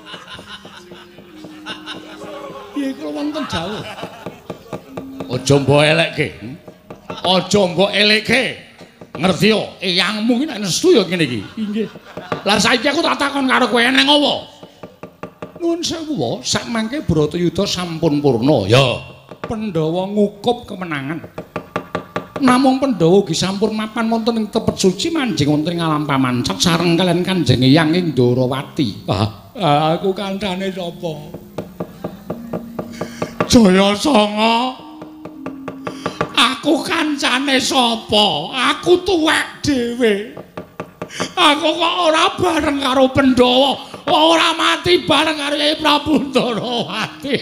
Piye kula wonten jauh. Aja mbok elekke. Aja mbok elekke. Ngerti yo, eyangmu iki nek nesu ya ngene iki. Inggih. Lah saiki aku tak takon karo kowe eneng apa? Nuwun sewu wae, sak mangke Bratayuda sampun purna. Ya, Pandhawa ngukup kemenangan. Namung Pandhawa ugi sampun mapan wonten ing tepet suci manjing wonten ing alam pamancak sareng kaliyan Kanjeng Eyang ing Ndarawati. Aku kancane sapa? Jayasanga. Aku kancane sapa? Aku tuwek dhewe. Aku kok ora bareng karo Pandhawa, ora mati bareng karo Yayi Prabu Ndarawati.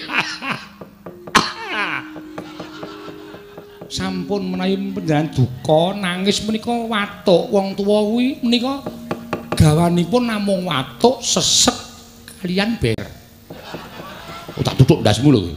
Sampun menawi panjenengan duka nangis menika watuk wong tuwa kuwi menika gawanipun namung watuk sesek kaliyan ber. Oh, tak tutuk ndasmu lho.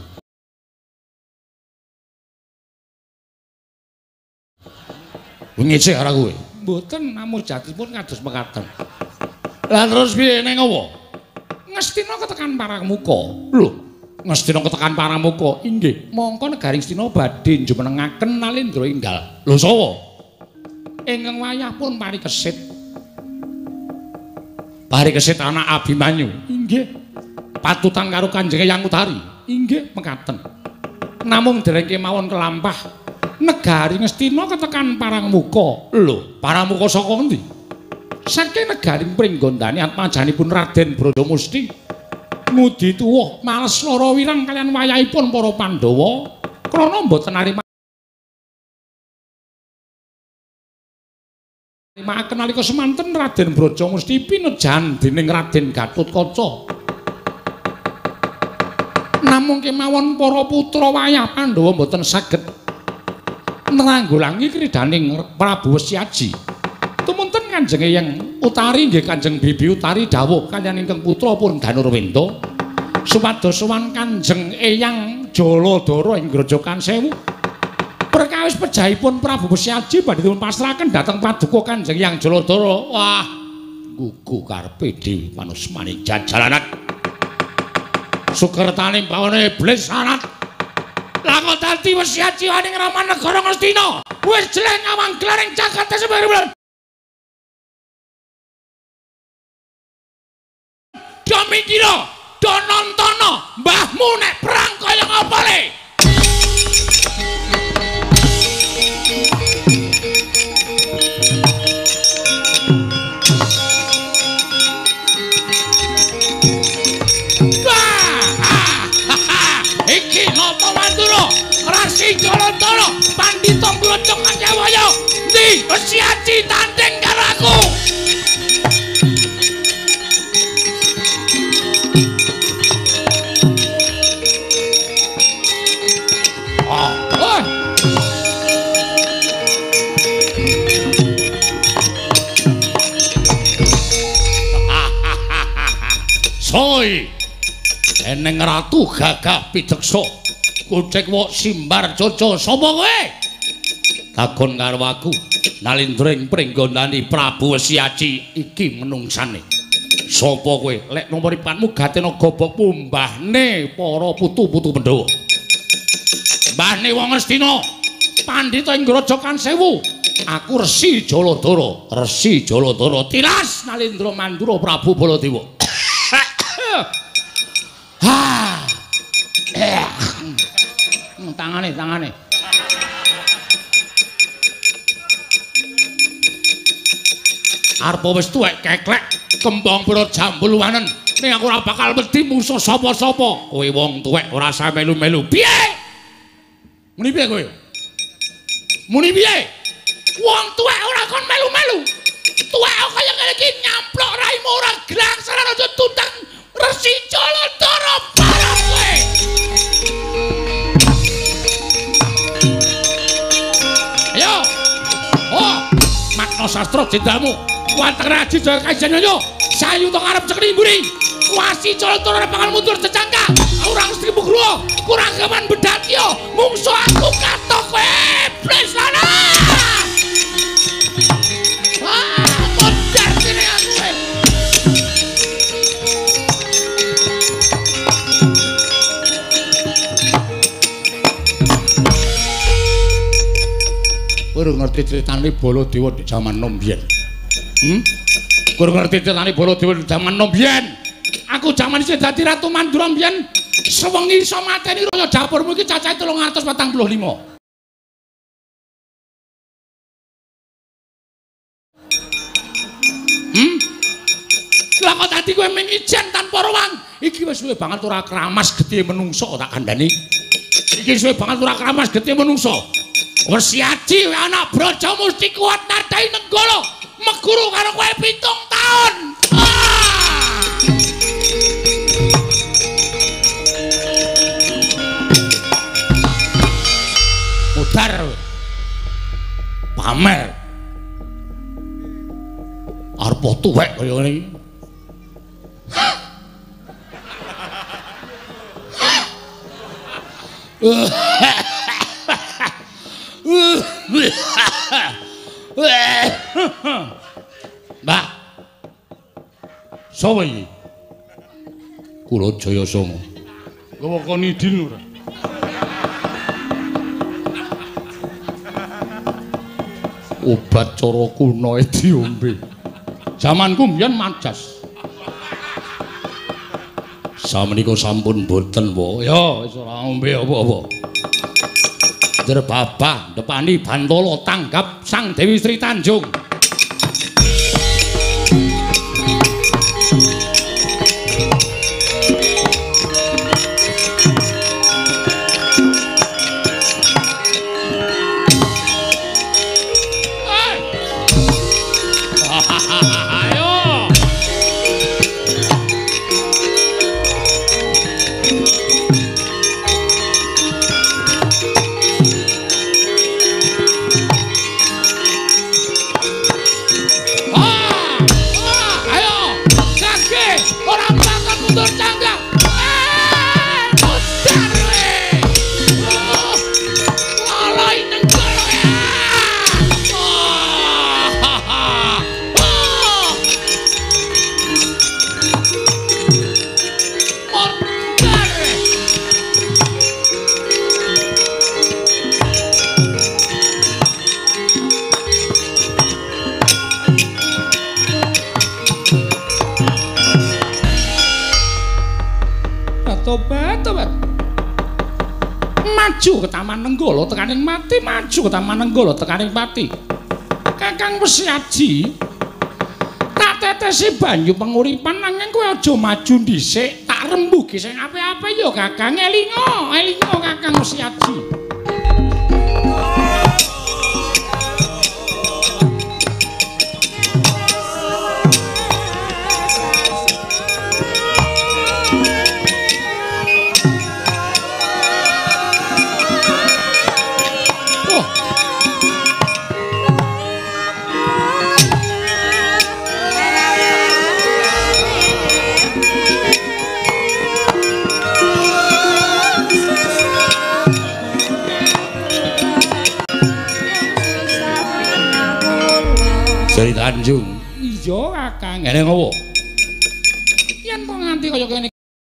Ngecek karo kowe. Mboten namung jatipun kados mekaten. Lah terus piye ning apa? Ngastina ketekan Parangmuka. Lho, Ngastina ketekan Parangmuka. Inggih, mongko negari Ngastina badhe jumenengaken Nalendra Enggal. Lho sapa? Ingkang wayah pun Parikesit. Parikesit anak Abimanyu. Inggih. Patutan karo Kanjeng Eyang Utari. Inggih, mekaten. Namung dereng kemawon kelampah negari Ngastina ketekan Parangmuka. Lho, Parangmuka saka endi? Saking negari Pringgondani atmajanipun Raden Brajamusti. Ngudi tuwuh males lara wirang kaliyan wayahipun para Pandhawa krana mboten narimaken nalika semanten Raden Brajamusti pinejan dening Raden Gatotkaca. Namung kemawon para putra wayah Pandhawa mboten saged nanggulangi kridaning Prabu Wesyaji. Tumunten Kanjeng Eyang Utari nggih Kanjeng Bibi Utari dawuh kaliyan ingkang putra pun Danurwenda supados sowan Kanjeng Eyang Jaladara ing Grojogan Sewu. Perkawis pejahipun Prabu Wesyaji badhe dipun pasrahaken dhateng Paduka Kanjeng Eyang Jaladara. Wah, gugu karepe Dewi Panusmani jajalanat. Sukertaning bawane iblis sanat. Lah kok dadi Wesyaji waning Ramanegara Ngastina. Wis jeleng awang glaring jagat sebar-bar. Do mikira, do nontono mbahmu nek perang kaya ngapa le? Iki napa Mandura? Rasi Jalatara Pandhita Blocong Kanyawaya ndi Gusti Aji tanding karo aku. Soy eneng ratu gagah pideksa kucek wok simbar coco sapa kowe takon karo aku nalindring pringgondani Prabu Siaci iki menungsane sapa kowe lek nomor ipanmu gatena gobokmu mbahne para putu-putu Pandhawa mbahne wong Astina pandhita ing Grojogan Sewu aku Resi Jaladara tilas Nalindra Mandura Prabu Baladewa. Tangane. Arep wis tuwek keklek kembang pira jambuluwanen ning aku ora bakal wedi musuh sapa-sapa. Kowe wong tuwek ora usah melu-melu. Piye? Muni piye kowe? Muni piye? Wong tuwek ora kon melu-melu. Tuwek kaya ngene iki nyamplok raimu ora glangsaran aja tutang Resi Jaladara parang kowe. Ayo. Oh, makna sastra jendalmu. Wanteng Raji Jaya Kajen yo. Sayu to arep cekni mburi. Wasi Jaladara bakal mundur secangkah. Ora mesti mugro. Kurang gaman bedatya. Mungsu aku katok kowe. Blis lana. Modar kene aku. Kowe ngerti critane Baladewa di jaman nom biyen. Kowe ngerti critane Baladewa di jaman nom biyen. Aku jaman isih dadi Ratu Mandura biyen sewengi iso mateni raya dapurmu iki cacahe 345. Lah kok dadi kowe ming ijen tanpa ruang. Iki wis suwe banget ora kramas gedhe menungso tak kandhani. Iki suwe banget ora kramas gedhe menungso. Resi Aji anak brojo mesti kuat nardai nenggala meguru karo kowe 7 taun. Mudar pamer arep tuwek kaya ngene iki. Mbak, sapa iki? Kula Jaya Sanga. Kowe kon idin ora? Obat cara kuno diombe. Jamanku mbiyen majas. Samenika sampun boten, Pak. Ya, wis ora ombe apa-apa. Derbabah depani Bantala tanggap Sang Dewi Sri Tanjung. Maju ke Taman Nenggala tekaning mati, maju ke Taman Nenggala tekaning pati. Kakang Resi Aji tak tetesi banyu penguripan nanging kowe aja maju dhisik, tak rembugi sing apik-apik ya Kakang. Elinga Kakang Resi Aji. Dari Tanjung. Iya, Kakang. Ngene ngopo? Yen kok nganti kaya kene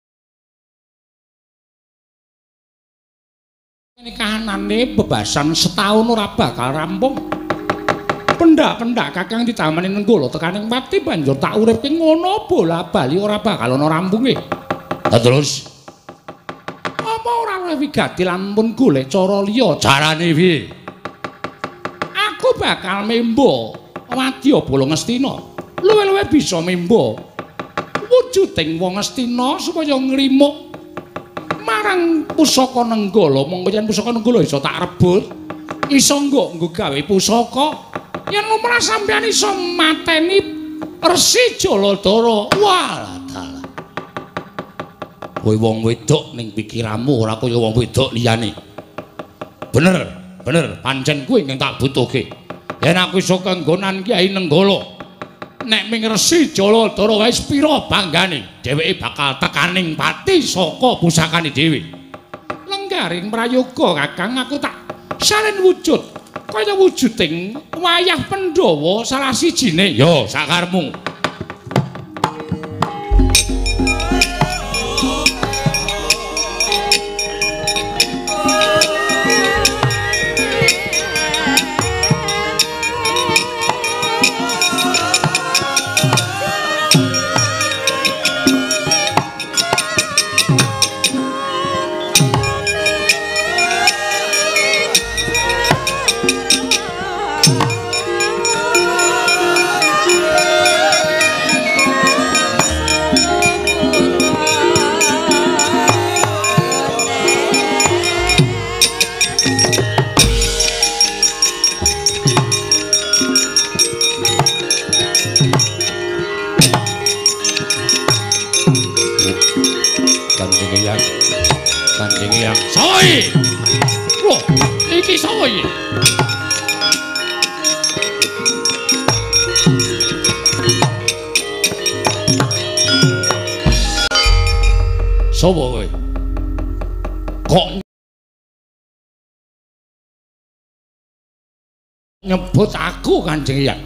kahanane bebasan setahun ora bakal rampung. Pendak-pendak Kakang ditamani nenggala tekaning pati banjur tak uripke ngono bola-bali ora bakal ana rampunge. Terus apa ora luwih wigati lan pun golek cara liya? carane piye? Aku bakal memba wadya bala Ngastina. Luwih-luwih bisa memba wujuding wong Ngastina supaya ngrimuk marang pusaka nenggala. Monggo yen pusaka nenggala iso tak rebut, iso nggo gawe pusaka. Yen lumrah sampeyan iso mateni Resi Jaladara. Walah dalah. Kowe wong wedok ning pikiranmu ora kaya wong wedok liyane. Bener, pancen kuwi ingkang tak butuhke. Yen aku iso kenggonan Kyai Nenggala, nek ming Resi Jaladara wis pira banggane, dheweke bakal tekaning pati saka pusakane dhewe. Lenggaring prayoga Kakang, aku tak salin wujud kaya wujuding wayah Pandhawa salah sijine. Yo sakarmu. Kanjeng Hyang. Sawa iki? Loh, iki sawa iki? Sapa kowe? Kok nyebut aku Kanjeng Hyang?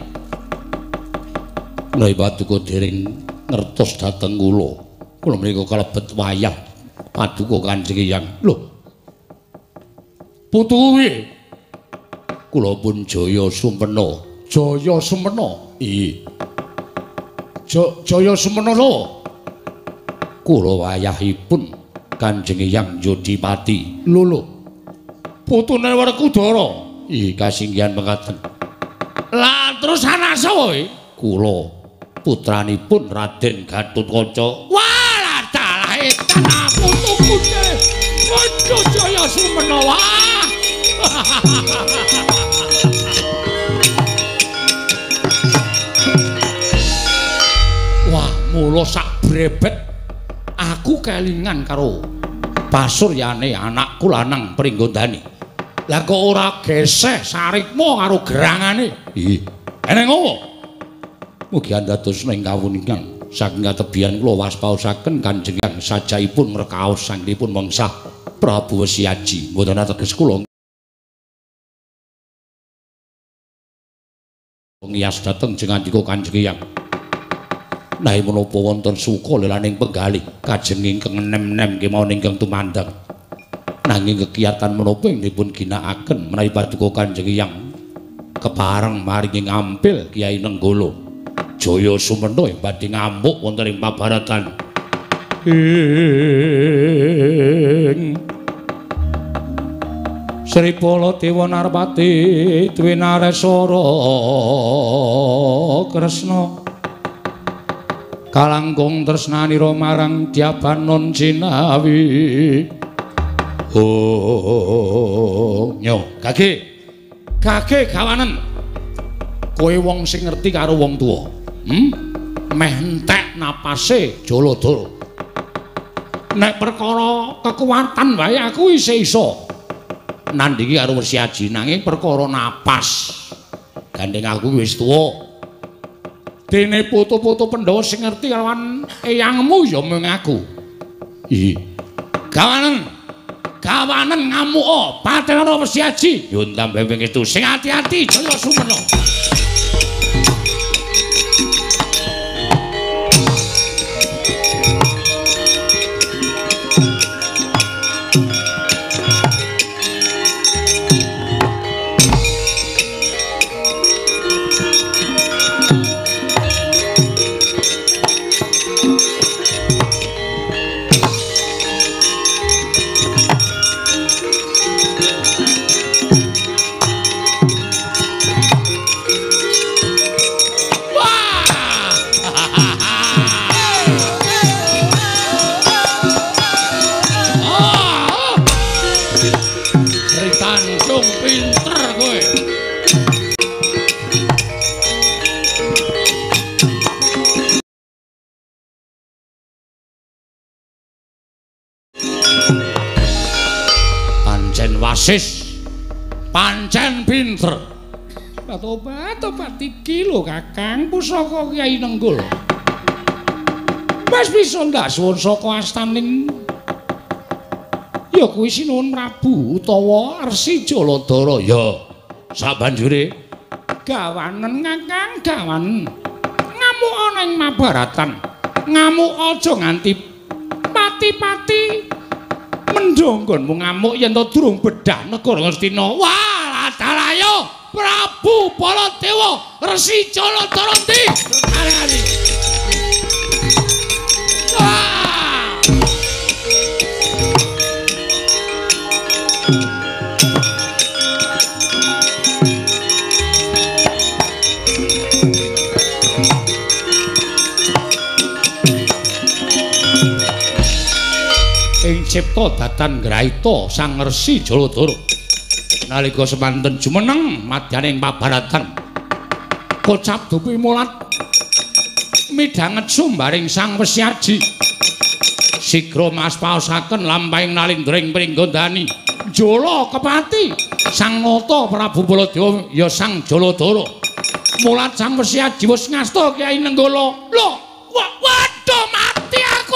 Lha paduka dereng ngertos dhateng kula. Kula menika kalebet wayah paduka Kanjeng Hyang. Lho. Putu kuwi kula pun Jaya Sumena. Jaya Sumena. Iya. Jaya Sumena lho. Kula wayahipun Kanjeng Hyang Yodipati. Lho. Putune Werkudara. Iya kasinggihan mekaten. Lah terus anak sapa iki? Kula putranipun Raden Gatotkaca. Walah dalah edan putuku Kanca Jaya Sumena. Wah, mula sak brebet aku kelingan karo pasuryane anakku lanang Pringgondani. Lah kok ora geseh sarikma karo gerangane? Iya. Eneng ngopo? Mugi andhatos ing kawuningan saking katebian kula waspaosaken Kanjeng Hyang sajaipun ngrekaos sangipun mengsah Prabu Wesiaji. Mboten ateges kula ngias dhateng jengandika Kanjeng Hyang. Nahe menapa wonten suka lelaning penggalih kajeng ingkang nem-nem kemawon ingkang tumandang. Nanging kegiatan menapa ing dipun ginakaken menawi paduka Kanjeng Hyang kepareng maringi ngampil Kyai Nenggala Jaya Sumena ing badhe ngamuk wonten ing pabaratan Sri Bala Dewa Narpati duwe naresara Kresna kalangkung tresnanira marang Dyabanon Jinawi. Oh nyo Gage gawanen kowe wong sing ngerti karo wong tuwa. Meh entek napase Jaladara. Nek perkara kekuatan wae aku isih iso nandhingi karo Wesiaji, nanging perkara napas gandeng aku wis tuwa. Dene putu-putu Pandhawa sing ngerti kalawan eyangmu ya mung aku. Iya. Gawanen ngamuk Patrana Wesiaji. Yun tambah itu sing ati-ati Jaya Sumena. Durung pinter kowe. Pancen wasis. Pancen pinter. Tobat iki lho Kakang pusaka Kyai Nenggul. Mas bisa ndak suwun saka astaning ya kuwi Sinuwun Prabu utawa Resi Jaladara. Ya, sabanjure gawanen Kakang, gawanen. Ngamuk ana ing Mahabharatan. Ngamuk aja nganti pati-pati mendhonggonmu ngamuk yen to durung bedah negara Ngastina. Wah, dalayo Prabu Baladewa Resi Jaladara ndi? Ari-ari. Wah! ing cipta datan Graita Sang Resi Jaladara nalika semanten jumeneng madyaning Mahabharatan kocap dupi mulat midhanget sumbaring Sang Wesyaji sigra maspaosaken lampahing nalindring pringgondani Jala Kepati Sang Nata Prabu Baladewa ya Sang Jaladara mulat Sang Wesyaji wis ngasta Kyai Nenggala. Lho, waduh mati aku.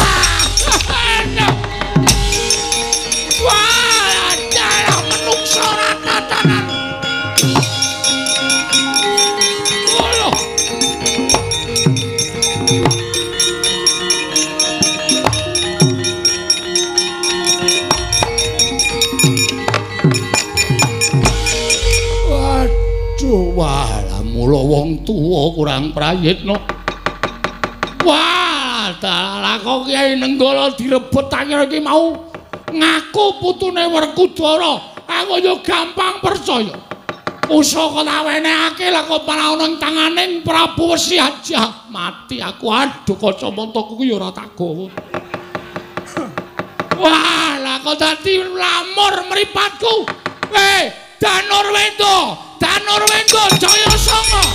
Wah, adalah menungso ratatanan. Oh, waduh, walah mula wong tuwa kurang prayitna. Wah, dalah kok Kyai Nenggala direbut akhir iki mau ngaku putune Werkudara. Aku yo gampang percaya. Pusaka tak wenehake lah kok malah ana ing tanganing Prabu Wesyaji. Mati aku, aduh kacamataku ku yo ora tak gawa. Wah, lah kok dadi lamur mripatku. Danurwenda, Danurwenda Jayasanga.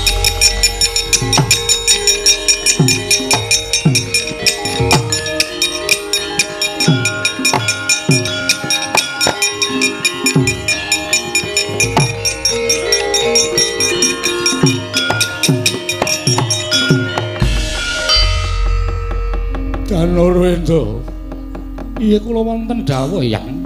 Danurwenda. Iya kula wonten dawuh, Yang.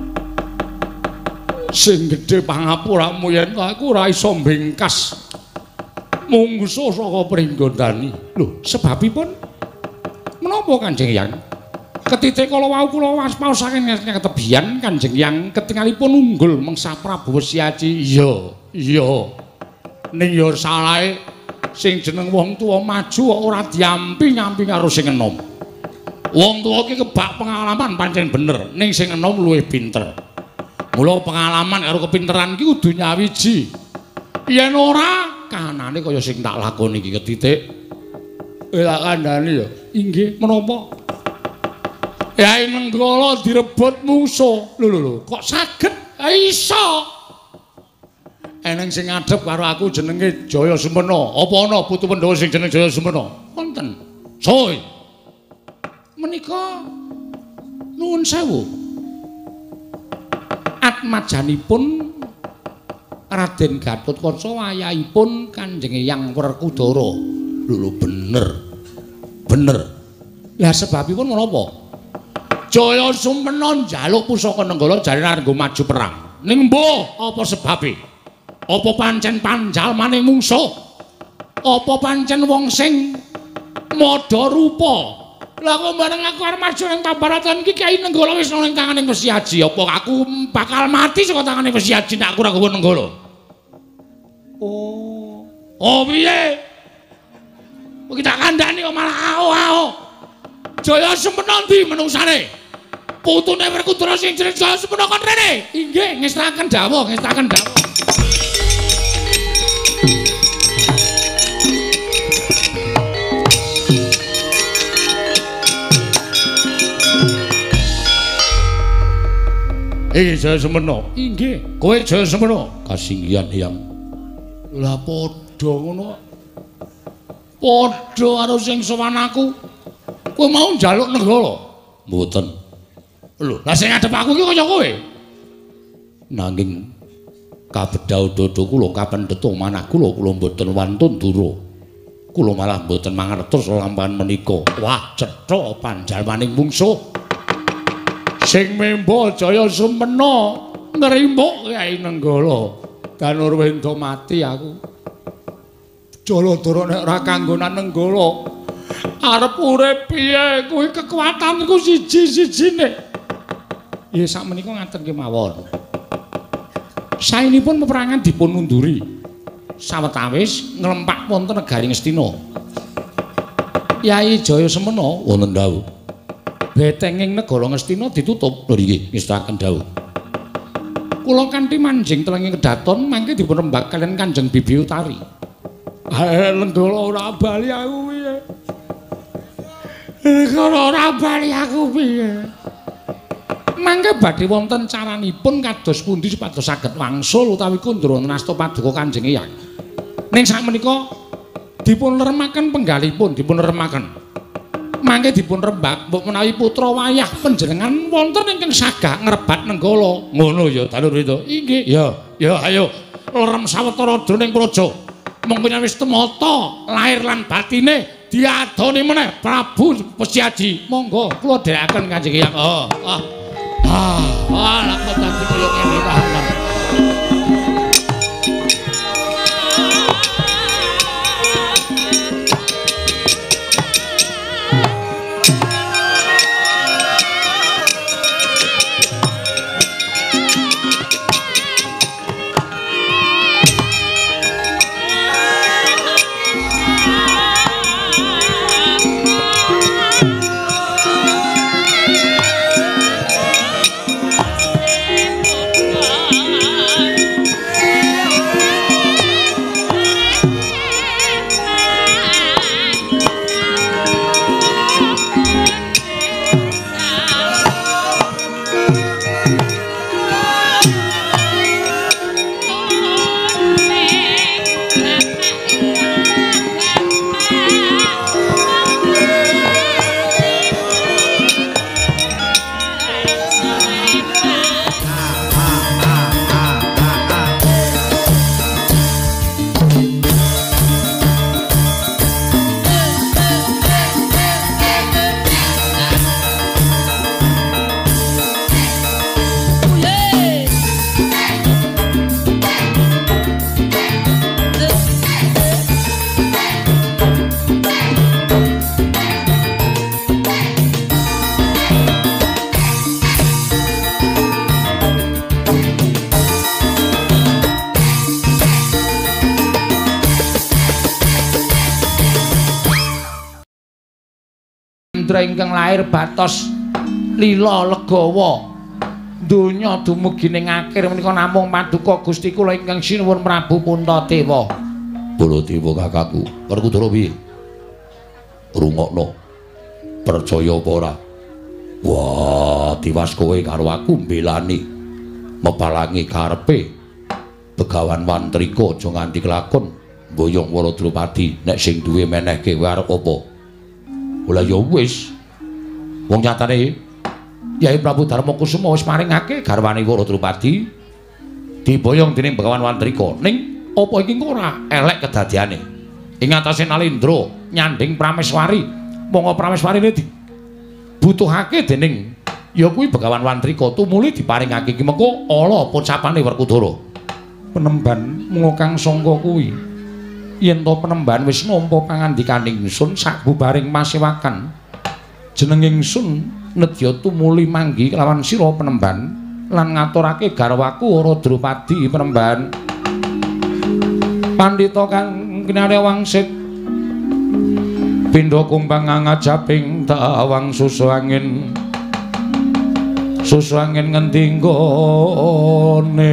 Sing gedhe pangapuramu yen aku ora iso mbengkas mungsuh saka pringgondani. Lho, sebabipun menapa Kanjeng Yang? Ketitik kala wau kula waspaosaken ketebian Kanjeng Yang ketingalipun unggul mengsah Prabu Wesyaji. Iya. Ning ya salahe sing jeneng wong tuwa maju kok ora diampi-nyampi karo sing enom. Wong tuwa iki kebak pengalaman pancen bener, ning sing enom luwih pinter. Mula pengalaman karo kepinteran iki kudu nyawiji. Yen ora kanane kaya sing tak lakoni iki ketitik. Tak kandhani ya. Inggih, menapa? Kyai Nenggala direbut mungsuh. Lho, kok saged? Iso. Eneng sing ngadhep karo aku jenenge Jaya Sempena. Apa ana putu Pandhawa sing jeneng Jaya Sempena? Wonten. Soy. Menika nuwun sewu. Atmajanipun Raden Gatotkaca wayahipun Kanjeng Hyang Werkudara. Lho bener. Lah sebabipun menapa? Jaya Sempena njaluk pusaka Nenggala jarene arep maju perang. Ning mbah apa sebabe? Apa pancen panjalmane mungsuh? Apa pancen wong sing madha rupa? Lah kok bareng aku arep maju ning Mahabharatan iki Kyai Nenggala wis ana ning tanganing Wesyaji. Apa aku bakal mati saka tanganing Wesyaji nek aku ora gawa Nenggala? Oh piye? Kok tak kandhani kok malah ao-ao. Jaya Sempena ndi menungsane? Putune Werkudara sing jeneng Jaya Sempena kon rene. Inggih, ngestaken dawuh. Iki Jaya Semana. Inggih. Kowe Jaya Semana. Kasinggihan Hyang. Lah padha ngono. Padha karo sing sowan aku. Kowe mau njaluk negara? Mboten. Lho, lah sing ngadep aku iki kaya kowe. Nanging kabedhau dodo kula kapendhetung manah kula mboten wantun dura. Kula malah mboten mangertos lampahan menika. Wah, cetha panjalmaning mungsuh. Sing memba Jaya Semana ngrimuk Kyai Nenggala. Danurwendra mati aku. Jaladara nek ora kanggonan Nenggala arep urip piye? Kuwi kekuatanku siji-sijine. Ya sakmenika ngaten kemawon. Saenipun peperangan dipun munduri. Sawetawis nglempak wonten negari Ngastina. Kyai Jaya Semana wonten dawuh. Betenging negara Ngastina ditutup. Lho nggih, ngestaken dawuh. Kula kanthi manjing telenging kedaton mangke dipun rembak kaliyan Kanjeng Bibi Utari. Nenggala ora bali aku piye? Nenggala ora bali aku piye? Mangke badhe wonten caranipun kados pundi supados saged wangsul utawi kundra nasta paduka Kanjeng Hyang. Ning sakmenika dipun remaken penggalipun, dipun remaken. Mangke dipun rembak mbok menawi putra wayah panjenengan wonten ingkang sagak ngrebat Nenggala. Ngono ya, Dalur itu. Inggih. Ya ayo. Lerem sawetara jroning praja. Monggo yen wis temata lahir lan batine diadoni meneh Prabu Pesyaji. Monggo kula dherekaken Kanjeng Hyang. Lah kok dadi kaya ngene kahanan. Ingkang lair batos lila legawa donya dumugi ning akhir menika namung paduka Gusti kula ingkang sinuwun Prabu Puntadewa. Baladewa kakangku, Werkudara piye? Rungokno. Percaya apa ora? Wah, tiwas kowe karo aku mbelani mepalangi karepe Begawan Wantrika aja nganti kelakon mboyong Waradrupadi nek sing duwe menehke kowe arep apa? Lah ya wis. Wong nyatane Kyai Prabu Darmakusuma wis maringake garwane Waradrupadi diboyong dening Begawan Wantrika. Ning apa iki ora elek kedadiane. Ing atase Nalendra nyanding Prameswari, monggo Prameswarine dibutuhake dening ya kuwi Begawan Wantrika tumuli diparingake iki mengko ala pocapane Werkudara. Penemban mung kang sangka kuwi. Yen to penemban wis nampa pangandikaning ingsun sabubaring masewakan jeneng ingsun nedya tumuli manggi kelawan sira penemban lan ngaturake garwaku Waradrupadi penemban pandhita kang kinarya wangsit pindha kumbang ngajaping tawang susu angin ngendi nggone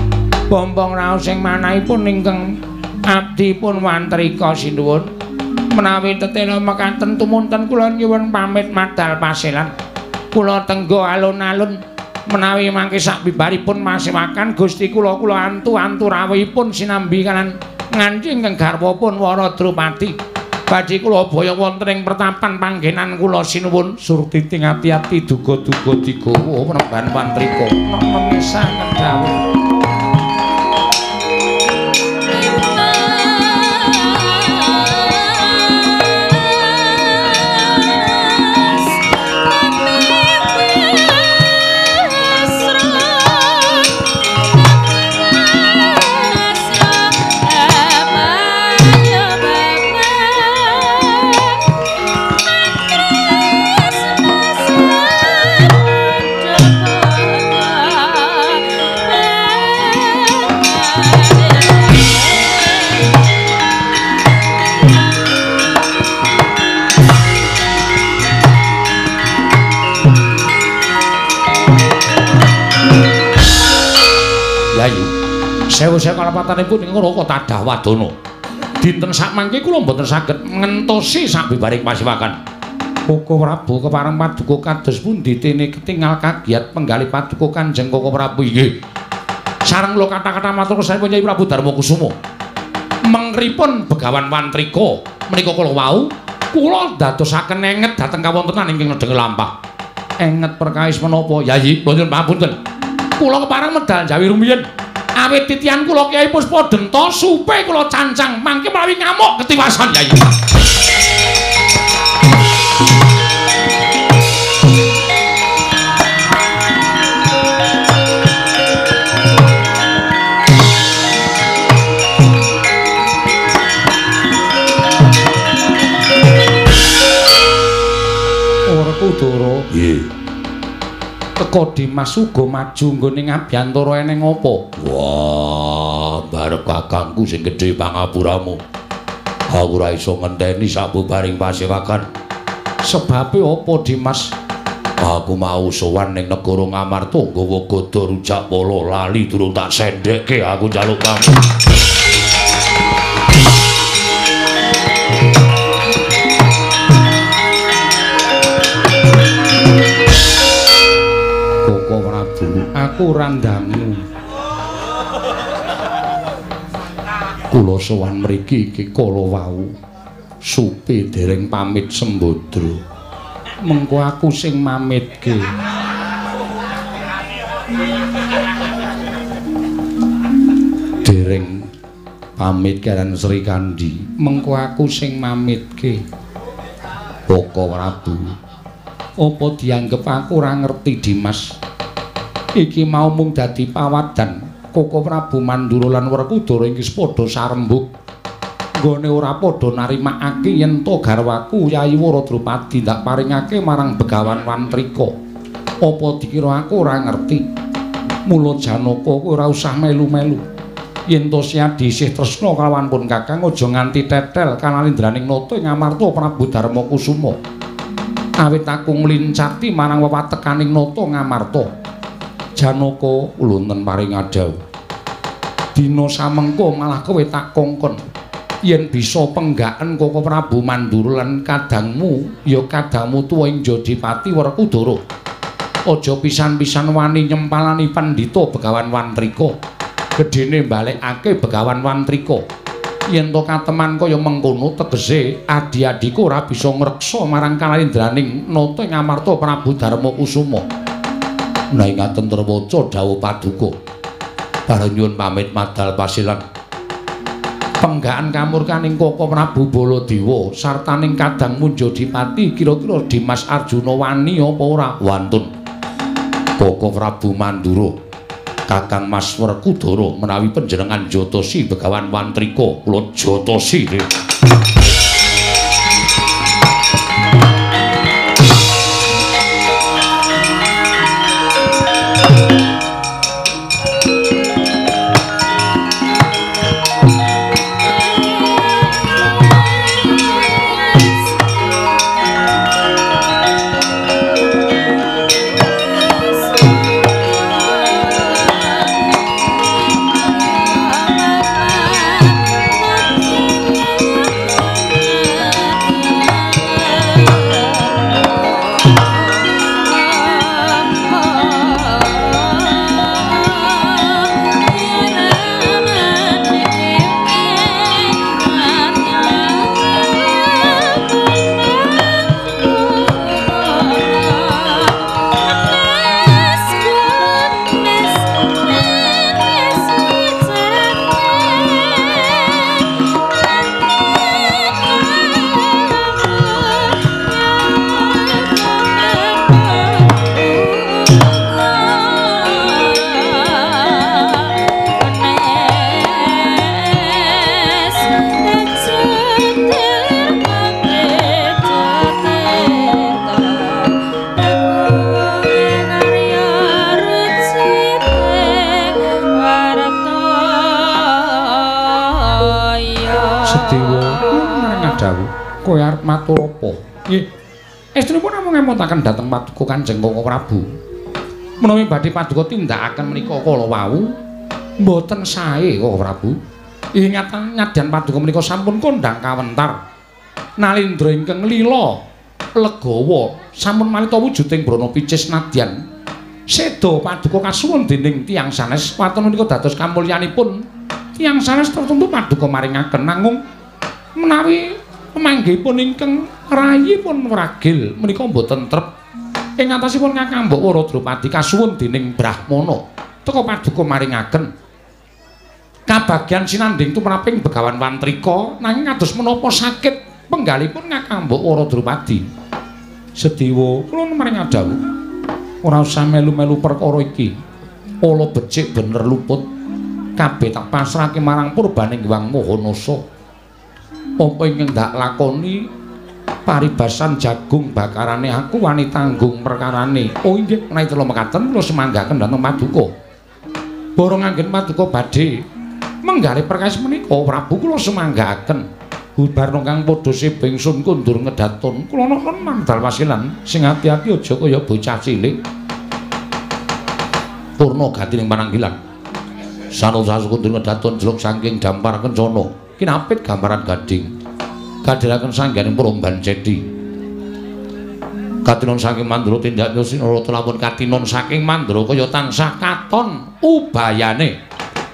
Bombong raos sing manahipun ingkang abdi pun Wantrika sinuwun Menawi tetela mekaten tumunten kula nyuwun pamit madal pasilan. Kula tenggo alun-alun menawi mangke sabibaripun masiwakan Gusti kula antu-antu rawuhipun sinambi kalan nganti ingkang garwapun Wara Drupadi. Badhe kula baya wonten ing pertapan panggenan kula sinuwun surti ting ati-ati duga-duga digawa penemban pantrika. Memisahaken dawuh. Sewu-sewu kalapatanipun ing Raka Tadawadana. Dinten sakmangke kula mboten saged ngentosi sabibaring pasiwakan. Koko Prabu kepareng paduka kados pundi dene ketingal kagiat penggalih paduka Kanjeng Koko Prabu inggih. Sareng kula kata-kata matur sampun Nyai Prabu Darmakusuma. Mengripun Begawan Wantrika menika kula wau kula dadosaken enget dhateng kawontenan ingkang nedheng lampah. Enget perkawis menapa? Yayi, nuwun pamunten. Kula kepareng medal jawi rumiyin. Awit titian kula Kyai Puspadenta supe kula cancang mangke menawi ngamuk ketiwasan Yayi. Ora Kudara. Nggih. Teka Dimas uga maju nggone ngabyantara eneng apa? Wah, barep kakangku sing gedhe pangapuramu. Aku ora iso ngenteni sabubaring pasewakan. Sebabe apa, Dimas? Aku mau sowan ning negara Ngamarta nggawa gada rujak polo lali durung tak sendhekke aku njaluk kamu. Aku randangu. Kula sowan mriki iki kala wau supe dereng pamit sembodra. Mengko aku sing mamitke. Dereng pamit kaliyan Sri Kandi. Mengko aku sing mamitke. Koko Prabu. Apa dianggep aku ora ngerti Dimas? Iki mau mung dadi pawadan Koko Prabu Mandura lan Werkudara ing padha sarembug. Nggone ora padha narimakake yen to garwaku Yayi Wara Drupadi ndak paringake marang Begawan Wantrika. Apa dikira aku ora ngerti? Mula Janaka kowe ora usah melu-melu. Yen to Siadi isih tresna kalawan pun Kakang aja nganti tetel kanalindraning nata ing Amarta Prabu Darmakusuma. Awit aku nglincati marang wewatekaning nata Ngamarta. Janaka wonten paring adhawu. Dina samengko malah kowe tak kongkon yen bisa penggaken Koko Prabu Mandura lan kadangmu ya kadangmu tuwa ing Jodipati Werkudara. Aja pisan-pisan wani nyempalani Pandhita Begawan Wantrika. Gedene balekake Begawan Wantrika. Yen to kateman kaya mengkono tegese adi-adiku ora bisa ngreksa marang kalaindraning nata ing Amarta Prabu Darmakusuma. Nah ingaten terwaca dawuh paduka. Bareng nyuwun pamit madal pasilan. Penggaan kamurkaning Koko Prabu Baladewa sartaning kadangmu Jodipati kira-kira Dimas Arjuna wani apa ora? Wantun. Koko Prabu Mandura, Kakang Mas Werkudara menawi panjenengan jotosi Begawan Wantrika, kula jotosi. matur apa? Nggih. Estrinipun namung ngemotaken dhateng paduka Kanjeng Koko Prabu. Menawi badhe paduka tindakaken menika kala wau mboten sae Koko Prabu. Ingatan nyadyan paduka menika sampun kondhang kawentar. Nalindra ingkang lila legawa sampun malita wujuding brana picis nadyan. Seda paduka kasuwun dening tiyang sanes waton menika dados kamulyanipun tiyang sanes tertentu paduka maringaken namung menawi pamanggihipun ingkang rayipun wragil menika boten trep ing ngatasipun Kakang Mbok Waradrupadi kasuwun dening Brahmana teka paduka maringaken kabagyan sinanding tumraping Begawan Wantrika nanging kados menapa sakit penggalipun Kakang Mbok Waradrupadi. Sedewa kula maring dawuh ora usah melu-melu perkara iki. Ala becik bener luput kabeh tak pasrahke marang purbaning Hyang Mahanasa. Apa ingkang ndak lakoni paribasan jagung bakarane aku wani tanggung perkarane. Oh inggih menawi tela mekaten kula semanggaken dhateng paduka. Bara nganggen paduka badhe menggale perkawis menika Prabu kula semanggaken. Bubarno kang padha sebingsun kundur ngedaton kula non mandal wasilan sing ati-ati aja kaya bocah cilik. Purna gatining pananggilan. Sanusa kundur ngedaton jeluk saking dampar kencana. Kinapit gambaran gading kadhiraken sangganing Promban Cedi katinon saking Mandura tindak Sinara lamun katinon saking Mandura kaya tansah katon ubayane.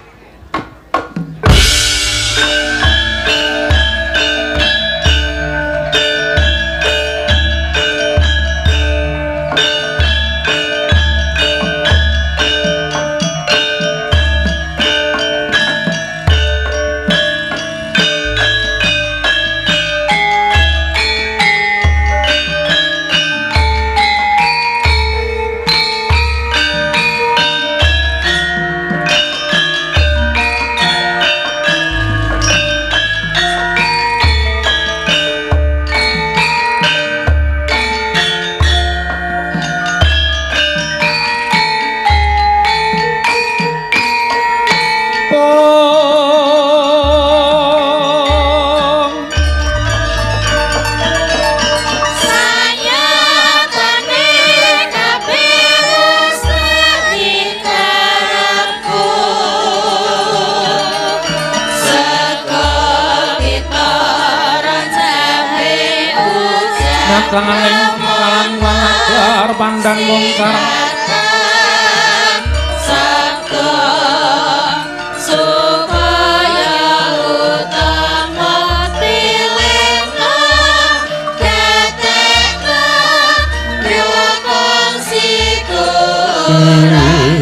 Kalang kalang agar pandang mungkar sabda supaya utama tilena ketekna nyokong sikuran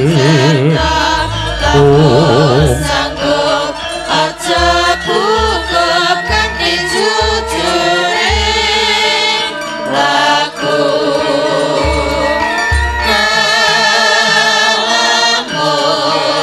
serta sanggup aja bukup kanthi jujur laku kalamu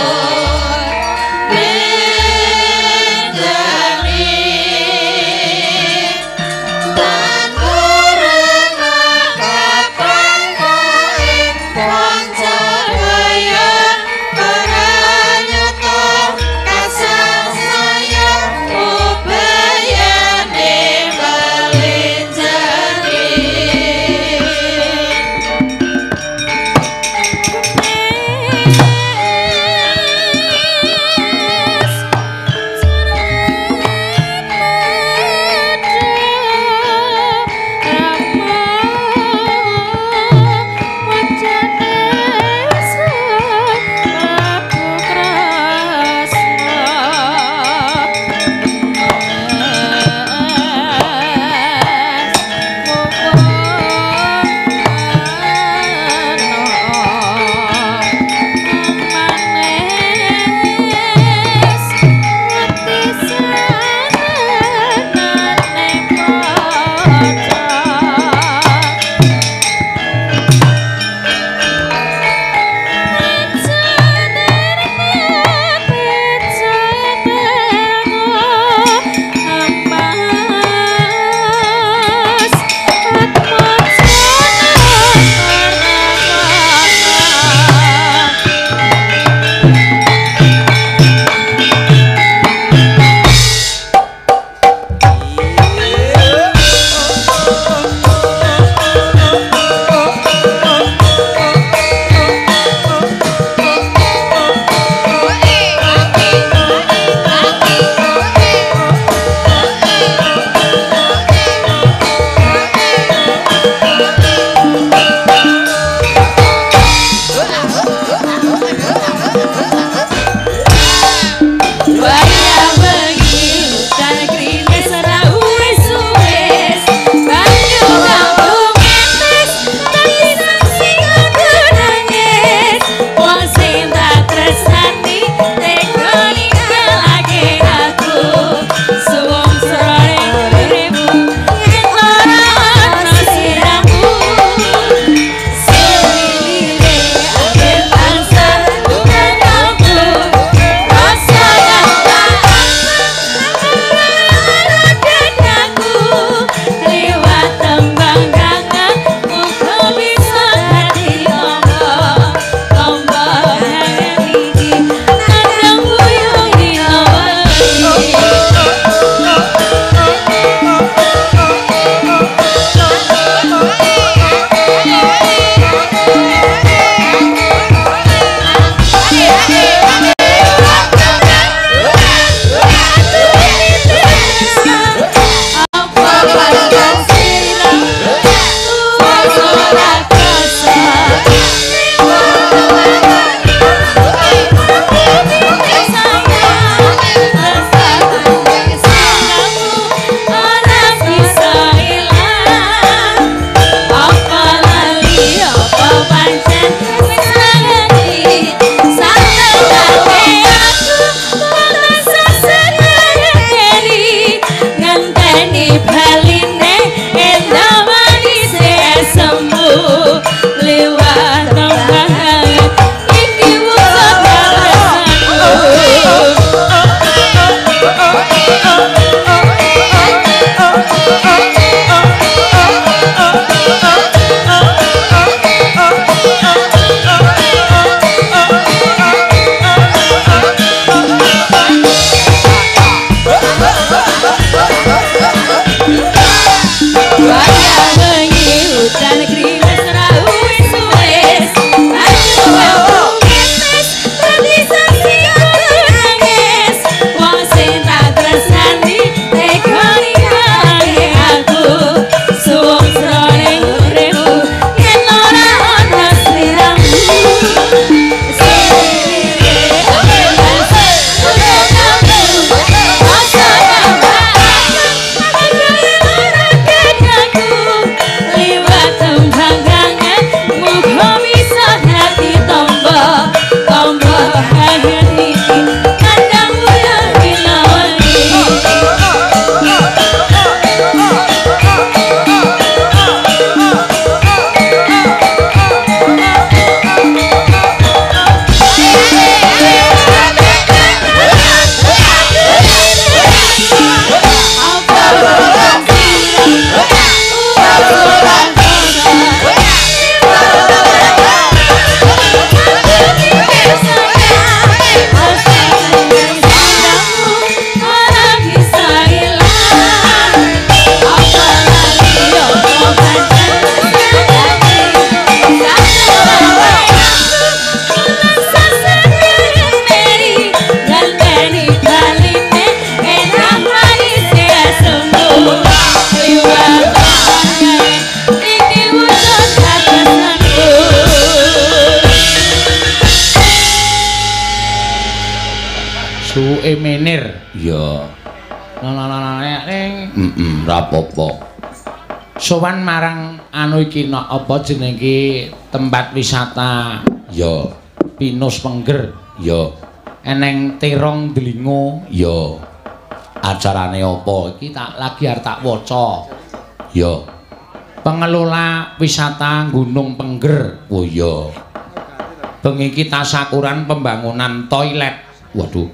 menir. Ya. Ning Ra apa-apa. sowan marang anu iki nok apa jeneng iki tempat wisata Ya. Pinus Pengger. Ya. Eneng Terong Delingo. Ya. Acarane apa? Iki tak lagi arep tak waca. Ya. Pengelola wisata Gunung Pengger. Oh ya. Bengi iki tasakuran pembangunan toilet. Waduh.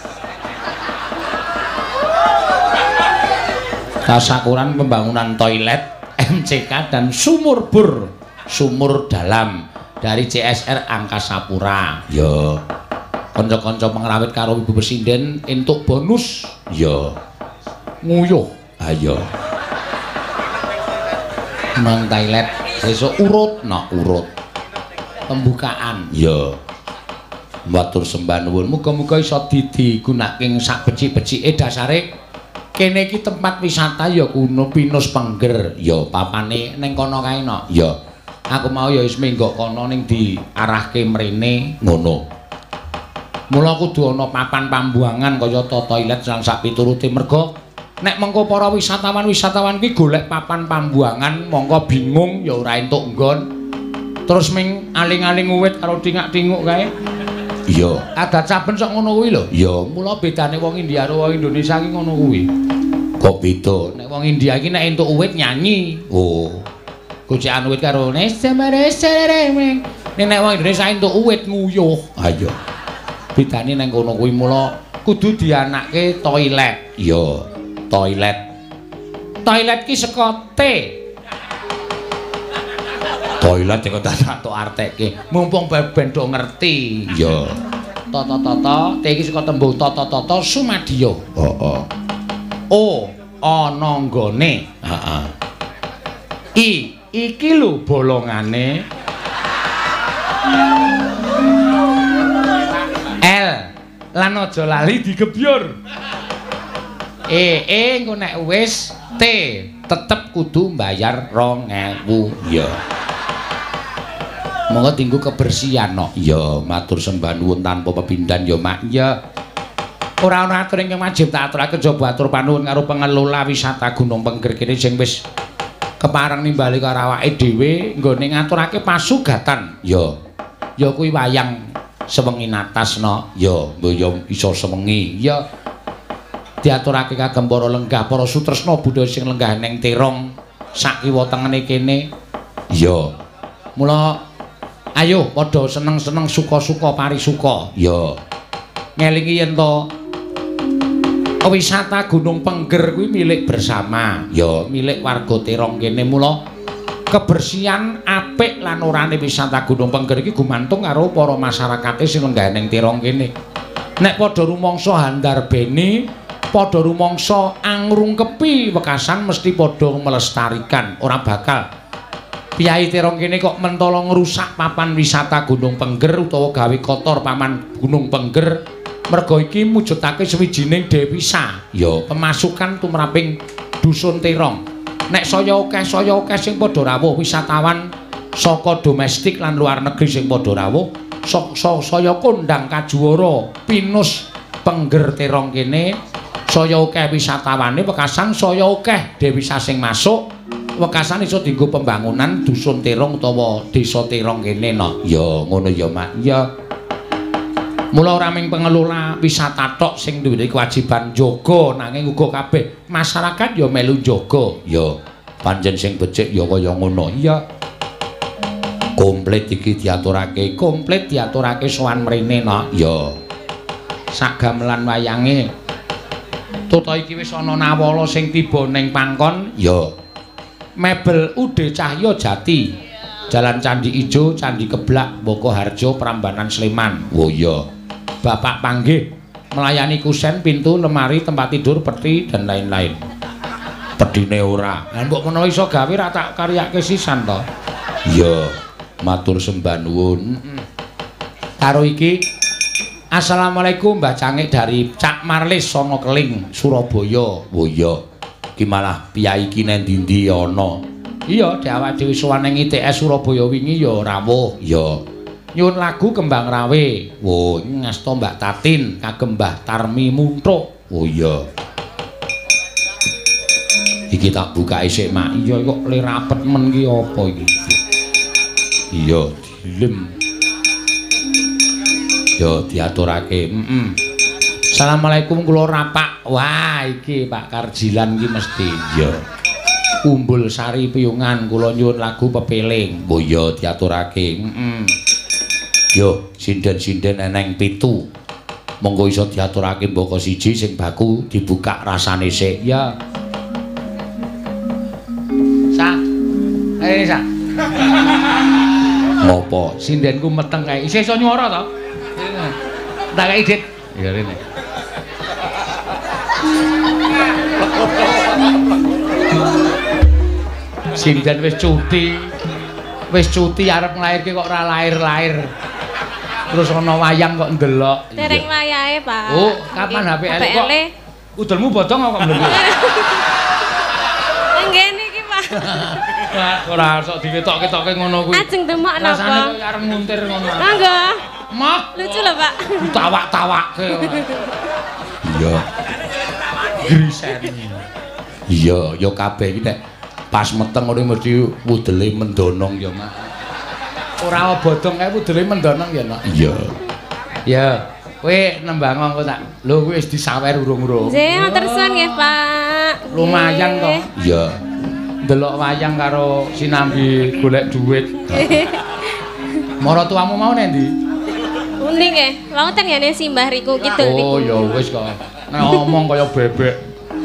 Tasakuran pembangunan toilet MCK dan sumur bor, sumur dalam dari CSR Angkasa Pura. Ya. Kanca-kanca pengrawit karo Ibu Presiden entuk bonus. Ya. Nguyuh. Ayo. Nang toilet sesuk urut, urut. Pembukaan. Ya. Matur sembah nuwun. Muga-muga iso digunakake sak becik-becike dasare kene iki tempat wisata ya kuno Pinus Pengger. Ya. Papane ning kono kae no. Ya. Aku mau ya wis menggok kono ning diarahke mrene. Ngono. Mula kudu ana papan pambuangan kaya toilet lan sak piturute merga nek mengko para wisatawan-wisatawan kuwi golek papan pambuangan mongko bingung ya ora entuk nggon. Terus ming aling-aling uwit karo tingak-tinguk kae. Iya. Adat saben sok ngono kuwi lho. Iya. Mula bedane wong India karo wong Indonesia ki ngono kuwi. Kok beda? Nek wong India ki nek entuk uwit nyanyi. Oh. Gocekan uwit karo nesemereng. Nek wong Indonesia entuk uwit nguyuh. Ayo. Bedane nang kono kuwi mula kudu dianakke toilet. Iya. Toilet. Toilet ki saka T. Toilet kok Tak artekke. Mumpung ben do ngerti. Iya. Tata-tata, T iki saka tembung tata-tata sumadya. Heeh. O ana nggone. Heeh. I iki lho bolongane. L lan aja lali digebyur. Engko nek wis T tetep kudu mbayar 2000. Iya. Monggo tinggu kebersihan no. Iya, matur sembah nuwun tanpa pepindhan ya, Mak. Ya. Ora ana atur ingkang wajib tak aturake coba atur panuwun karo pengelola wisata Gunung Pengger kene sing wis kepareng nimbali karo awake dhewe nggone ngaturake pasugatan. Ya. Ya kuwi wayang sewengi natas no. Ya, mboyo iso sewengi. Ya. Diaturake kagem para lenggah para sutresna budaya sing lenggah ning Terong sak kiwa tengene kene. Ya. Mula ayo padha seneng-seneng suka-suka parisuka. Ya. Ngelingi yen to wisata Gunung Pengger kuwi milik bersama. Ya. Milik warga Terong kene. Mula kebersihan apik lan orane wisata Gunung Pengger iki gumantung karo para masyarakate sing lenggah ning Terong kene. Nek padha rumangsa handar beni, padha rumangsa angrungkepi wekasan mesti padha melestarikan, ora bakal piyai Terong kene kok mentala ngrusak papan wisata Gunung Pengger utawa gawe kotor paman Gunung Pengger. Merga iki mujudake sawijining devisa, Ya. pemasukan tumraping dusun Terong. Nek saya akeh sing padha rawuh wisatawan saka domestik lan luar negeri sing padha rawuh, saya kondang kajuwara Pinus Pengger Terong kene. Saya akeh wisatawane wekasan saya akeh devisa sing masuk. Wekasan iso dienggo pembangunan dusun Terong utawa desa Terong kene no. Ya, ngono ya, Mak. Ya. Mula ora mung pengelola wisata tok sing duwe kewajiban jaga nanging uga kabeh masyarakat ya melu jaga. Ya. Pancen sing becik ya kaya ngono. Iya. Komplit iki diaturake. Komplit diaturake sowan mrene no. Ya. Sak gamelan wayange. Tota iki wis ana nawala sing tiba ning pangkon. Ya. Mebel Ude Cahya Jati. Jalan Candi Ijo, Candi Keblak, Boko Harjo, Prambanan Sleman. Oh iya. Bapak panggih melayani kusen, pintu, lemari, tempat tidur, peti dan lain-lain. Pedine ora. Lah mbok menawa iso gawe ra tak karyake sisan to. Iya. Matur sembah nuwun. Karo iki Assalamualaikum Mbah Cangik dari Cak Marlis Sono Keling, Surabaya. Oh iya. Ki malah piyai iki nang ndi ana. Iya, awake dhewe sowan ning ITS Surabaya wingi ya rawuh. Ya. Nyuwun lagu Kembang Rawe. Wo, ngasta Mbak Tatin kagem Mbah Tarmi Muntuk. Oh iya. Iki tak buka isik mak. Iya kok le rapet men ki apa iki? Iya, dilem. Yo diaturake. Assalamualaikum kula rapak. Wah, iki Pak Karjilan iki mesti. Iya. Umbul Sari Piyungan kula nyuwun lagu pepeling. Oh iya diaturake. Yo, sinden-sinden eneng 7. Monggo iso diaturake mboko siji sing baku dibuka rasane sik. Ya. Sa. Sa. Ngopo? Sindenku meteng kae. Isih iso nyuara to? Tak kei Dit. Ya rene. Sinden wis cuti. Wis cuti arep nglairke kok ora lair-lair. Terus ana wayang kok ndelok. Dereng wayahe, Pak. Oh, kapan HP elek kok? Udelmu bodong kok mlebu. Nggih niki, Pak. Ora sok diketok-ketokke ngono kuwi. Ajeng demok napa? Rasane kok arep nguntir ngono. Monggo. Mah, Lucu lho, Pak. ditawak-tawakke. Iya. Grisen. Iya, ya kabeh iki nek pas meteng ngene mesti wudele mendonong ya, Mak. Ora bodong kae wudele mendonong ya, Nak. Iya. Ya, kowe nembang engko tak. Lho kuwi wis disawer urung-urung. Nggih, matur suwun nggih, Pak. Lumayan to. Iya. Delok wayang karo sinambi golek duit. Mara tuamu mau nek ndi? Unik nggih. Wonten ya Simbah Riku kidul niku. Oh, ya wis kok. Nek ngomong kaya bebek.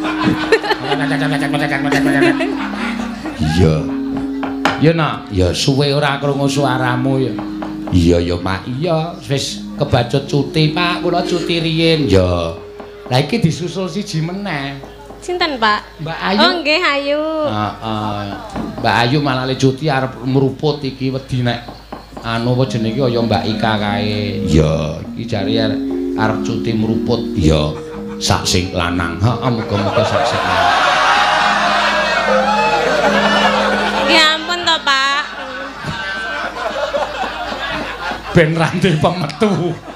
Iya. Ya, Nak. Ya Suwe ora krungu suaramu ya. iya ya, Mak. Iya, wis kebacut cuti, Pak. Kula cuti riyin. Ya. Lah iki disusul siji meneh. Sinten, Pak? Mbak Ayu. Oh, nggih, Ayu. Heeh. Mbak Ayu malah le cuti arep meruput iki wedi nek anu apa jenenge kaya Mbak Ika kae. Iya. Iki jare arep cuti meruput. Iya. Sak sing lanang. Heeh, muga-muga sak sing lanang. Ya ampun to, Pak. Ben ranti pemetu.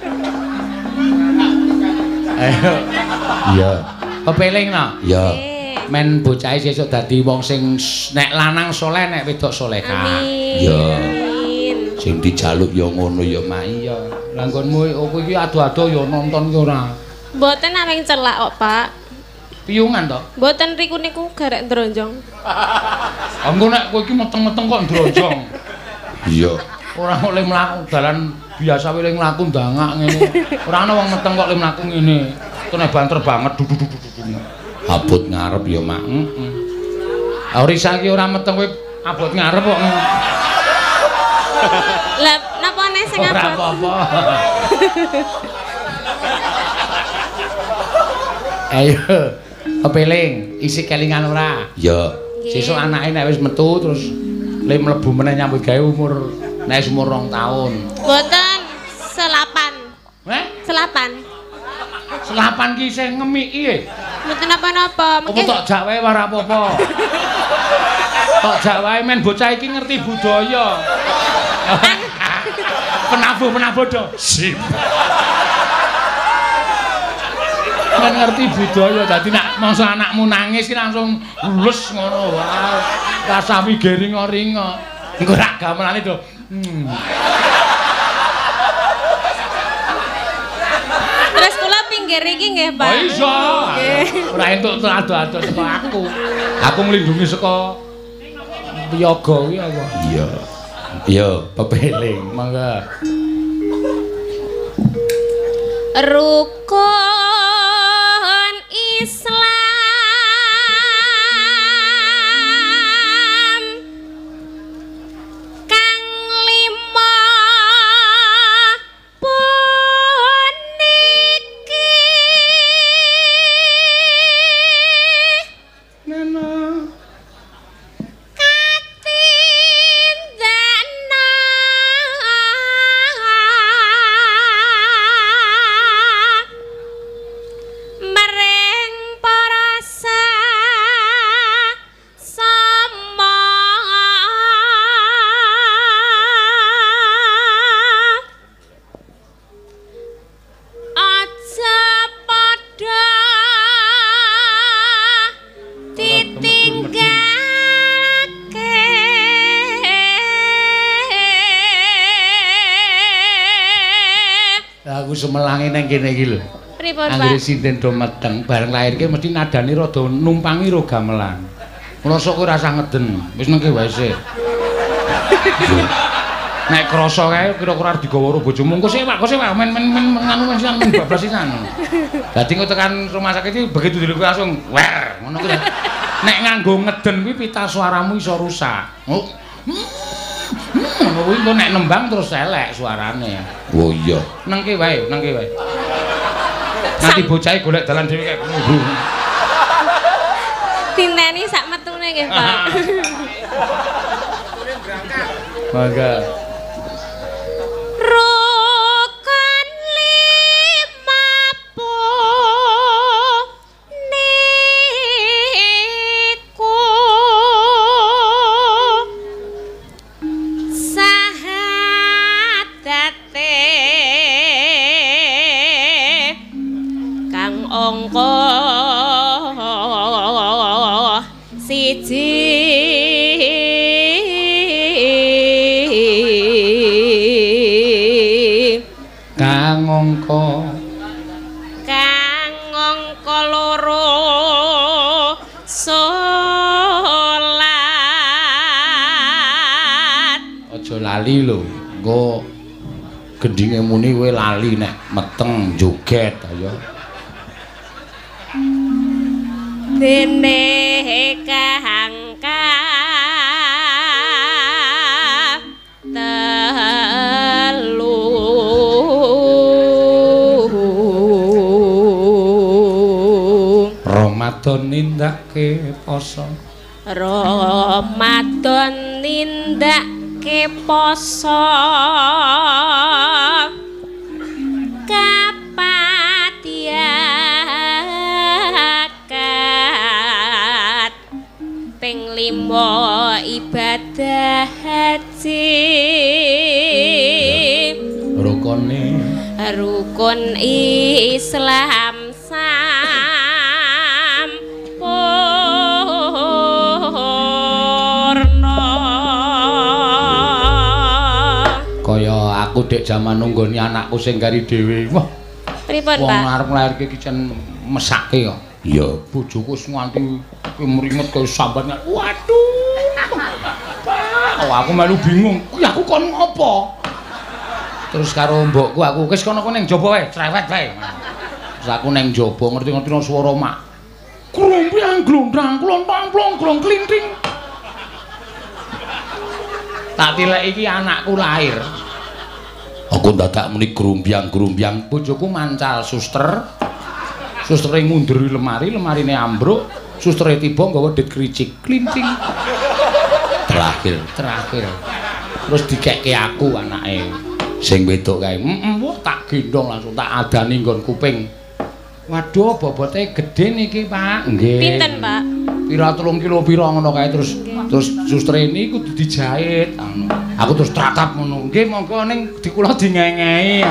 Ayo. Iya. Kepeling no. Iya. Nggih. Men bocahe sesuk dadi wong sing nek lanang soleh nek wedok solehah. Amin. Ya. Amin. Sing dijaluk ya ngono ya, Mak. Iya. Lah nggonmu kowe iki adu-adu ya nonton ki ora. Mboten namung celak kok, Pak. Piyungan to? Mboten riku niku garek ndronjong. Engko nek kowe iki meteng-meteng kok ndronjong. Iya. Ora kok le mlaku dalan biasa wae le mlaku ndangak ngene. Ora ana wong meteng kok le mlaku ngene. Kene banter banget duduk. Abot ngarep ya, Mak. Heeh. Orisa iki ora meteng kowe abot ngarep kok. Lah napa nek sing Ora abot? apa-apa. Ayo, kepeling, isi kelingan ora? Ya. Sesuk anake nek wis metu terus le mlebu meneh nyambut gawe umur nek wis umur 2 tahun. Mboten selapan. Selapan. Selapan ki sing ngemiki e. Mboten apa-apa. Apa tok jak wae ora apa-apa. Tok jak wae men bocah iki ngerti budaya. Penabuh do. Sip. Men ngerti budaya dadi nek mangsa anakmu nangis ki langsung lulus ngono wae. Rasawi geringa-ringa. Engko rak gamelane do. Terus kula pinggir iki nggih, Pak. Oh iso. Nggih. Ora entuk ado-ado saka aku. Aku nglindungi saka piyaga kuwi apa? Iya. Iya, Pepeling, mangga. Rukun Islam kang 5 puniki Nana. katindana aku semelange nang kene iki lho. Pripun, Anggere Pak? sinten do meteng bareng lairke mesti nadane rada numpangi ro gamelan. Ngrasa kowe rasa ngeden. Wis nengke wae sik. Nek krasa kae kira-kira arep digawa karo bojomu. Engko sik Pak, men nganu men bablas sisan. Dadi engko tekan rumah sakit iki begitu dulu langsung wer ngono kuwi. Nek nganggo ngeden kuwi pita suaramu iso rusak. Ngono kuwi engko nek nembang terus elek suarane. Oh iya. Nengke wae. Nanti bocahe golek dalan dhewe kae. Tinteni sak metune nggih, Pak. Mangga. Rukun niku sahadate kang angka siji Kang angka loro salat. aja lali lho. Engko gendhinge muni kowe lali nek meteng joget ayo. Dene kang telu Ramadan nindake poso. Ramadan nindake poso kapatiakat ping 5 ibadah haji rukun Islam Kaya aku dek jaman nunggoni anakku sing gari dhewe. Wah. Pripun, Pak? Wong arep nglairke ki jan mesake kok. Iya. Bojoku wis nganti mringet kaya sambat. Waduh. Pak, aku melu bingung. Kuwi aku kon ngopo? Terus karo mbokku aku wis kono ning jaba wae, cerewet wae. Terus aku ning jaba ngerti-ngerti swara mak. Krumpiang glondang klontang plong klinting. Tak tilek iki anakku lahir. Aku dadak muni grumbyang-grumbyang. Bojoku mancal suster. Sustere ngunduri lemari-lemarine ambruk. Sustere tiba nggawa dit kricik klinting. Terakhir. Terus dikekke aku anake. Sing wedok kae. Wah tak gendong langsung tak adani nggon kuping. Waduh bobote gedhe niki, Pak. Nggih. Pinten, Pak? Pira 3 kilo pira ngono kae terus sustere ini kudu dijahit. Aku terus tratap ngono. Nggih monggo ning dikula dingengei.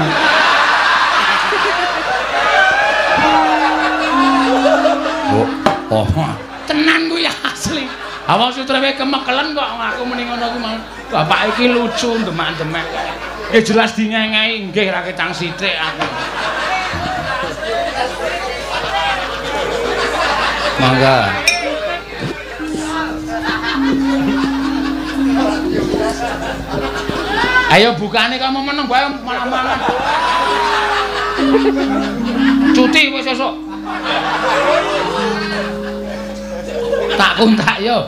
Oh, tenan kuwi asli. Awak sutreme kemekelen kok aku muni ngono kuwi mau. Bapak iki lucu demak-demek. Ya jelas dingengei nggih ra kecang sithik aku. Mangga. Ayo bukane kamu meneng bae malam-malam. Cuti wis sesuk. Tak kontak yo.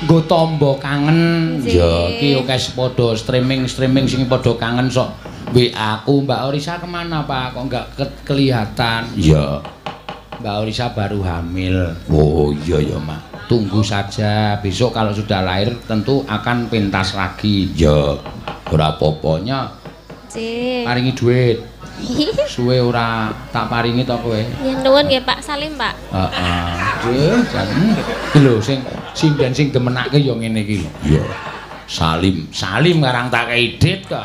nggo tamba kangen. Nggih. Ya iki akeh padha streaming sing padha kangen sok WA aku Mbak Orisa kemana Pak kok enggak kelihatan. Ya. Mbak Orisa baru hamil. Oh iya ya Mak. Tunggu saja besok kalau sudah lahir tentu akan pentas lagi. Ya ora apa-apanya. Cih. Paringi duit. Suwe ora tak paringi to kowe. Ya nuwun nggih Pak Salim, Pak. Heeh. Jan. Lho sing ben sing demenake ya ngene iki lho. Ya. Salim Karang tak kei dit kok.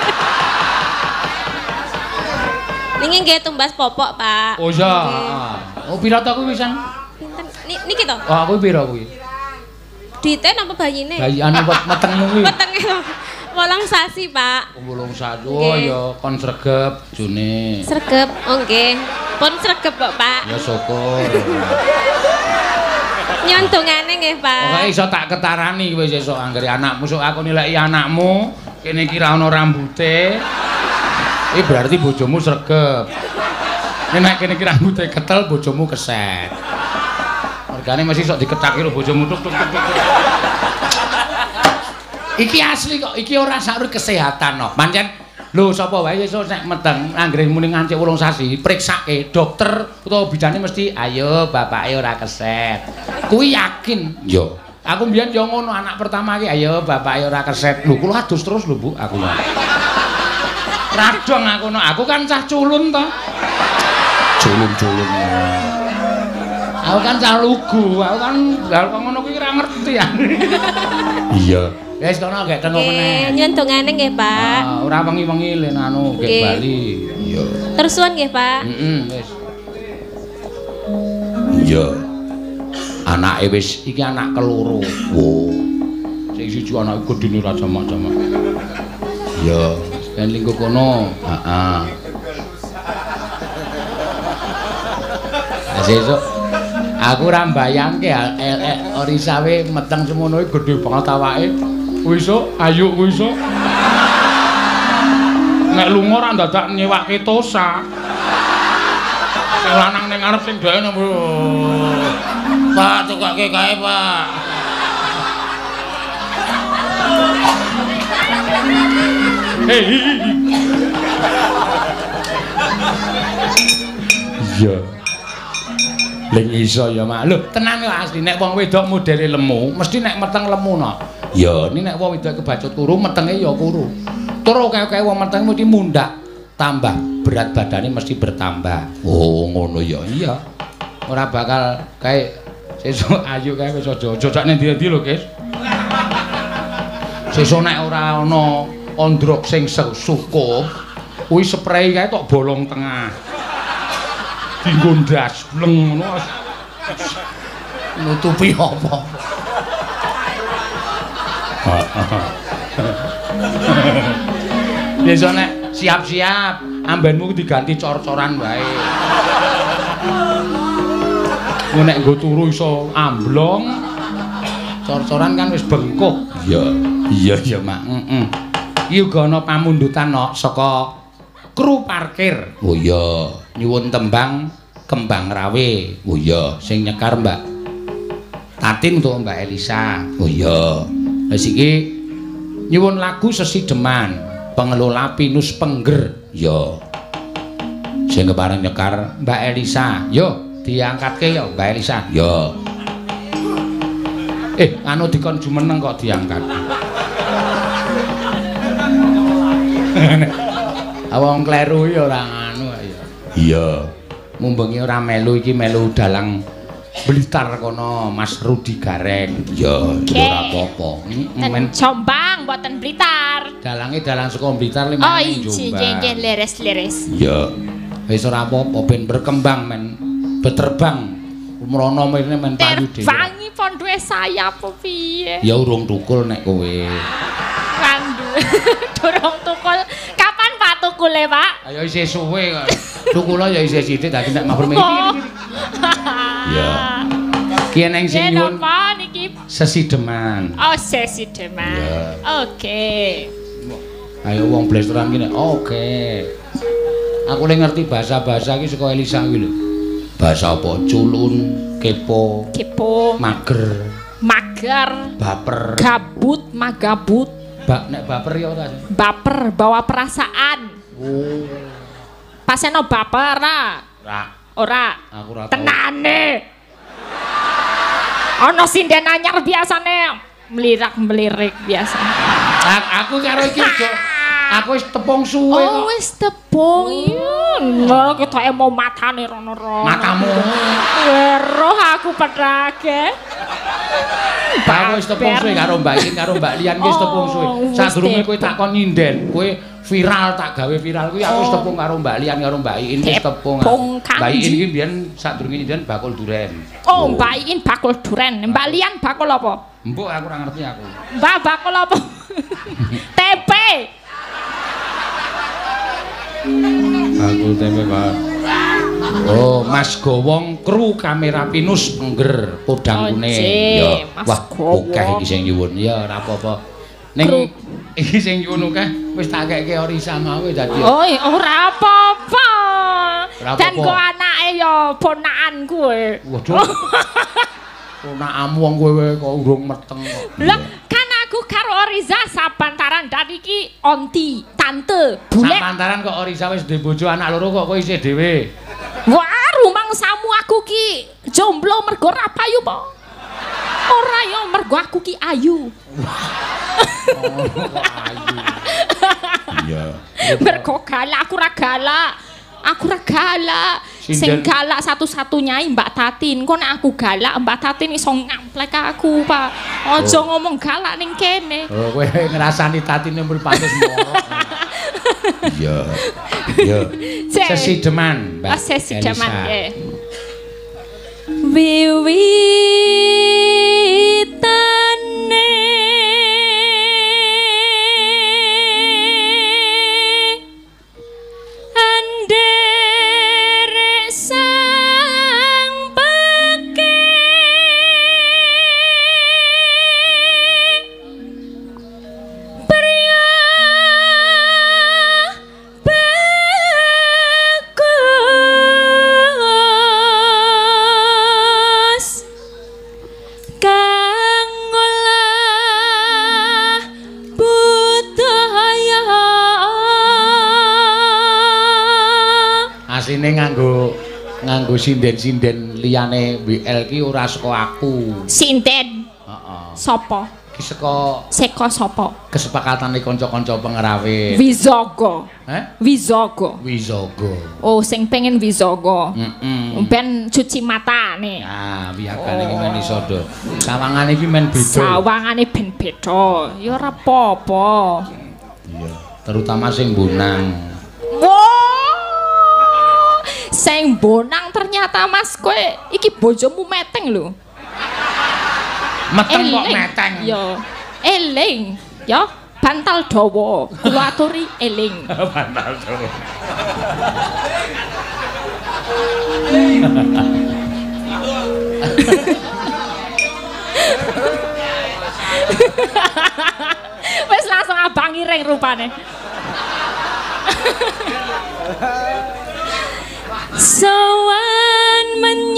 Niki nggih tumbas popok, Pak. Oh iya. Oh pira to kuwi wisan? Pinten? Niki to? Oh aku pira kuwi? Dite napa bayine? Bayi anu metengmu kuwi. Wetenge to. 8 sasi, Pak. Pemulung satu, oh ya kon sregep june. Sregep, oh nggih. Pun sregep kok, Pak. Ya syukur. Nyon dongane nggih, Pak. Pokoke iso tak ketarani kowe sesuk anggere anakmu sok aku nilai anakmu, kene iki ra ono rambute. Iki berarti bojomu sregep. Nek kene iki rambute ketel bojomu keset. Mergane mesti sok diketaki lho bojomu tuk. Iki asli kok, iki ora sarur kesehatan no. Pancen lho sapa wae iso nek meteng anggere muni ngancik 8 sasi, priksake dokter utawa bidane mesti ayo bapake ora keset. Kuwi yakin. Yo. Aku mbiyen yo ngono anak pertama iki ayo bapake ora keset. Lho kula adus terus lho Bu, aku. Radong aku no, aku kan cah culun to. Culun-culun. Aku kan cah lugu, aku kan hal kok ngono kuwi ora ngerti ya. Iya. Wis kono gek tengok meneh. Nyon dongane nggih, Pak. Ora wengi-wengi len anu gek Bali. Iya. Terus suwun nggih, Pak. Wis. Iya. Anake wis iki anak keloro. Oh. Sing siji anake gedene ra jamak-jamak. Iya. Ben linggo kono. Heeh. Sesuk aku ora mbayangke Orisa we meteng semono iki gedhe banget awake. Kuwi sok ayu kuwi sok. Nek lunga ora dadak nyewake tosa. Sing lanang ning ngarep sing dhewe nopo. Pak tukake kae, Pak. Hei. Iya. Ling iso ya, Mak. Lho, tenan yo asli nek wong wedok modele lemu, mesti nek meteng lemu no. Ya, ini nek wong wedok kebacut kuru, metenge ya kuru. Tur kaya wong meteng mesti mundak, tambah berat badannya mesti bertambah. Oh, ngono ya. Iya. Ora bakal kae sesuk ayu kae wis aja sak ndi-ndi lho, Guys. Sesuk nek ora ana ondrok sing cukup, kuwi spray kae tok bolong tengah. Dinggo ndas bleng ngono. Nutupi apa? Besok nek siap-siap ambenmu diganti cor-coran wae. Nek nggo turu iso amblong. Cor-coran kan wis bengkok. Iya. Iya, Mak. Iki uga ana pamundutan no saka kru parkir. Oh iya. Nyuwun tembang Kembang Rawe. Oh iya. Sing nyekar Mbak Tatin untuk Mbak Elisa. Oh iya. Wis iki nyuwun lagu Sesideman pengelola Pinus Pengger. Iya. Sing kepareng nyekar Mbak Elisa. Yo diangkatke yo Mbak Elisa. Yo. Anu dikon jumeneng kok diangkat. Awang kleru ya ora anu ya. Iya. Mumbengi ora melu iki melu dalang Blitar kono Mas Rudi Gareng. Ya, ora apa-apa. Ten Jombang mboten Blitar. Dalange dalang saka Blitar lima Oh Jombang. iya nggih leres-leres. Ya. Wis ora apa-apa ben berkembang men beterbang. Umrono mrene men payu dhewe. Terbangi pondoke sayap apa piye? Ya urung tukul nek kowe. Kandu. Durung tukul. Kapan Pak tukule, Pak? Ayo isih suwe kok. Tukula ya isih sithik dadi nek mabur iki. Ya. Ki eneng sing nyuwun napa niki? Sesideman. Oh, Sesideman. Ya. Oke. Ayo wong blasteran kene. Oke. Aku le ngerti bahasa-bahasa iki saka Elisa iki lho. Bahasa apa? Culun, kepo, Kepo. mager. Mager. Baper. Gabut, magabut. Nek baper ya ora. Baper, bawa perasaan. Oh. Paseno baper ora? Ora. Aku ora. Tenane. Ana sinden anyar biasane melirak-melirik biasa. Aku karo iki aja. Aku wis tepung suwe kok. Oh, wis tepung. Lha ketoke mau matane rono-rono. Matamu. Roh aku pedake. Aku wis tepung suwe karo Mbak Iin karo Mbak Lian wis tepung suwe. Sadurunge kowe takon nyinden, kowe viral tak gawe viral kuwi aku wis tepung karo Mbak Lian karo Mbak Iin wis tepung. Mbak Iin iki mbiyen sadurunge nyinden bakul duren. Oh, Mbak Iin bakul duren. Mbak Lian bakul apa? Mbok aku ora ngerti aku. Mbak bakul apa? Tempe. Bakul tempe, Pak. Oh, Mas Gowong kru kamera pinus engger podang kuning. Ya, wah akeh iki sing nyuwun. Ya ora apa-apa. Ning iki sing nyuwun akeh wis tak keke Orisa mau dadi. Oh, ora apa-apa. Dan kok anake ya ponakan kowe. Waduh. Ponakmu wong kowe kok urung meteng kok. Lah, kan aku karo Oriza sabantaran dari iki onti, tante, bulet. Sabantaran kok Orisa wis duwe bojo anak loro kok kowe isih dhewe. Wah, rumangsamu aku ki jomblo mergo ra payu po. Ora ya mergo aku ki ayu. Oh, kok ayu. Iya. Mergo galak aku ra galak. Aku ra galak. Sing galak satu-satunya Mbak Tatin. Kok nek aku galak Mbak Tatin iso ngamplek aku, Pak. Aja ngomong galak ning kene. Oh, kowe ngrasani Tatine mul pantes moro. Iya. Iya. Sesi deman, Mbak. Sesi deman nggih. Wiwitane anderek sang peke priya bagus kang ngolah budaya Asline nganggo sinden-sinden liyane WL ki ora saka aku. Sinden. Heeh. Sopo? Ki saka Sopo? kesepakatane kanca-kanca pengrawit. Wizogo. Heh? Wizogo. Wizogo. Oh, sing pengen wizogo. Heeh. Ben cuci mata nih. Nah, wiyakane iki men iso do. Sawangane iki men beda. Sawangane ben beda. Ya ora apa-apa. Iya, terutama sing bonang. Wow! Sing bonang ternyata Mas kowe iki bojomu meteng lho. Meteng kok meteng. Ya, eling. Ya, bantal dawa. Kula aturi eling. Bantal dawa. Wis langsung abang ireng rupane. Sowan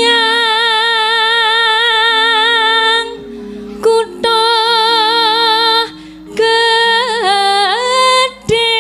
menyang kutha gedhe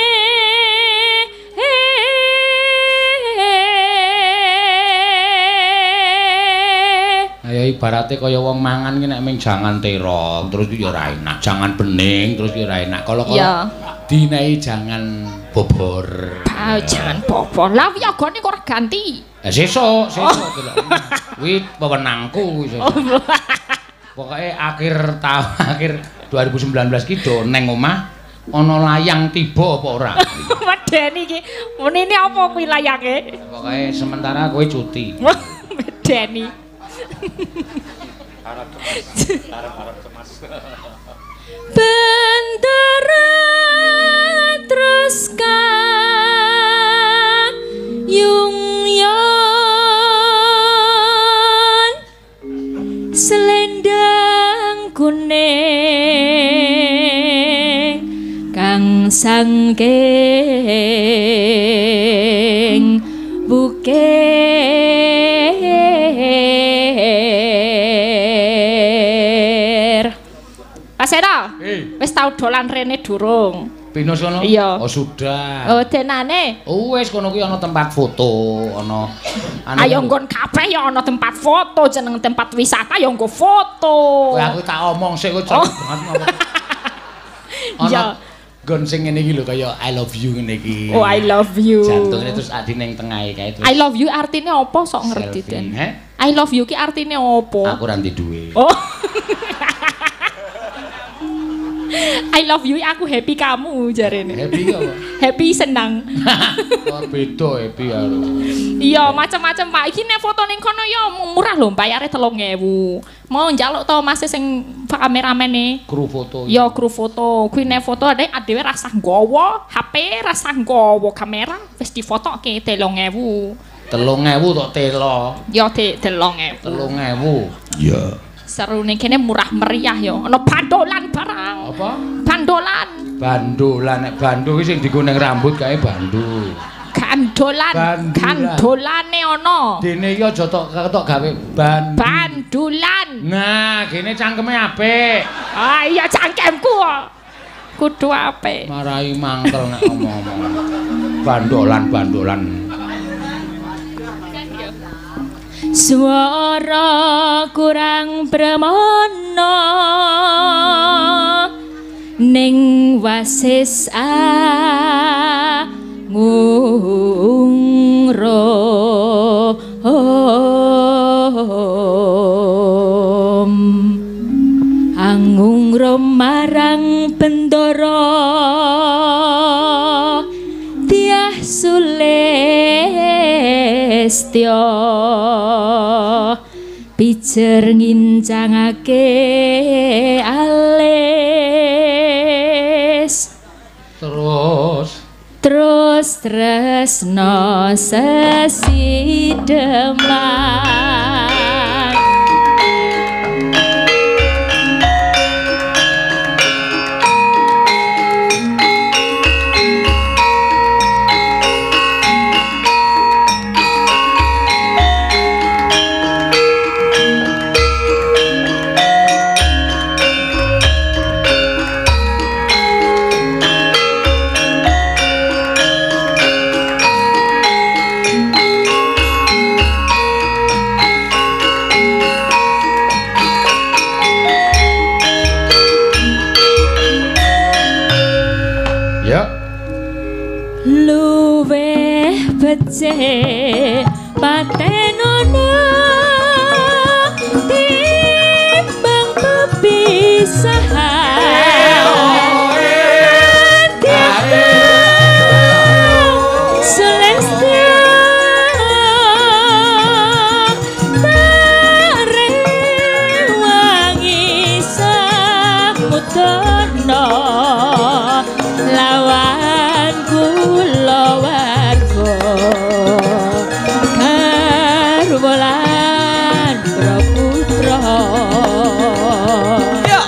ya ibarate kaya wong mangan ki nek ming jangan terong terus ya ora enak, jangan bening terus ya ora enak. Kalau dinai jangan bobor. Jangan bobor. Lah wiyagane kok ora ganti. Sesuk delok. Kuwi wewenangku wis. Pokoke akhir 2019 ki do neng omah ana layang tiba apa ora. Medeni iki. Menene apa kuwi layange? Pokoke sementara kowe cuti. Medeni. Bendera terus yung-yon selendang kuning kang sangking bukit Mas Ero. Wis tau dolan rene durung? Pinus kono? Iya. Oh, sudah. Oh, denane. Wis kono kuwi ana tempat foto, ana Ayo nggon kabeh ya ana tempat foto, jeneng tempat wisata ya nggo foto. Kowe aku tak omong sik kok Oh. banget. Ya. Gon sing ngene iki lho kaya I love you ngene iki. Oh, I love you. Jantungnya terus adi ning tengahe kae terus. I love you artine apa sok ngerti Selfie. Den? Heh? I love you ki artine apa? Aku ra ndek duwe. Oh. I love you aku happy kamu jarene. Happy apa? Happy senang. Oh, beda happy karo. Iya, macam-macam Pak. Iki nek foto ning kono ya murah lho, bayare 3.000. Mau njaluk to Mas sing kameramene. Kru foto. Ya kru foto. Kuwi nek foto dhewe rasah nggawa HP, rasah nggawa kamera, wis difotoke 3.000. 3.000 tok telo. Ya 3.000. 3.000. Ya. Seru ning kene murah meriah ya. Ana bandolan barang. Apa? Bandolan. Bandolan nek bandu ki sing digo ning rambut kae bandu. Gandolan. Bandulan. Gandolane ana. Dene iki aja tok gawe Bandulan. Nah, kene cangkeme apik. Ah iya cangkemku kok. Kudu apik. Marai mangkel nek ngomong-ngomong. Bandolan. Suara kurang premono ning wasis angungrom marang bendoro Diah Sulistyo pijer ngincangake alis terus tresno sesideman becik patenono timbang pepisahan Sulistyo tarewangi samutono lawan kulawan Karbolan Praputra ya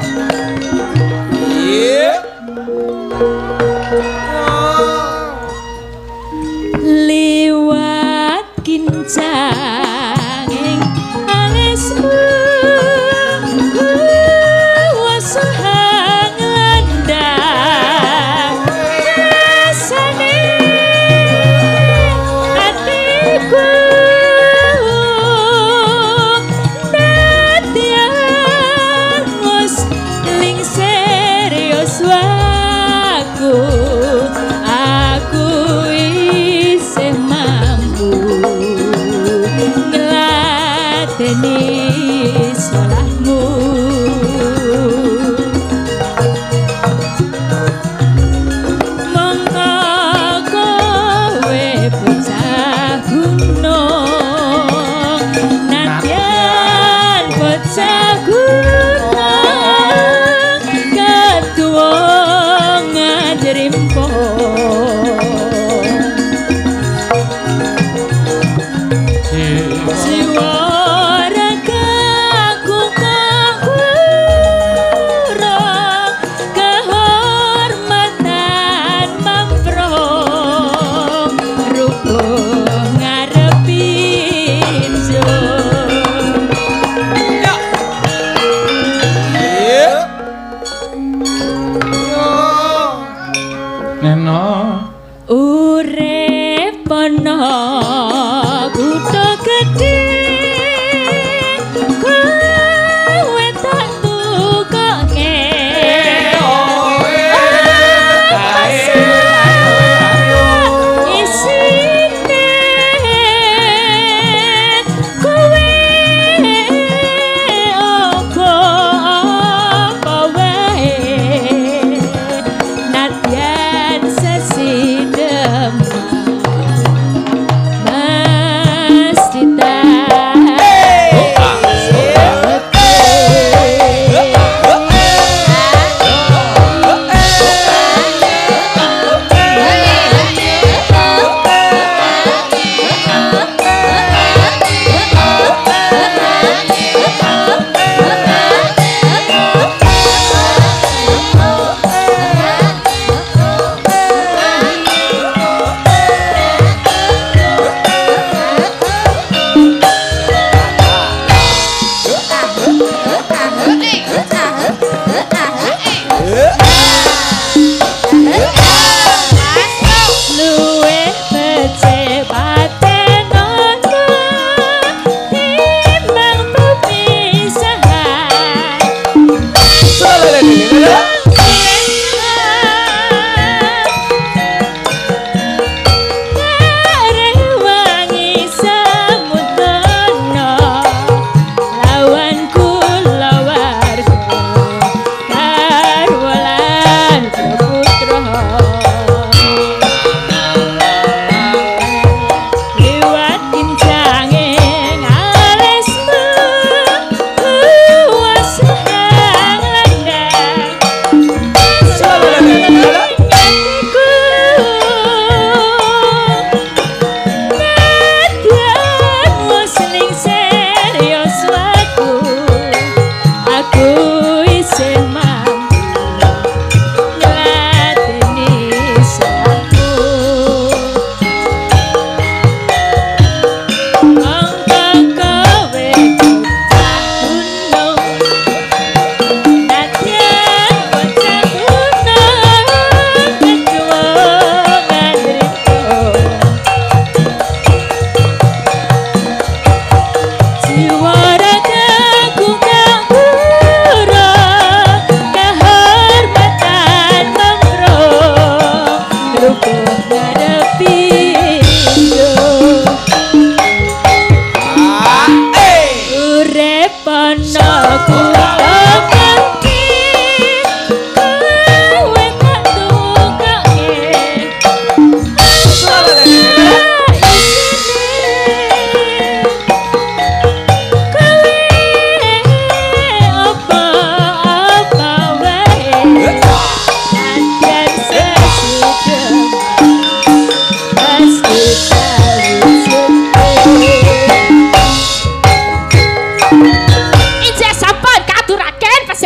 liwat kincanging alismu wasahang landang rasane hatiku aku isih mampu ngladeni salahmu monggo kowe bocah gunung nadyan bocah gunung ketua ngajerimpo siwara kaku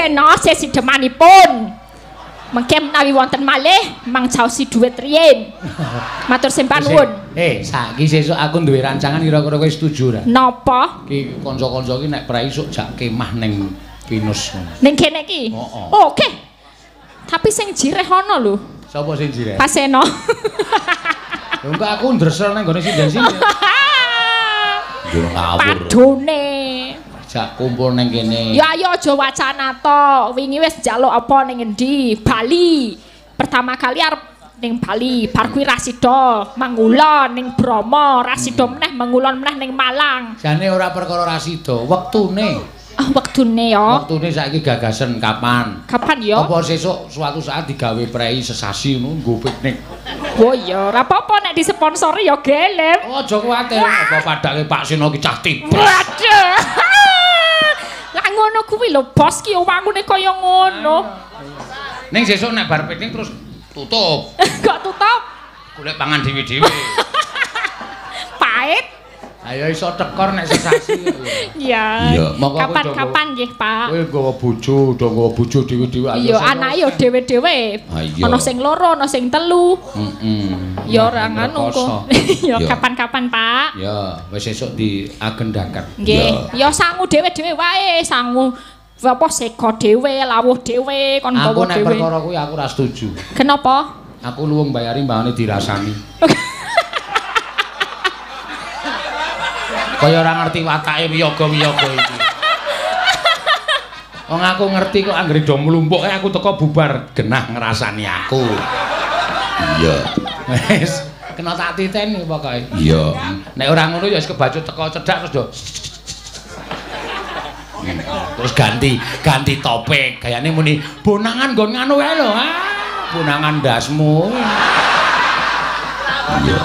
Sena sesi demanipun. Mengke menawi wonten malih Mang Jausi duit riyen. Matur sembah nuwun. Saiki sesuk aku duwe rancangan kira-kira kowe setuju ra? Napa? Ki kanca-kanca iki nek prei sok jak kemah ning Pinus. Ning kene iki. Oke. Tapi sing jireh ana lho. Sapa sing jireh? Pak Sena. Lho kok aku ndresel nang gone sinden sini. Yo ngawur. Padone. Jak kumpul ning kene. Ya ayo aja wacana to. Wingi wis njaluk apa ning endi? Bali. Pertama kali arep ning Bali, bar kuwi rasida mangulon ning Bromo, rasida meneh mangulon meneh ning Malang. Jane ora perkara rasida, wektune. Ah, wektune ya. Wektune saiki gagasan kapan? Kapan ya? Apa sesuk suatu saat digawe prei sesasi ngono nggo piknik. Oh iya, ora apa-apa nek disponsori ya gelem. Oh, aja kuwatir, apa padake Pak Seno ki cah tipes. Waduh. Lah ngono kuwi lho, bos ki wangune kaya ngono. Ning sesuk nek bar piknik terus tutup. Kok tutup? Golek pangan dhewe-dhewe. Pahit. Ayo iso tekor nek sesasi. Iya. Kapan-kapan nggih, Pak. Kowe nggawa bojo, do nggawa bojo dhewe-dhewe ayo. Iya, anake yo dhewe-dhewe. Ana sing loro, ana sing telu. Ya ora ngono kok. Ya kapan-kapan, Pak. Ya, wis sesuk diagendaken. Nggih. Ya sangu dhewe-dhewe wae, sangu apa sego dhewe, lawuh dhewe, kon gawa dhewe. Aku nek perkara kuwi aku ora setuju. Kenapa? Aku luwung bayari mbahane dirasani. Kaya ora ngerti watake wiyaga-wiyaga iki. Wong aku ngerti kok anggere do mlumpuk aku teko bubar genah ngrasani aku. Iya. Wis kena tak titeni pokoke. Iya. Nek ora ngono ya wis kebacut teko cedhak terus do. Terus ganti topik. Gayane muni bonangan nggon nganu wae lho. Bonangan ndasmu. Iya.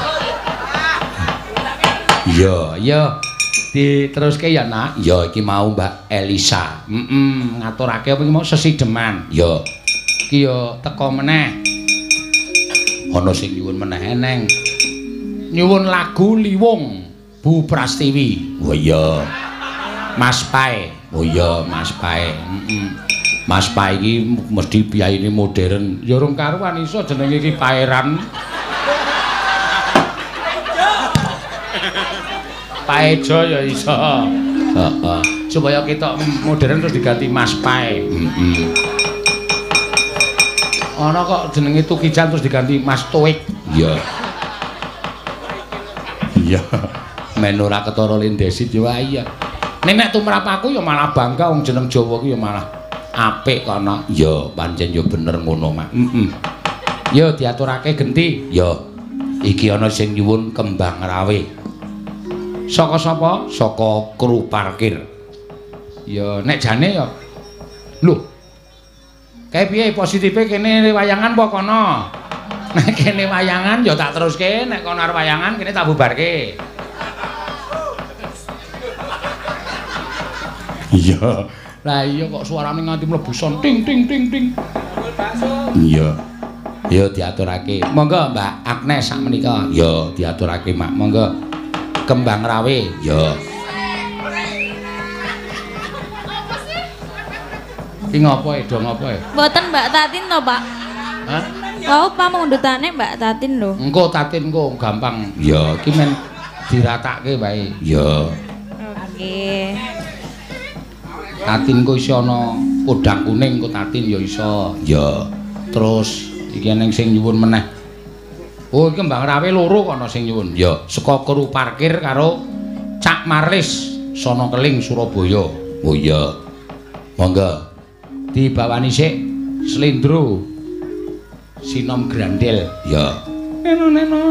Iya, diteruske ya, Nak. Ya iki mau Mbak Elisa. Ngaturake apa iki mau sesideman. Ya. Iki ya teko meneh. Ana sing nyuwun meneh Eneng. Nyuwun lagu Liwung Bu Prastiwi. Oh iya. Mas Pae. Oh iya, Mas Pae. Mas Pae iki mesti piyaine modern. Ya rung karuan iso jenenge iki Paeran. Paejo ya iso. Heeh. Supaya kita modern terus diganti Mas Pae. Ana kok jenenge Tukijan terus diganti Mas Toik. Iya. Iya. Men ora ketara lendesit ya iya. Nek nek tumrap aku ya malah bangga wong jeneng Jawa ku ya malah apik kono. Ya, pancen ya bener ngono, Mak. Ya diaturake genti. Ya. Iki ana sing nyuwun kembang rawe. Saka sapa? Saka kru parkir. Ya nek jane ya. Lho. Kae piye positife kene wayangan apa kono? Nek kene wayangan ya tak teruske, nek kono arep wayangan kene tak bubarke. Iya. Lah iya kok suarane nganti mlebu son ting ting ting ting. Iya. Ya diaturake. Monggo Mbak Agnes sak menika. Ya diaturake Mak. Monggo. Kembang rawe. Ya. Iki ngopo do ngopo e? Mboten Mbak Tatin to, Pak. Hah? Wau pamundhutane Mbak Tatin lho. Engko Tatin engko gampang. Ya, Iki men diratake wae. ya. Oke. Tatin ku iso ana kodang kuning ku Tatin ya iso. Ya. Terus iki ning sing nyuwun meneh. Oh, iki kembang rawe loro kono sing nyuwun. Ya. Saka kru parkir karo Cak Marlis Sono Keling Surabaya. Oh iya. Monggo. Dibawani sik Slendro Sinom Grandel. Ya. Neno.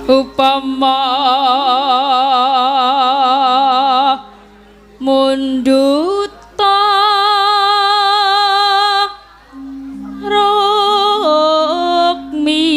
upama munduta rokmi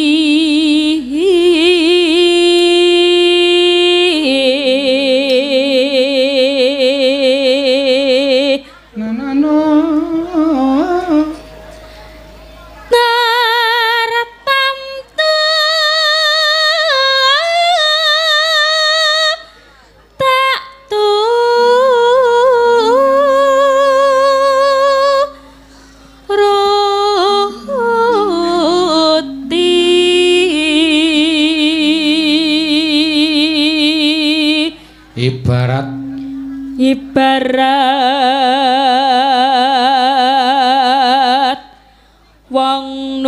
ibarat wong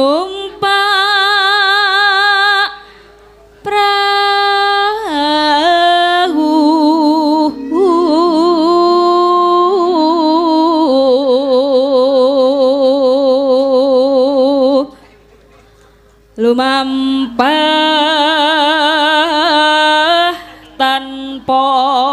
numpak perahu lumampah tanpa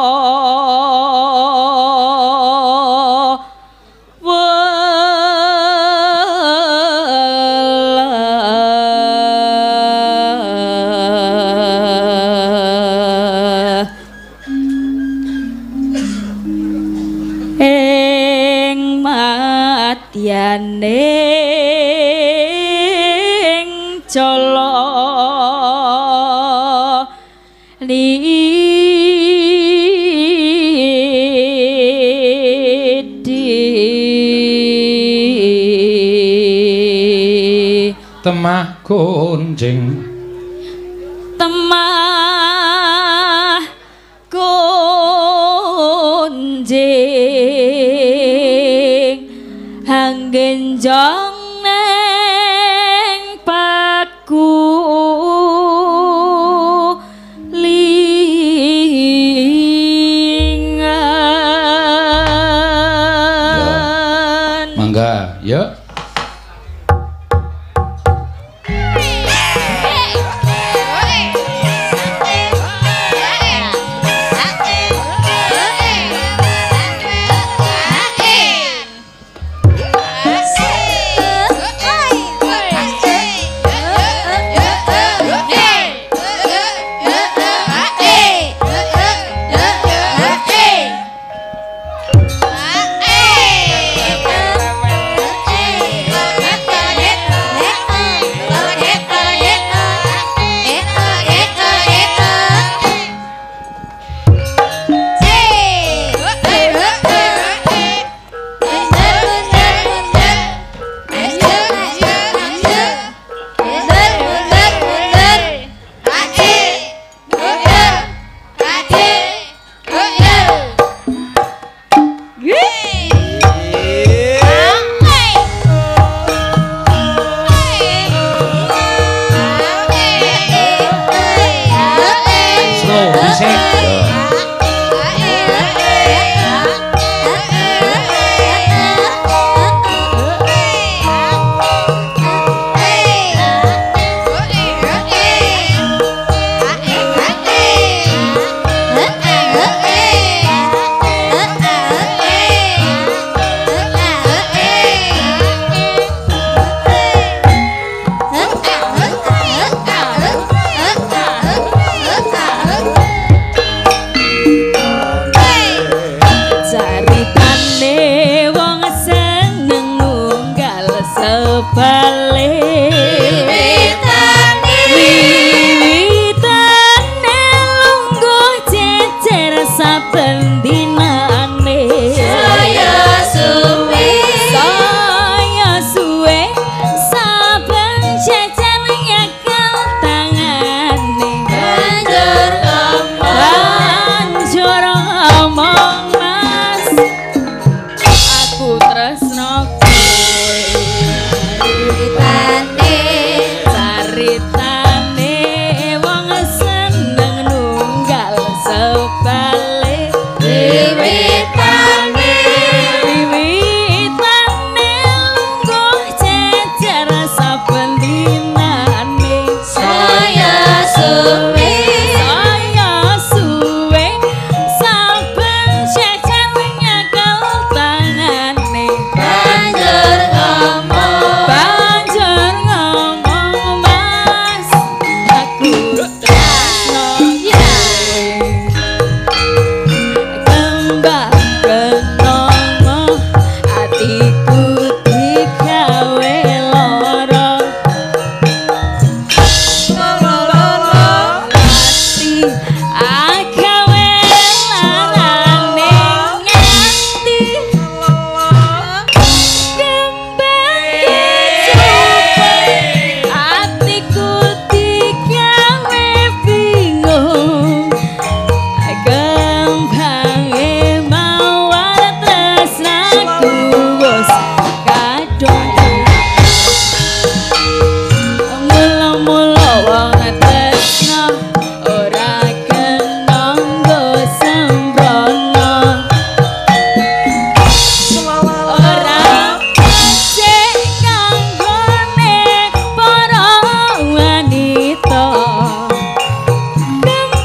ning cala lidi temah gonjing temah gonjing hanggenjong neng paku lingan mangga ya Slow,